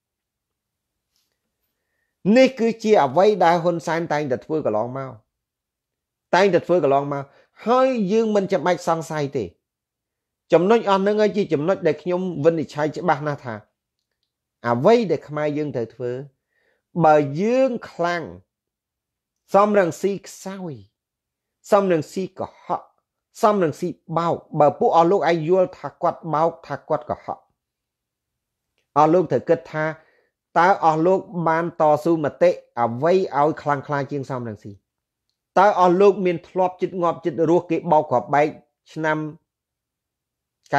នេះគឺជាអ្វីដែលហ៊ុនសែនតែងតែធ្វើកន្លងមកតែងតែធ្វើកន្លងមកហើយយើងមិនចាំបាច់សង្ស័យទេចំណុចអស់ហ្នឹងជាចំណុចដែលខ្ញុំវិនិច្ឆ័យច្បាស់ណាស់ថាអ្វីដែលខ្មែរយើងត្រូវធ្វើបើយើងខ្លាំងសំរងស៊ីខ្សោយសំរងស៊ីកុហកសំរងស៊ីបោកបើពួកអស់លោកឯងយល់ថាគាត់បោកថាគាត់កុហកអស់លោកត្រូវគិតថាតើអស់លោកបានតស៊ូមតិអ្វីឲ្យខ្លាំងខ្លាជាងសំរងស៊ីតើអស់លោកមានធ្លាប់ចិត្តងាប់ចិត្តរស់គេបោកក្របបែកឆ្នាំ97 97 98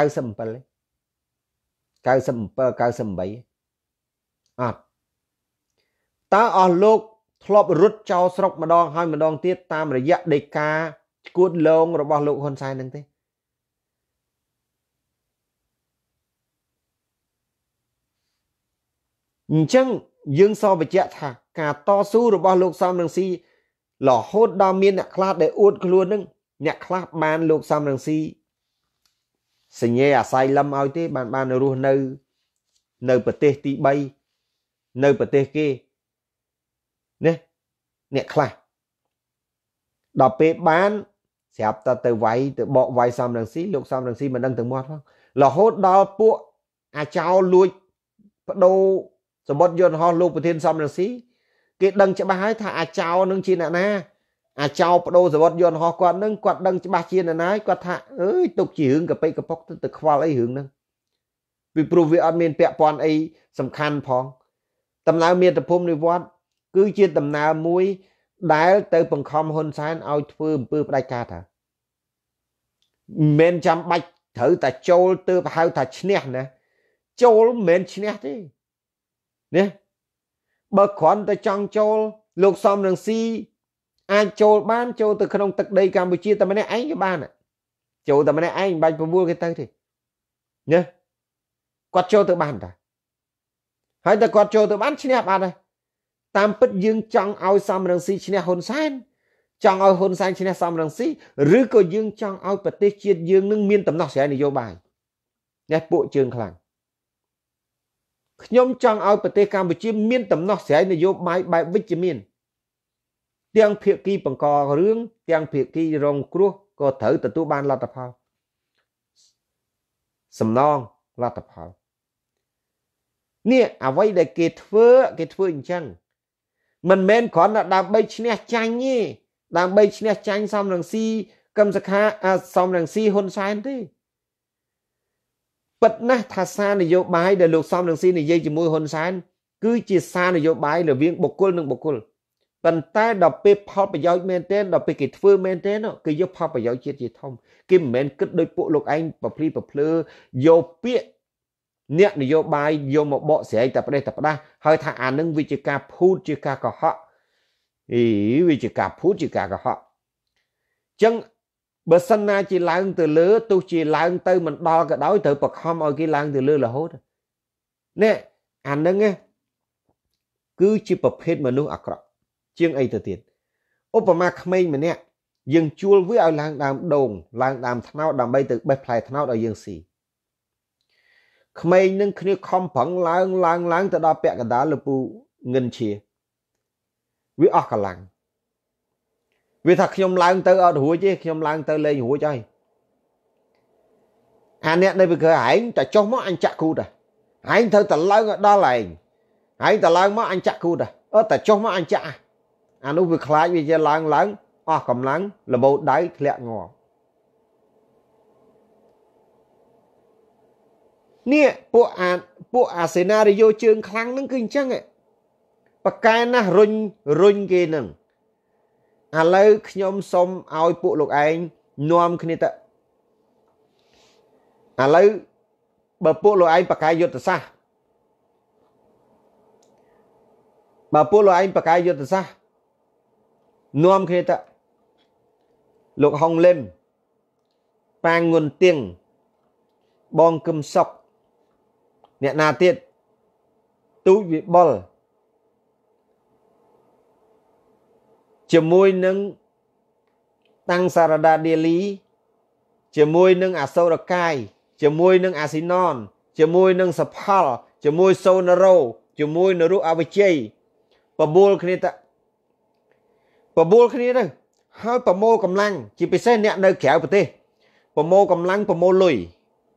អត់តើអស់លោកធ្លាប់រត់ចោលស្រុកម្ដងហើយម្ដងទៀតតាមរយៈដីកាឈួតលងរបស់លោកហ៊ុនសែនហ្នឹងទេអញ្ចឹងយើងសបញ្ជាក់ថាការតស៊ូរបស់លោកសំរងស៊ីរហូតដល់មានអ្នកខ្លះដែលអួតខ្លួននឹងអ្នកខ្លះបានលោកសំរងស៊ីសញ្ញេអាស័យលឹមឲ្យទេបានបានរស់នៅនៅប្រទេសទី3នៅប្រទេសគេណាអ្នកខ្លះដល់ពេលបានស្រាប់តែទៅវាយទៅបកវាយសំរងស៊ីលោកសំរងស៊ីមិនដឹងទៅមាត់ផងរហូតដល់ពួកអាចោលួចបដូរសម្បត្តិយន្តហោះលោកប្រធានសំរងស៊ីគេដឹងច្បាស់ហើយថាអាចោនឹងជាអ្នកណាអាចោបដូរសម្បត្តិយន្តហោះគាត់នឹងគាត់ដឹងច្បាស់ជាអ្នកណាគាត់ថាអើយទុកជារឿងកប៉ិកប៉ុកទៅទៅខ្វល់អីរឿងហ្នឹងពីព្រោះវាអត់មានពាក់ព័ន្ធអីសំខាន់ផងដំណើរមាតុភូមិនិវត្តគឺជាដំណើរមួយដែលទៅបង្ខំហ៊ុនសែនឲ្យធ្វើអំពើផ្ដាច់ការថាមិនមែនចាំបាច់ត្រូវតែចូលទៅហៅថាឈ្នះណាចូលមិនមែនឈ្នះទេណាបើគ្រាន់តែចង់ចូលលោកសំរងស៊ីអាចចូលបានចូលទៅក្នុងទឹកដីកម្ពុជាតែម្នាក់ឯងក៏បានចូលតែម្នាក់ឯងមិនបាច់ប្រមូលគេទៅទេណាគាត់ចូលទៅបានតាហើយតែគាត់ចូលទៅបានឈ្នះបានហើយតាមពិតយើងចង់ឲ្យសំរងស៊ីឈ្នះហ៊ុនសែនចង់ឲ្យហ៊ុនសែនឈ្នះសំរងស៊ីឬក៏យើងចង់ឲ្យប្រទេសជាតិយើងនឹងមានដំណោះស្រាយនយោបាយនេះពួកជើងខ្លាំងខ្ញុំចង់ឲ្យប្រទេសកម្ពុជាមានដំណោះស្រាយនយោបាយបែបវិជ្ជមានទាំងភាគីបង្ករឿងទាំងភាគីរងគ្រោះក៏ត្រូវទទួលបានលទ្ធផលសំណងលទ្ធផលនេះអ្វីដែលគេធ្វើគេធ្វើអញ្ចឹងមិនមែនគ្រាន់តែដើម្បីឈ្នះចាញ់ទេដើម្បីឈ្នះចាញ់សំរងស៊ីកឹមសុខាសំរងស៊ីហ៊ុនសែនទេពិតណាស់ថាសារនយោបាយដែលលោកសំរងស៊ីនិយាយជាមួយហ៊ុនសែនគឺជាសារនយោបាយរវាងបុគ្គលនិងបុគ្គលប៉ុន្តែដល់ពេលផលប្រយោជន៍មែនទេដល់ពេលគេធ្វើមែនទេគឺយកផលប្រយោជន៍ជាតិជាធំគេមិនមែនគិតដោយពួកលោកឯងប្រភ្លីប្រភ្លើយកពាក្យអ្នកនយោបាយយកមកបកស្រាយតែប្រទេសតែផ្ដាស់ហើយថាអានឹងវាជាការភូតជាការកុហកអីវាជាការភូតជាការកុហកចឹងបើសិនណាជាឡើងទៅលើទោះជាឡើងទៅមិនដល់ក៏ដោយត្រូវបខំឲ្យគេឡើងទៅលើរហូតនេះអានឹងគឺជាប្រភេទមនុស្សអាក្រក់ជាងអីទៅទៀតឧបមាក្មេងម្នាក់យើងជួលវាឲ្យឡើងដើមដូងឡើងដើមថ្នោតដើម្បីទៅបេះផ្លែថ្នោតឲ្យយើងស៊ីក្មេងនឹងគ្នាខំប្រឹងឡើងឡើងឡើងទៅដល់ពាក់កណ្ដាលលពូងិនឈៀវាអស់កម្លាំងវាថាខ្ញុំឡើងទៅអត់រួចទេខ្ញុំឡើងទៅលេងរួចហើយអាអ្នកនៅពីក្រោយឯងតែចុះមកអញចាក់គូតឯងត្រូវតែឡើងឲ្យដល់ឯងឯងតែឡើងមកអញចាក់គូតអត់តែចុះមកអញចាក់អានោះវាខ្លាចវាជាឡើងឡើងអស់កម្លាំងលបោដៃធ្លាក់ងល់នេះពួកអាពួកអាសេណារីយ៉ូជើងខ្លាំងហ្នឹងគឺអញ្ចឹងបកកែណាស់រុញរុញគេហ្នឹងឥឡូវខ្ញុំសុំឲ្យពួកលោកឯងនាំគ្នាទៅឥឡូវបើពួកលោកឯងបកកែយុទ្ធសាស្ត្របើពួកលោកឯងបកកែយុទ្ធសាស្ត្រនាំគ្នាទៅលោកហុងលឹមប៉ាងងុនទៀងបងគឹមសុកអ្នកណាទៀតទូចវិបុលជាមួយនឹងតាំងសារដាឌេលីជាមួយនឹងអាសូរកាយជាមួយនឹងអាស៊ីណនជាមួយនឹងសផលជាមួយសូណារ៉ូជាមួយនរុអវិជ័យបបួលគ្នាទៅបបួលគ្នាទៅហើយប្រមូលកម្លាំងជាពិសេសអ្នកនៅក្រៅប្រទេសប្រមូលកម្លាំងប្រមូលលុយ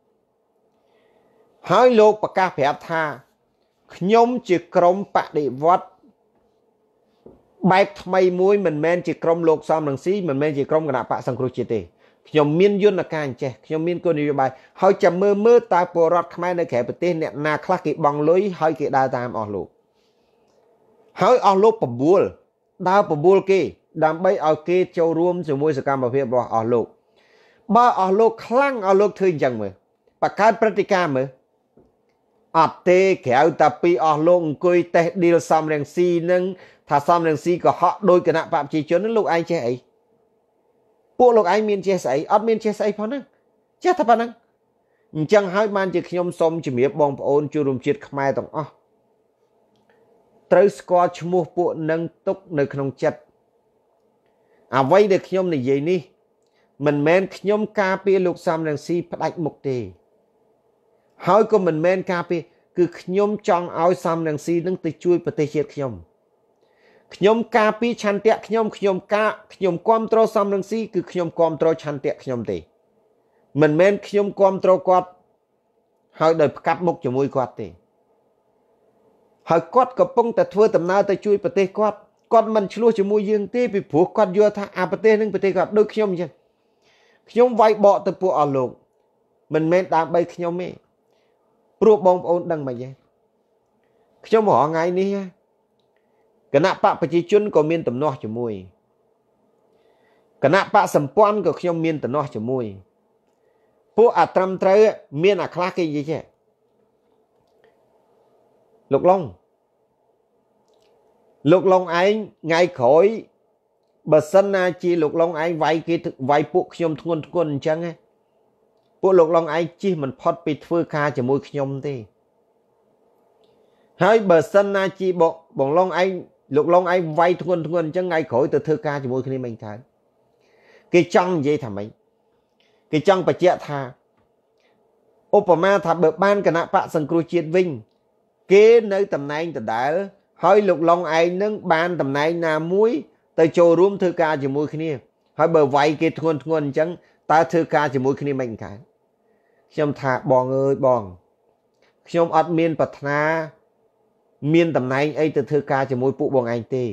ហើយលោកប្រកាសប្រាប់ថាខ្ញុំជាក្រុមបដិវត្តបែបថ្មីមួយមិនមែនជាក្រុមលោកសំរងស៊ីមិនមែនជាក្រុមគណៈបកសង្គ្រោះជាតិទេខ្ញុំមានយន្តការអញ្ចេះខ្ញុំមានគោលនយោបាយហើយចាំមើលមើលតើពលរដ្ឋខ្មែរនៅក្រៅប្រទេសអ្នកណាខ្លះគេបង់លុយហើយគេដើរតាមអស់លោកហើយអស់លោកបបួលដើរបបួលគេដើម្បីឲ្យគេចូលរួមជាមួយសកម្មភាពរបស់អស់លោកបើអស់លោកខ្លាំងអស់លោកធ្វើអញ្ចឹងមើលបង្កើតព្រឹត្តិការណ៍មើលអត់ទេក្រៅតែពីអស់លោកអង្គុយតេះឌីលសំរងស៊ីនឹងថាសំរងស៊ីក៏ហក់ដោយគណៈបព្វជិជននឹងលោកឯងចេះអីពួកលោកឯងមានចេះស្អីអត់មានចេះស្អីផងហ្នឹងចេះតែប៉ុណ្ណឹងអញ្ចឹងហើយបានជាខ្ញុំសូមជម្រាបបងប្អូនជួបរួមជាតិខ្មែរទាំងអស់ត្រូវស្គាល់ឈ្មោះពួកនឹងទុកនៅក្នុងចិត្តអ្វីដែលខ្ញុំនិយាយនេះមិនមែនខ្ញុំការពារលោកសំរងស៊ីផ្ដាច់មុខទេហើយក៏មិនមែនការពារគឺខ្ញុំចង់ឲ្យសំរងស៊ីនឹងទៅជួយប្រទេសជាតិខ្ញុំខ្ញុំការពារឆន្ទៈខ្ញុំខ្ញុំការខ្ញុំគ្រប់គ្រងសំរងស៊ីគឺខ្ញុំគ្រប់គ្រងឆន្ទៈខ្ញុំទេមិនមែនខ្ញុំគ្រប់គ្រងគាត់ហើយដោយផ្កាប់មុខជាមួយគាត់ទេហើយគាត់កំពុងតែធ្វើដំណើរទៅជួយប្រទេសគាត់គាត់មិនឆ្លោះជាមួយយើងទេពីព្រោះគាត់យល់ថាអាប្រទេសនឹងប្រទេសគាត់ដូចខ្ញុំអញ្ចឹងខ្ញុំវាយបកទៅពួកអស់លោកមិនមែនដើម្បីខ្ញុំទេព្រោះបងប្អូនដឹងមិនទេខ្ញុំរហងៃនេះគណៈបកប្រជាជនក៏មានទំនាស់ជាមួយគណៈបកសម្ព័ន្ធក៏ខ្ញុំមានទំនាស់ជាមួយពួកអាត្រឹមត្រូវមានអាខ្លះគេនិយាយចេះលោកឡុងលោកឡុងឯងថ្ងៃក្រោយបើសិនណាជាលោកឡុងឯងវាយគេវាយពួកខ្ញុំធ្ងន់ធ្ងរអញ្ចឹងពួកលោកឡុងឯងជិះមិនផុតពីធ្វើការជាមួយខ្ញុំទេហើយបើសិនណាជាបងបងឡុងឯងលោកឡុងឯងវាយធ្ងន់ធ្ងរអញ្ចឹងថ្ងៃក្រោយទៅធ្វើការជាមួយគ្នាមិនកើតគេចង់និយាយថាម៉េចគេចង់បញ្ជាក់ថាឧបមាថាបើបានគណៈបកសង្គ្រោះជាតិវិញគេនៅតំណែងដដែលហើយលោកឡុងឯងនឹងបានតំណែងណាមួយទៅចូលរួមធ្វើការជាមួយគ្នាហើយបើវាយគេធ្ងន់ធ្ងរអញ្ចឹងតើធ្វើការជាមួយគ្នាមិនកើតខ្ញុំថាបងអើយបងខ្ញុំអត់មានប្រាថ្នាមានតំណែងអីទៅធ្វើការជាមួយពួកបងឯងទេ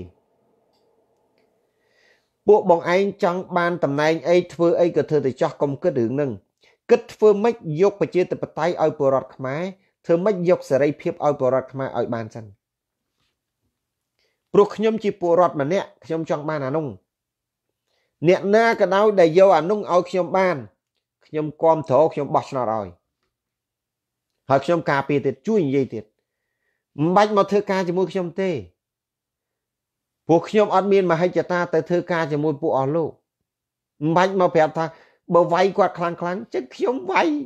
ពួកបងឯងចង់បានតំណែងអីធ្វើអីក៏ធ្វើទៅចោះកុំគិតរឿងហ្នឹងគិតធ្វើម៉េចយកប្រជាធិបតេយ្យឲ្យពលរដ្ឋខ្មែរធ្វើម៉េចយកសេរីភាពឲ្យពលរដ្ឋខ្មែរឲ្យបានសិនព្រោះខ្ញុំជាពលរដ្ឋម្នាក់ខ្ញុំចង់បានអានោះអ្នកណាក៏ដោយដែលយកអានោះឲ្យខ្ញុំបានខ្ញុំគាំទ្រខ្ញុំបោះឆ្នោតឲ្យហើយខ្ញុំការពារទៀតជួយនិយាយទៀតមិនបាច់មកធ្វើការជាមួយខ្ញុំទេពួកខ្ញុំអត់មានមហិច្ឆតាទៅធ្វើការជាមួយពួកអស់លោកមិនបាច់មកប្រាប់ថាបើវាយគាត់ខ្លាំងខ្លាំងចឹងខ្ញុំវាយ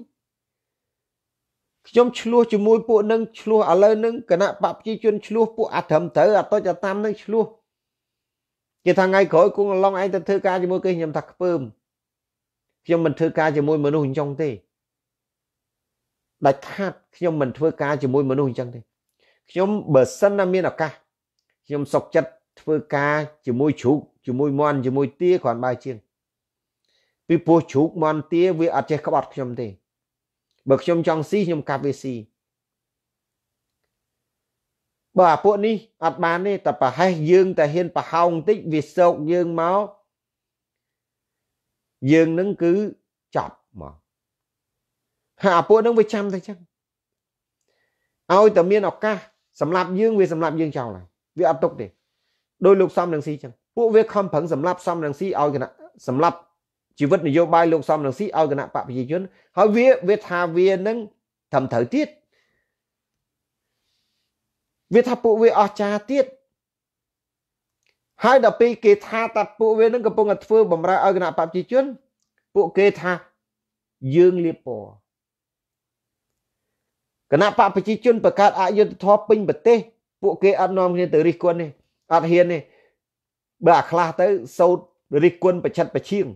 ខ្ញុំឆ្លោះជាមួយពួកនឹងឆ្លោះឥឡូវនឹងគណៈបព្វជិជនឆ្លោះពួកអាត្រឹមត្រូវអត់ទៅតាមនឹងឆ្លោះគេថាថ្ងៃក្រោយគង់ឡងឯងទៅធ្វើការជាមួយគេខ្ញុំថាខ្ពើមខ្ញុំមិនធ្វើការជាមួយមនុស្សអញ្ចឹងទេដាច់ខាតខ្ញុំមិនធ្វើការជាមួយមនុស្សអញ្ចឹងទេខ្ញុំបើសិនណាមានឱកាសខ្ញុំសុខចិត្តធ្វើការជាមួយជ្រូកជាមួយមាន់ជាមួយទាគ្រាន់បើជាងពីព្រោះជ្រូកមាន់ទាវាអត់ចេះក្បត់ខ្ញុំទេបើខ្ញុំចង់ស៊ីខ្ញុំកាប់វាស៊ីបើអាពួកនេះអត់បានទេតែប្រហែសយើងតែហ៊ានប្រហោងបន្តិចវាសោកយើងមកយើងនឹងគឺចប់មកហើយអាពួកនឹងវាចាំតែចឹងឲ្យតែមានឱកាសសម្រាប់យើងវាសម្រាប់យើងចោលហើយវាអត់ទុកទេដោយលោកសំរងស៊ីចឹងពួកវាខំប្រឹងសម្រាប់សំរងស៊ីឲ្យគណៈសម្រាប់ជីវិតនយោបាយលោកសំរងស៊ីឲ្យគណៈបព្វជិជនហើយវាវាថាវានឹងត្រឹមត្រូវទៀតវាថាពួកវាអស្ចារ្យទៀតហើយដល់ពេលគេថាតាត់ពួកវានឹងកំពុងតែធ្វើបំរើឲ្យគណៈបព្វជិជនពួកគេថាយើងលៀបពណ៌គណៈបព្វជិជនបង្កើតអយុត្តិធម៌ពេញប្រទេសពួកគេអត់នាំគ្នាទៅរិះគន់ទេអត់ហ៊ានទេបើអាខ្លះទៅសោតរិះគន់ប្រឆិតប្រឈៀង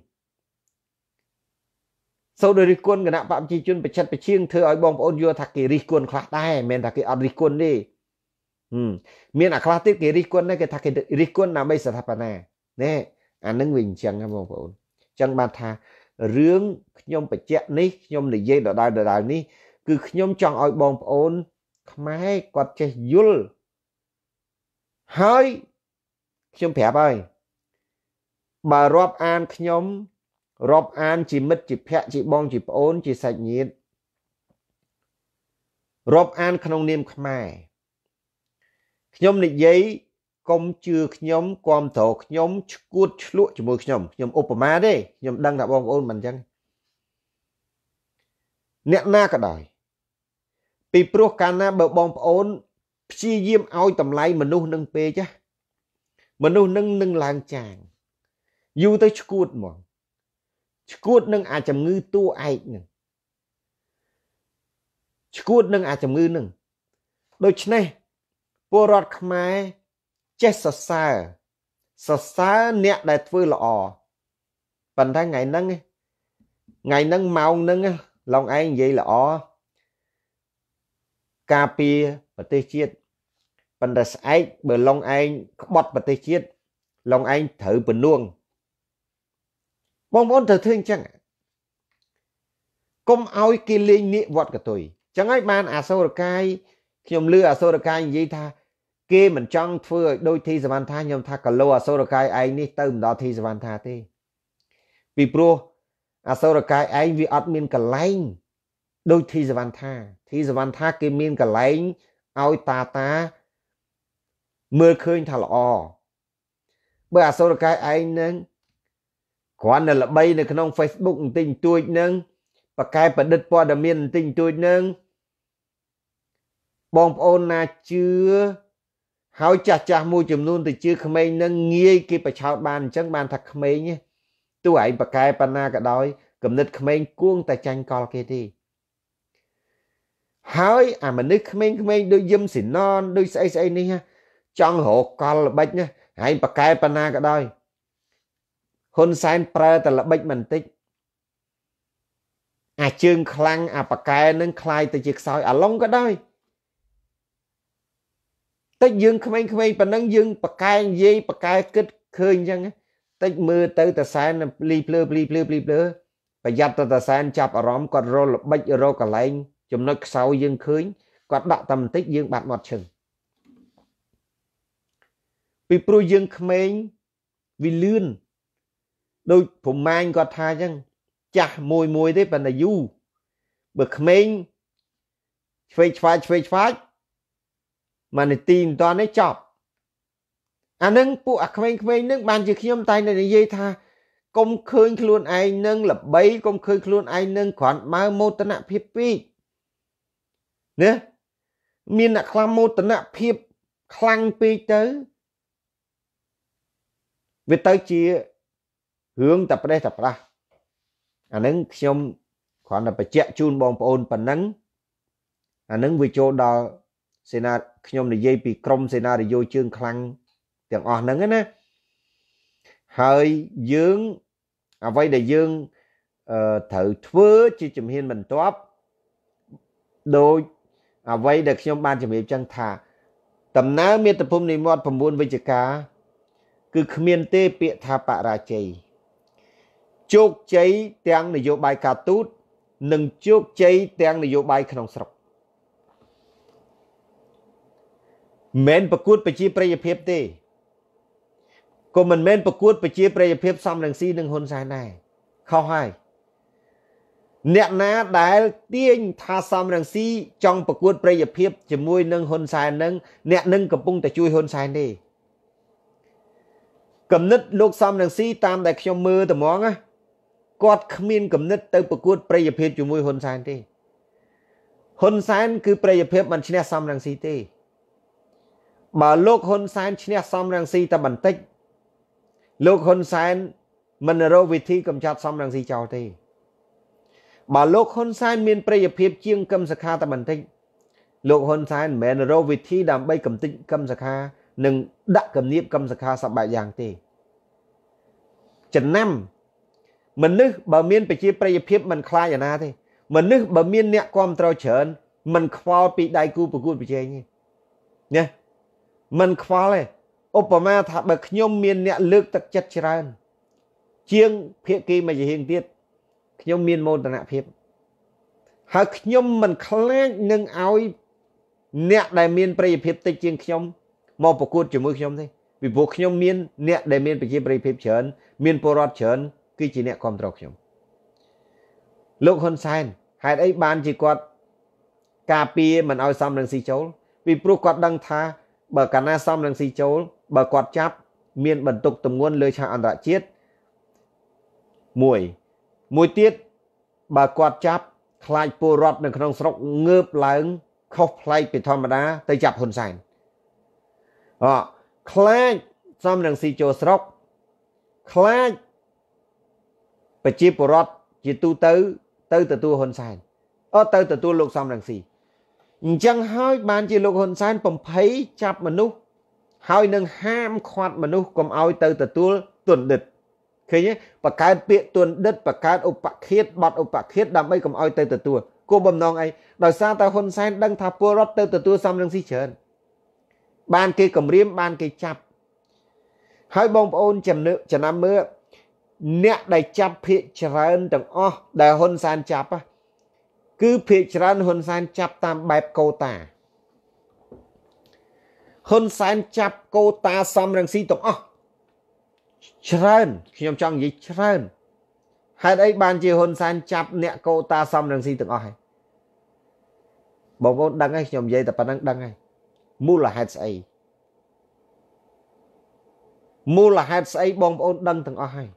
សោតរិះគន់គណៈបព្វជិជនប្រឆិតប្រឈៀងធ្វើឲ្យបងប្អូនយល់ថាគេរិះគន់ខ្លះដែរមិនមែនថាគេអត់រិះគន់ទេមានអាខ្លះទៀតគេរិះគន់ដែរគេថាគេរិះគន់ដើម្បីស្ថាបនាណែអានឹងវាអញ្ចឹងណាបងប្អូនអញ្ចឹងបានថារឿងខ្ញុំបញ្ជាក់នេះខ្ញុំនិយាយដដែលដដែលនេះគឺខ្ញុំចង់ឲ្យបងប្អូនខ្មែរគាត់ចេះយល់ហើយខ្ញុំប្រាប់ហើយបើរាប់អានខ្ញុំរាប់អានជាមិត្តជាភ័ក្រជាបងជាប្អូនជាសាច់ញាតិរាប់អានក្នុងនាមខ្មែរខ្ញុំនិយាយកុំជឿខ្ញុំគាំទ្រខ្ញុំឈួតឆ្លក់ជាមួយខ្ញុំខ្ញុំឧបមាទេខ្ញុំដឹងថាបងប្អូនមិនអញ្ចឹងអ្នកណាក៏ដោយពីព្រោះកាលណាបើបងប្អូនព្យាយាមឲ្យតម្លៃមនុស្សនឹងពេកចាមនុស្សនឹងនឹងឡើងចាងយូរទៅឈួតហ្មងឈួតនឹងអាជំងឺតួឯកនឹងឈួតនឹងអាជំងឺនឹងដូច្នេះពលរដ្ឋខ្មែរចេះសរសើរសរសើរអ្នកដែលធ្វើល្អប៉ុន្តែថ្ងៃហ្នឹងថ្ងៃហ្នឹងម៉ោងហ្នឹងឡងឯងនិយាយល្អការពារប្រទេសជាតិប៉ុន្តែស្អែកបើឡងឯងក្បត់ប្រទេសជាតិឡងឯងត្រូវពនួងបងប្អូនត្រូវធ្វើអញ្ចឹងកុំឲ្យគេលេងនាគវត្តកតុយអញ្ចឹងហើយបានអាសូរកាយខ្ញុំលឺអាសូរកាយនិយាយថាគេមិនចង់ធ្វើឲ្យដូចធីសវណ្ណថាខ្ញុំថាកលោអាសូរកាយឯងនេះទៅមិនដល់ធីសវណ្ណថាទេពីព្រោះអាសូរកាយឯងវាអត់មានកលែងដូចធីសវណ្ណថាធីសវណ្ណថាគេមានកលែងឲ្យតាតាមើលឃើញថាល្អបើអាសូរកាយឯងនឹងគ្រាន់តែល្បីនៅក្នុង Facebook បន្តិចបន្តួចនឹងបកកែប្រឌិតព័ត៌មានបន្តិចបន្តួចនឹងបងប្អូនណាជឿហើយចាស់ចាស់មួយចំនួនទៅជឿក្មេងនឹងងាយគេប្រឆោតបានអញ្ចឹងបានថាក្មេងទោះឯងបកកែប៉ុណ្ណាក៏ដោយគំនិតក្មេងគួងតែចាញ់កលគេទេហើយអាមនុស្សក្មេងៗដូចយឹមស៊ីណនដូចស្អីស្អីនេះចង់រកកលល្បិចណាហើយបកកែប៉ុណ្ណាក៏ដោយហ៊ុនសែនប្រើតែល្បិចមិនតិចអាជើងខ្លាំងអាបកកែនឹងคล้ายទៅជាខ្សោយអាឡុងក៏ដោយតិចយើងក្មេងៗប៉ុណ្ណឹងយើងបកកែនិយាយបកកែគិតឃើញអញ្ចឹងតិចមើលទៅតសែនភ្លីភ្លើភ្លីភ្លើភ្លីភ្លើប្រយ័ត្នទៅតសែនចាប់អារម្មណ៍គាត់រលល្បិចរកកន្លែងចំណុចខ្សោយយើងឃើញគាត់ដាក់តែបន្តិចយើងបាត់មាត់ឈឹងពីព្រោះយើងក្មេងវាលឿនដូចប្រមាញគាត់ថាអញ្ចឹងចាស់មួយមួយទេប៉ុន្តែយូរបើក្មេងឆ្វេងឆ្វាយឆ្វេងឆ្វាយមួយនាទីមិនតាន់ទេចប់អានឹងពួកអាក្មេងៗនឹងបានជាខ្ញុំតែនិយាយថាកុំឃើញខ្លួនឯងនឹងល្បីកុំឃើញខ្លួនឯងនឹងគ្រាន់បើមោទនភាពពេកណាមានអ្នកខ្លាំងមោទនភាពខ្លាំងពេកទៅវាទៅជារឿងតែប្រេះតែប្រាស់អានឹងខ្ញុំគ្រាន់តែបញ្ជាក់ជូនបងប្អូនប៉ុណ្ណឹងអានឹងវាចូលដល់សេណាខ្ញុំនិយាយពីក្រុមសេណារីយ៉ូជើងខ្លាំងទាំងអស់ហ្នឹងណាហើយយើងអ្វីដែលយើងអឺត្រូវធ្វើជាជំហានបន្ទាប់ដោយអ្វីដែលខ្ញុំបានជម្រាបចឹងថាដំណើរមាតុភូមិនិមិត្ត៩វិជ្ជការគឺគ្មានទេពាក្យថាបរាជ័យជោគជ័យទាំងនយោបាយការទូតនិងជោគជ័យទាំងនយោបាយក្នុងស្រុកមិនប្រកួតប្រជាប្រិយភាពទេក៏មិនមែនប្រកួតប្រជាប្រិយភាពសំរងស៊ីនិងហ៊ុនសែនដែរខុសហើយអ្នកណាដែលទាញថាសំរងស៊ីចង់ប្រកួតប្រិយភាពជាមួយនឹងហ៊ុនសែននឹងអ្នកនឹងកំពុងតែជួយហ៊ុនសែនទេគំនិតលោកសំរងស៊ីតាមដែលខ្ញុំមើលត្មងណាគាត់គ្មានគំនិតទៅប្រកួតប្រិយភាពជាមួយហ៊ុនសែនទេហ៊ុនសែនគឺប្រិយភាពមិនឈ្នះសំរងស៊ីទេបើលោកហ៊ុនសែនឈ្នះសំរងស៊ីតែបន្តិចលោកហ៊ុនសែនមិនរកវិធីកម្ចាត់សំរងស៊ីចោលទេបើលោកហ៊ុនសែនមានប្រិយភាពជាងកឹមសុខាតែបន្តិចលោកហ៊ុនសែនមិនមែនរកវិធីដើម្បីកំទេចកឹមសុខានិងដាក់គំនាបកឹមសុខាសប្បាយយ៉ាងទេចំណាំមនុស្សបើមានប្រជាប្រិយភាពមិនខ្លាចអាណាទេមនុស្សបើមានអ្នកគាំទ្រច្រើនមិនខ្វល់ពីដៃគូប្រកួតប្រជែងទេណាមិនខ្វល់ទេឧបមាថាបើខ្ញុំមានអ្នកលើកទឹកចិត្តច្រើនជាងភាគីមួយជាហៀងទៀតខ្ញុំមានមោទនភាពហើយខ្ញុំមិនខ្លាចនឹងឲ្យអ្នកដែលមានប្រិយភាពតិចជាងខ្ញុំមកប្រកួតជាមួយខ្ញុំទេពីព្រោះខ្ញុំមានអ្នកដែលមានប្រជាប្រិយភាពច្រើនមានពលរដ្ឋច្រើនគឺជាអ្នកគ្រប់គ្រងខ្ញុំលោកហ៊ុនសែនហេតុអីបានជាគាត់ការពារមិនឲ្យសំរងស៊ីចូលពីព្រោះគាត់ដឹងថាបើកាលណាសំរងស៊ីចូលបើគាត់ចាប់មានបន្ទុកទម្ងន់លើឆាកអន្តរជាតិមួយមួយទៀតបើគាត់ចាប់ខ្លាចពលរដ្ឋនៅក្នុងស្រុកងើបឡើងខុសប្លែកពីធម្មតាទៅចាប់ហ៊ុនសែនអខ្លាចសំរងស៊ីចូលស្រុកខ្លាចប្រជាពលរដ្ឋជាទូទៅទៅទទួលហ៊ុនសែនអត់ទៅទទួលលោកសំរងស៊ីអញ្ចឹងហើយបានជាលោកហ៊ុនសែនបំភ័យចាប់មនុស្សហើយនឹងហាមឃាត់មនុស្សកុំឲ្យទៅទទួលទុនឌិតឃើញទេបង្កើតពាក្យទុនឌិតបង្កើតឧបឃាតបទឧបឃាតដើម្បីកុំឲ្យទៅទទួលគោលបំណងអីដោយសារតែហ៊ុនសែនដឹងថាពលរដ្ឋទៅទទួលសំរងស៊ីច្រើនបានគេគំរាមបានគេចាប់ហើយបងប្អូនចំណាំចំណាំមើលអ្នកដែលចាប់ភាគច្រើនទាំងអស់ដែលហ៊ុនសែនចាប់គឺភាគច្រើនហ៊ុនសែនចាប់តាមបែបកូតាហ៊ុនសែនចាប់កូតាសំរងស៊ីទាំងអស់ច្រើនខ្ញុំចង់និយាយច្រើនហេតុអីបានជាហ៊ុនសែនចាប់អ្នកកូតាសំរងស៊ីទាំងអស់ហើយបងប្អូនដឹងហើយខ្ញុំនិយាយតែប៉ុណ្្នឹងដឹងហើយមូលហេតុស្អីមូលហេតុស្អីបងប្អូនដឹងទាំងអស់ហើយ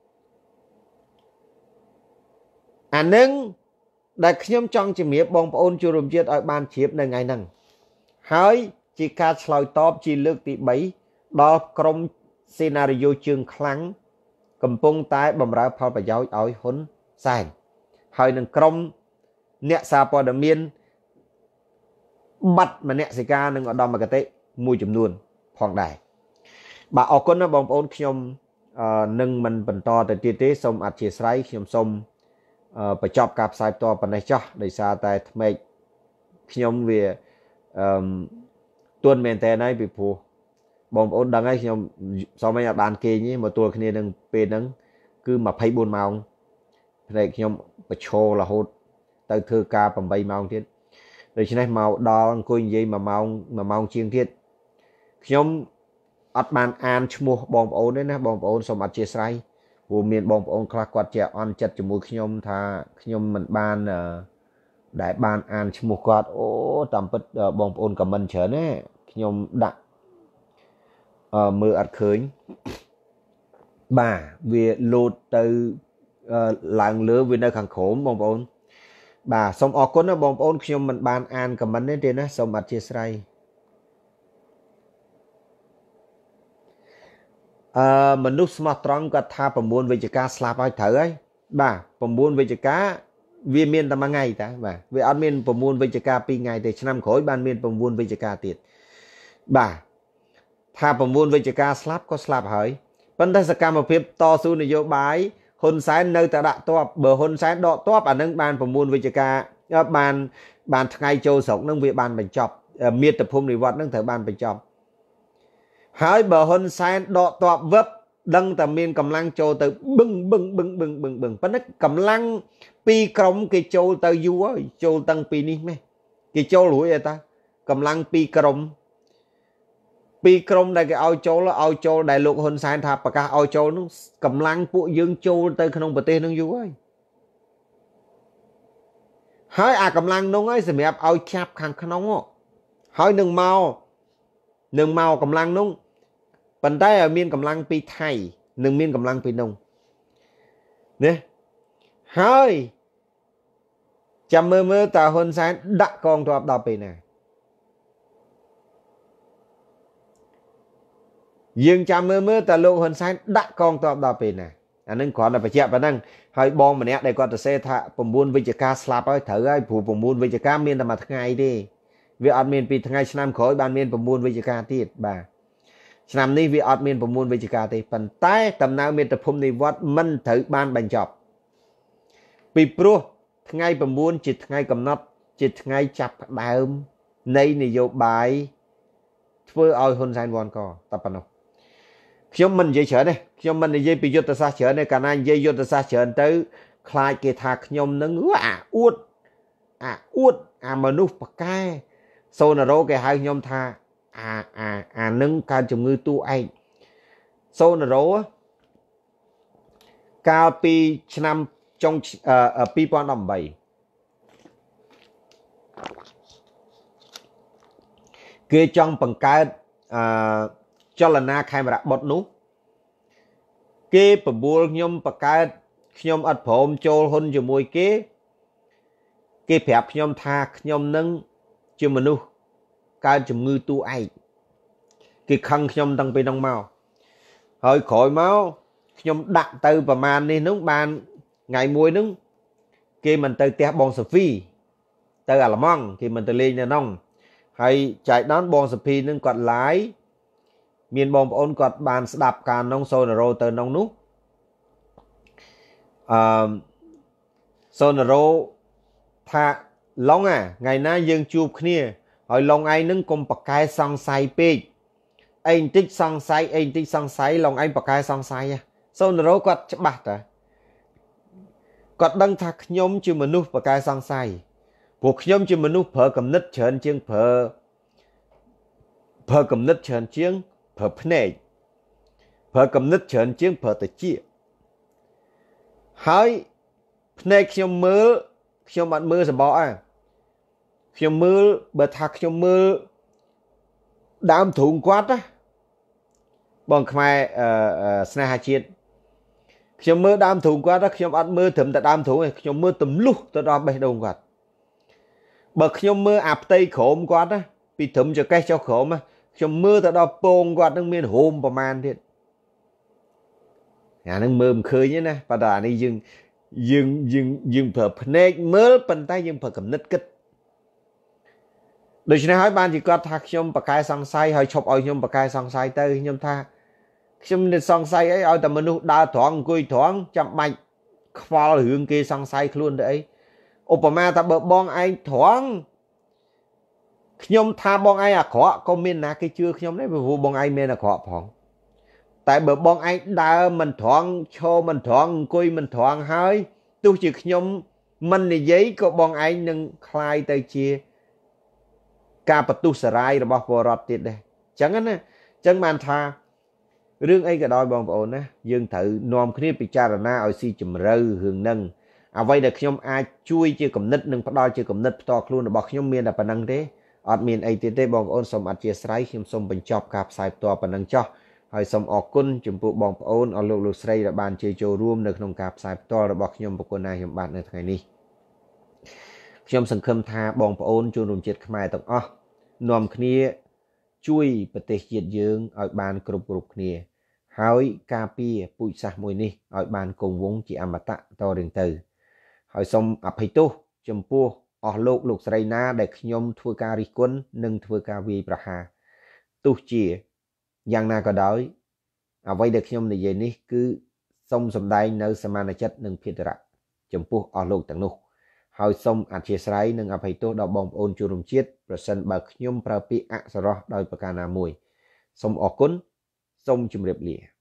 អានឹងដែលខ្ញុំចង់ជំរាបបងប្អូនចូលរួមជាតិឲ្យបានជ្រាបនៅថ្ងៃហ្នឹងហើយជាការឆ្លើយតបជាលើកទីបីដល់ក្រុមសេណារីយ៉ូជើងខ្លាំងកំពុងតែបំរើផលប្រយោជន៍ឲ្យហ៊ុនសែនហើយនឹងក្រុមអ្នកសារព័ត៌មានបាត់មនសិការនិងឧត្តមគតិមួយចំនួនផងដែរបាទអរគុណណាបងប្អូនខ្ញុំនឹងមិនបន្តទៅទៀតទេសូមអធិស្ឋានខ្ញុំសូមបញ្ចប់ការផ្សាយផ្ទាល់ប៉ុណ្ណេះចោះដោយសារតែថ្មេកខ្ញុំវាអឺទួនមែនតើហើយពីព្រោះបងប្អូនដឹងហើយខ្ញុំសូមឲ្យអត់បានគេងទេមកទួលគ្នានឹងពេលហ្នឹងគឺម្ភៃបួនម៉ោងផ្នែកខ្ញុំបញ្ឈររហូតទៅធ្វើការប្រាំបីម៉ោងទៀតដូច្នេះមកដល់អង្គុយនិយាយមួយម៉ោងមួយម៉ោងជាងទៀតខ្ញុំអត់បានអានឈ្មោះបងប្អូនទេណាបងប្អូនសូមអធិស្ឋានព្រោះមានបងប្អូនខ្លះគាត់ជាអន់ចិត្តជាមួយខ្ញុំថាខ្ញុំមិនបានដែលបានអានឈ្មោះគាត់អូតាមពិតបងប្អូនខមមិនច្រើនណាខ្ញុំដាក់ ờ mưa ắt khơi bà vì lột từ làng lửa vì nơi khẳng khổ bông bông bà xong ở con nó bông bông khi mình bàn an cầm bắn đến trên đó xong mặt chia sài mình lúc smart trăng có tha phẩm buôn về chữ cá slap ai thở ấy bà phẩm buôn về chữ cá vì miền tầm ngày ta bà vì ăn miền phẩm buôn về chữ cá pi ngày thì năm khối ban miền phẩm buôn về chữ cá tiệt bà tha phẩm buôn về chữ cá slap có slap hỏi vấn đề cam một phép to su này vô bái hôn sái nơi ta đã toạp bờ hôn sái đọ toạp ở nâng ban phẩm buôn về chữ cá ban ban ngày châu sống nâng việc ban bánh chọc miệt tập hôm này vọt nâng thở ban bánh chọc hỏi bờ hôn sai đọ toạp vấp đăng tầm miên cầm lăng châu từ bưng bưng bưng bưng bưng bưng bắt cầm lăng pi còng cái châu từ du ơi châu tăng pi ní mẹ cái châu lủi vậy ta cầm lăng pi còng pi còng đây cái ao châu là ao châu đại lục hôn sai thà bạc ao châu nó cầm lăng phụ dương châu từ khung bờ tây nông du ơi hỏi à cầm lăng nông ấy sẽ mẹ ao chạp khang khung hỏi đừng mau đừng mau cầm lăng nông bàn tay ở miền cầm lăng pi thay đừng miền cầm lăng pi nông nè hơi chăm mơ mơ ta hôn sáng đã con cho đọc pi nè dương chăm mơ mơ ta lộ hôn sáng đã con cho đọc pi nè anh nên còn là phải chẹt và năng hơi bong mà nè đây còn ta xe thạ phẩm buôn với chữ ca slap ấy thử ai phụ phẩm buôn với chữ ca miền là mặt ngày đi vì ở miền pi thằng ngày năm khối ban miền phẩm buôn với chữ ca tiệt bà năm nay vì ở miền phẩm buôn với chữ ca thì phần tay tầm nào miền tập hôm nay vót mình thử ban bánh chọc vì pro ngày phẩm buôn chỉ ngày cầm nắp chỉ ngày chập đàm nay này vô bài vừa oi hôn sein von co tập nào khi mình dây chở này khi mình dây bị vô ta sa chở này cả anh dây vô ta sa chở tới khai kê thạc nhom nó ngứa à uất à uất à mà núp bạc cái sau là rồi cái hai nhom tha à à à nâng cao chồng ngư tu anh sau là rồi cao pi năm trong ở pi pon năm bảy kia trong bằng cái cho là na khai mà bọt nút kia bầm bùa nhom bằng cái nhom ăn phồng trôi hôn cho môi kia kia phép nhom tha nhom nâng chưa mà nu cao chồng ngư tu anh cái khăn nhom tăng bên đông màu hơi khỏi máu nhom đặt từ và màn đi nướng bàn ngày muối nướng kia mình từ té bong sờ phi từ à làm mong thì mình từ lên nhà nông hay chạy đón bong sờ phi nướng quạt lái miền bong ôn quạt bàn đạp càn nông sôi rồi từ nông nút sôi rồi tha long à ngày nay dương chụp kia hỏi long ai nướng cùng bạc cái sang say pe anh tích sang say anh tích sang say long anh bạc cái sang say sôi rồi quạt chấp bát à quạt đăng thạc nhóm chưa mình núp bạc cái sang say cuộc nhóm chưa mình núp phở cầm nứt chơn chiêng phở phở cầm nứt chơn chiêng phở phê phở cầm nứt chơn chiêng phở tự chia hỏi phê nhóm mơ nhóm bạn mơ sẽ bỏ à nhóm mơ bởi thạc nhóm mơ đám thùng quát á bọn khmai sna hai chiết nhóm mơ đám thùng quát á nhóm ăn mơ thầm tại đám thùng này nhóm mơ tầm lúc tôi đó bê đông quát bởi nhóm mơ ạp tây khổ quát á bị thầm cho cái cho khổ mà nhóm mơ tại đó bông quát nâng miền hôm bà man thiệt nhà nâng mơ khơi nhé nè bà đà này dừng dừng dừng dừng phở phê mơ bàn tay dừng phở cầm nứt kích đối với hỏi bạn chỉ có thạc nhóm bạc cái sang say hay chụp oi nhóm bạc cái sang say tới nhóm tha nhóm nên sang say ấy oi tầm mình đa thoáng cùi thoáng chậm mạnh khoa hướng kia sang say luôn đấy Obama ta bờ bong ai thoáng nhóm tha bong ai à khó có miền nào cái chưa nhóm đấy vừa bong ai miền là khó phỏng tại bờ bong ai đa mình thoáng cho mình thoáng cùi mình thoáng hơi tôi chỉ nhóm mình là giấy có bong ai nâng khai tay chia ca bật tu sờ rai rồi bao vô rọt tiệt đây chẳng á chẳng man tha riêng ấy cái đôi bong bồn á dương thử nom khi bị cha na ở si chùm rơ hưởng nâng à vậy được nhóm ai chui chưa cầm nứt nâng bắt đôi chưa cầm nứt to luôn là bọc nhóm miền là phần năng thế អត់មានអីទៀតទេបងប្អូនសូមអធិស្ឋានខ្ញុំសូមបញ្ចប់ការផ្សាយផ្ទាល់ប៉ុណ្ណឹងចុះហើយសូមអរគុណចំពោះបងប្អូនអស់លោកលោកស្រីដែលបានជឿចូលរួមនៅក្នុងការផ្សាយផ្ទាល់របស់ខ្ញុំប្រគុណណាខ្ញុំបាទនៅថ្ងៃនេះខ្ញុំសង្ឃឹមថាបងប្អូនជនរួមជាតិខ្មែរទាំងអស់នាំគ្នាជួយប្រទេសជាតិយើងឲ្យបានគ្រប់គ្រប់គ្នាហើយការពារពូជសាសន៍មួយនេះឲ្យបានគង់វង្សជាអមតៈតរៀងទៅហើយសូមអភ័យទោសចំពោះអស់លោកលោកស្រីណាដែលខ្ញុំធ្វើការរិះគន់និងធ្វើការវាយប្រហារទោះជាយ៉ាងណាក៏ដោយអ្វីដែលខ្ញុំនិយាយនេះគឺសូមសម្ដែងនៅសមានចិត្តនិងភេទរៈចំពោះអស់លោកទាំងនោះហើយសូមអធិស្ឋាននិងអភ័យទោសដល់បងប្អូនជនរួមជាតិប្រសិនបើខ្ញុំប្រើពាក្យអសរោះដោយប្រការណាមួយសូមអរគុណសូមជម្រាបលា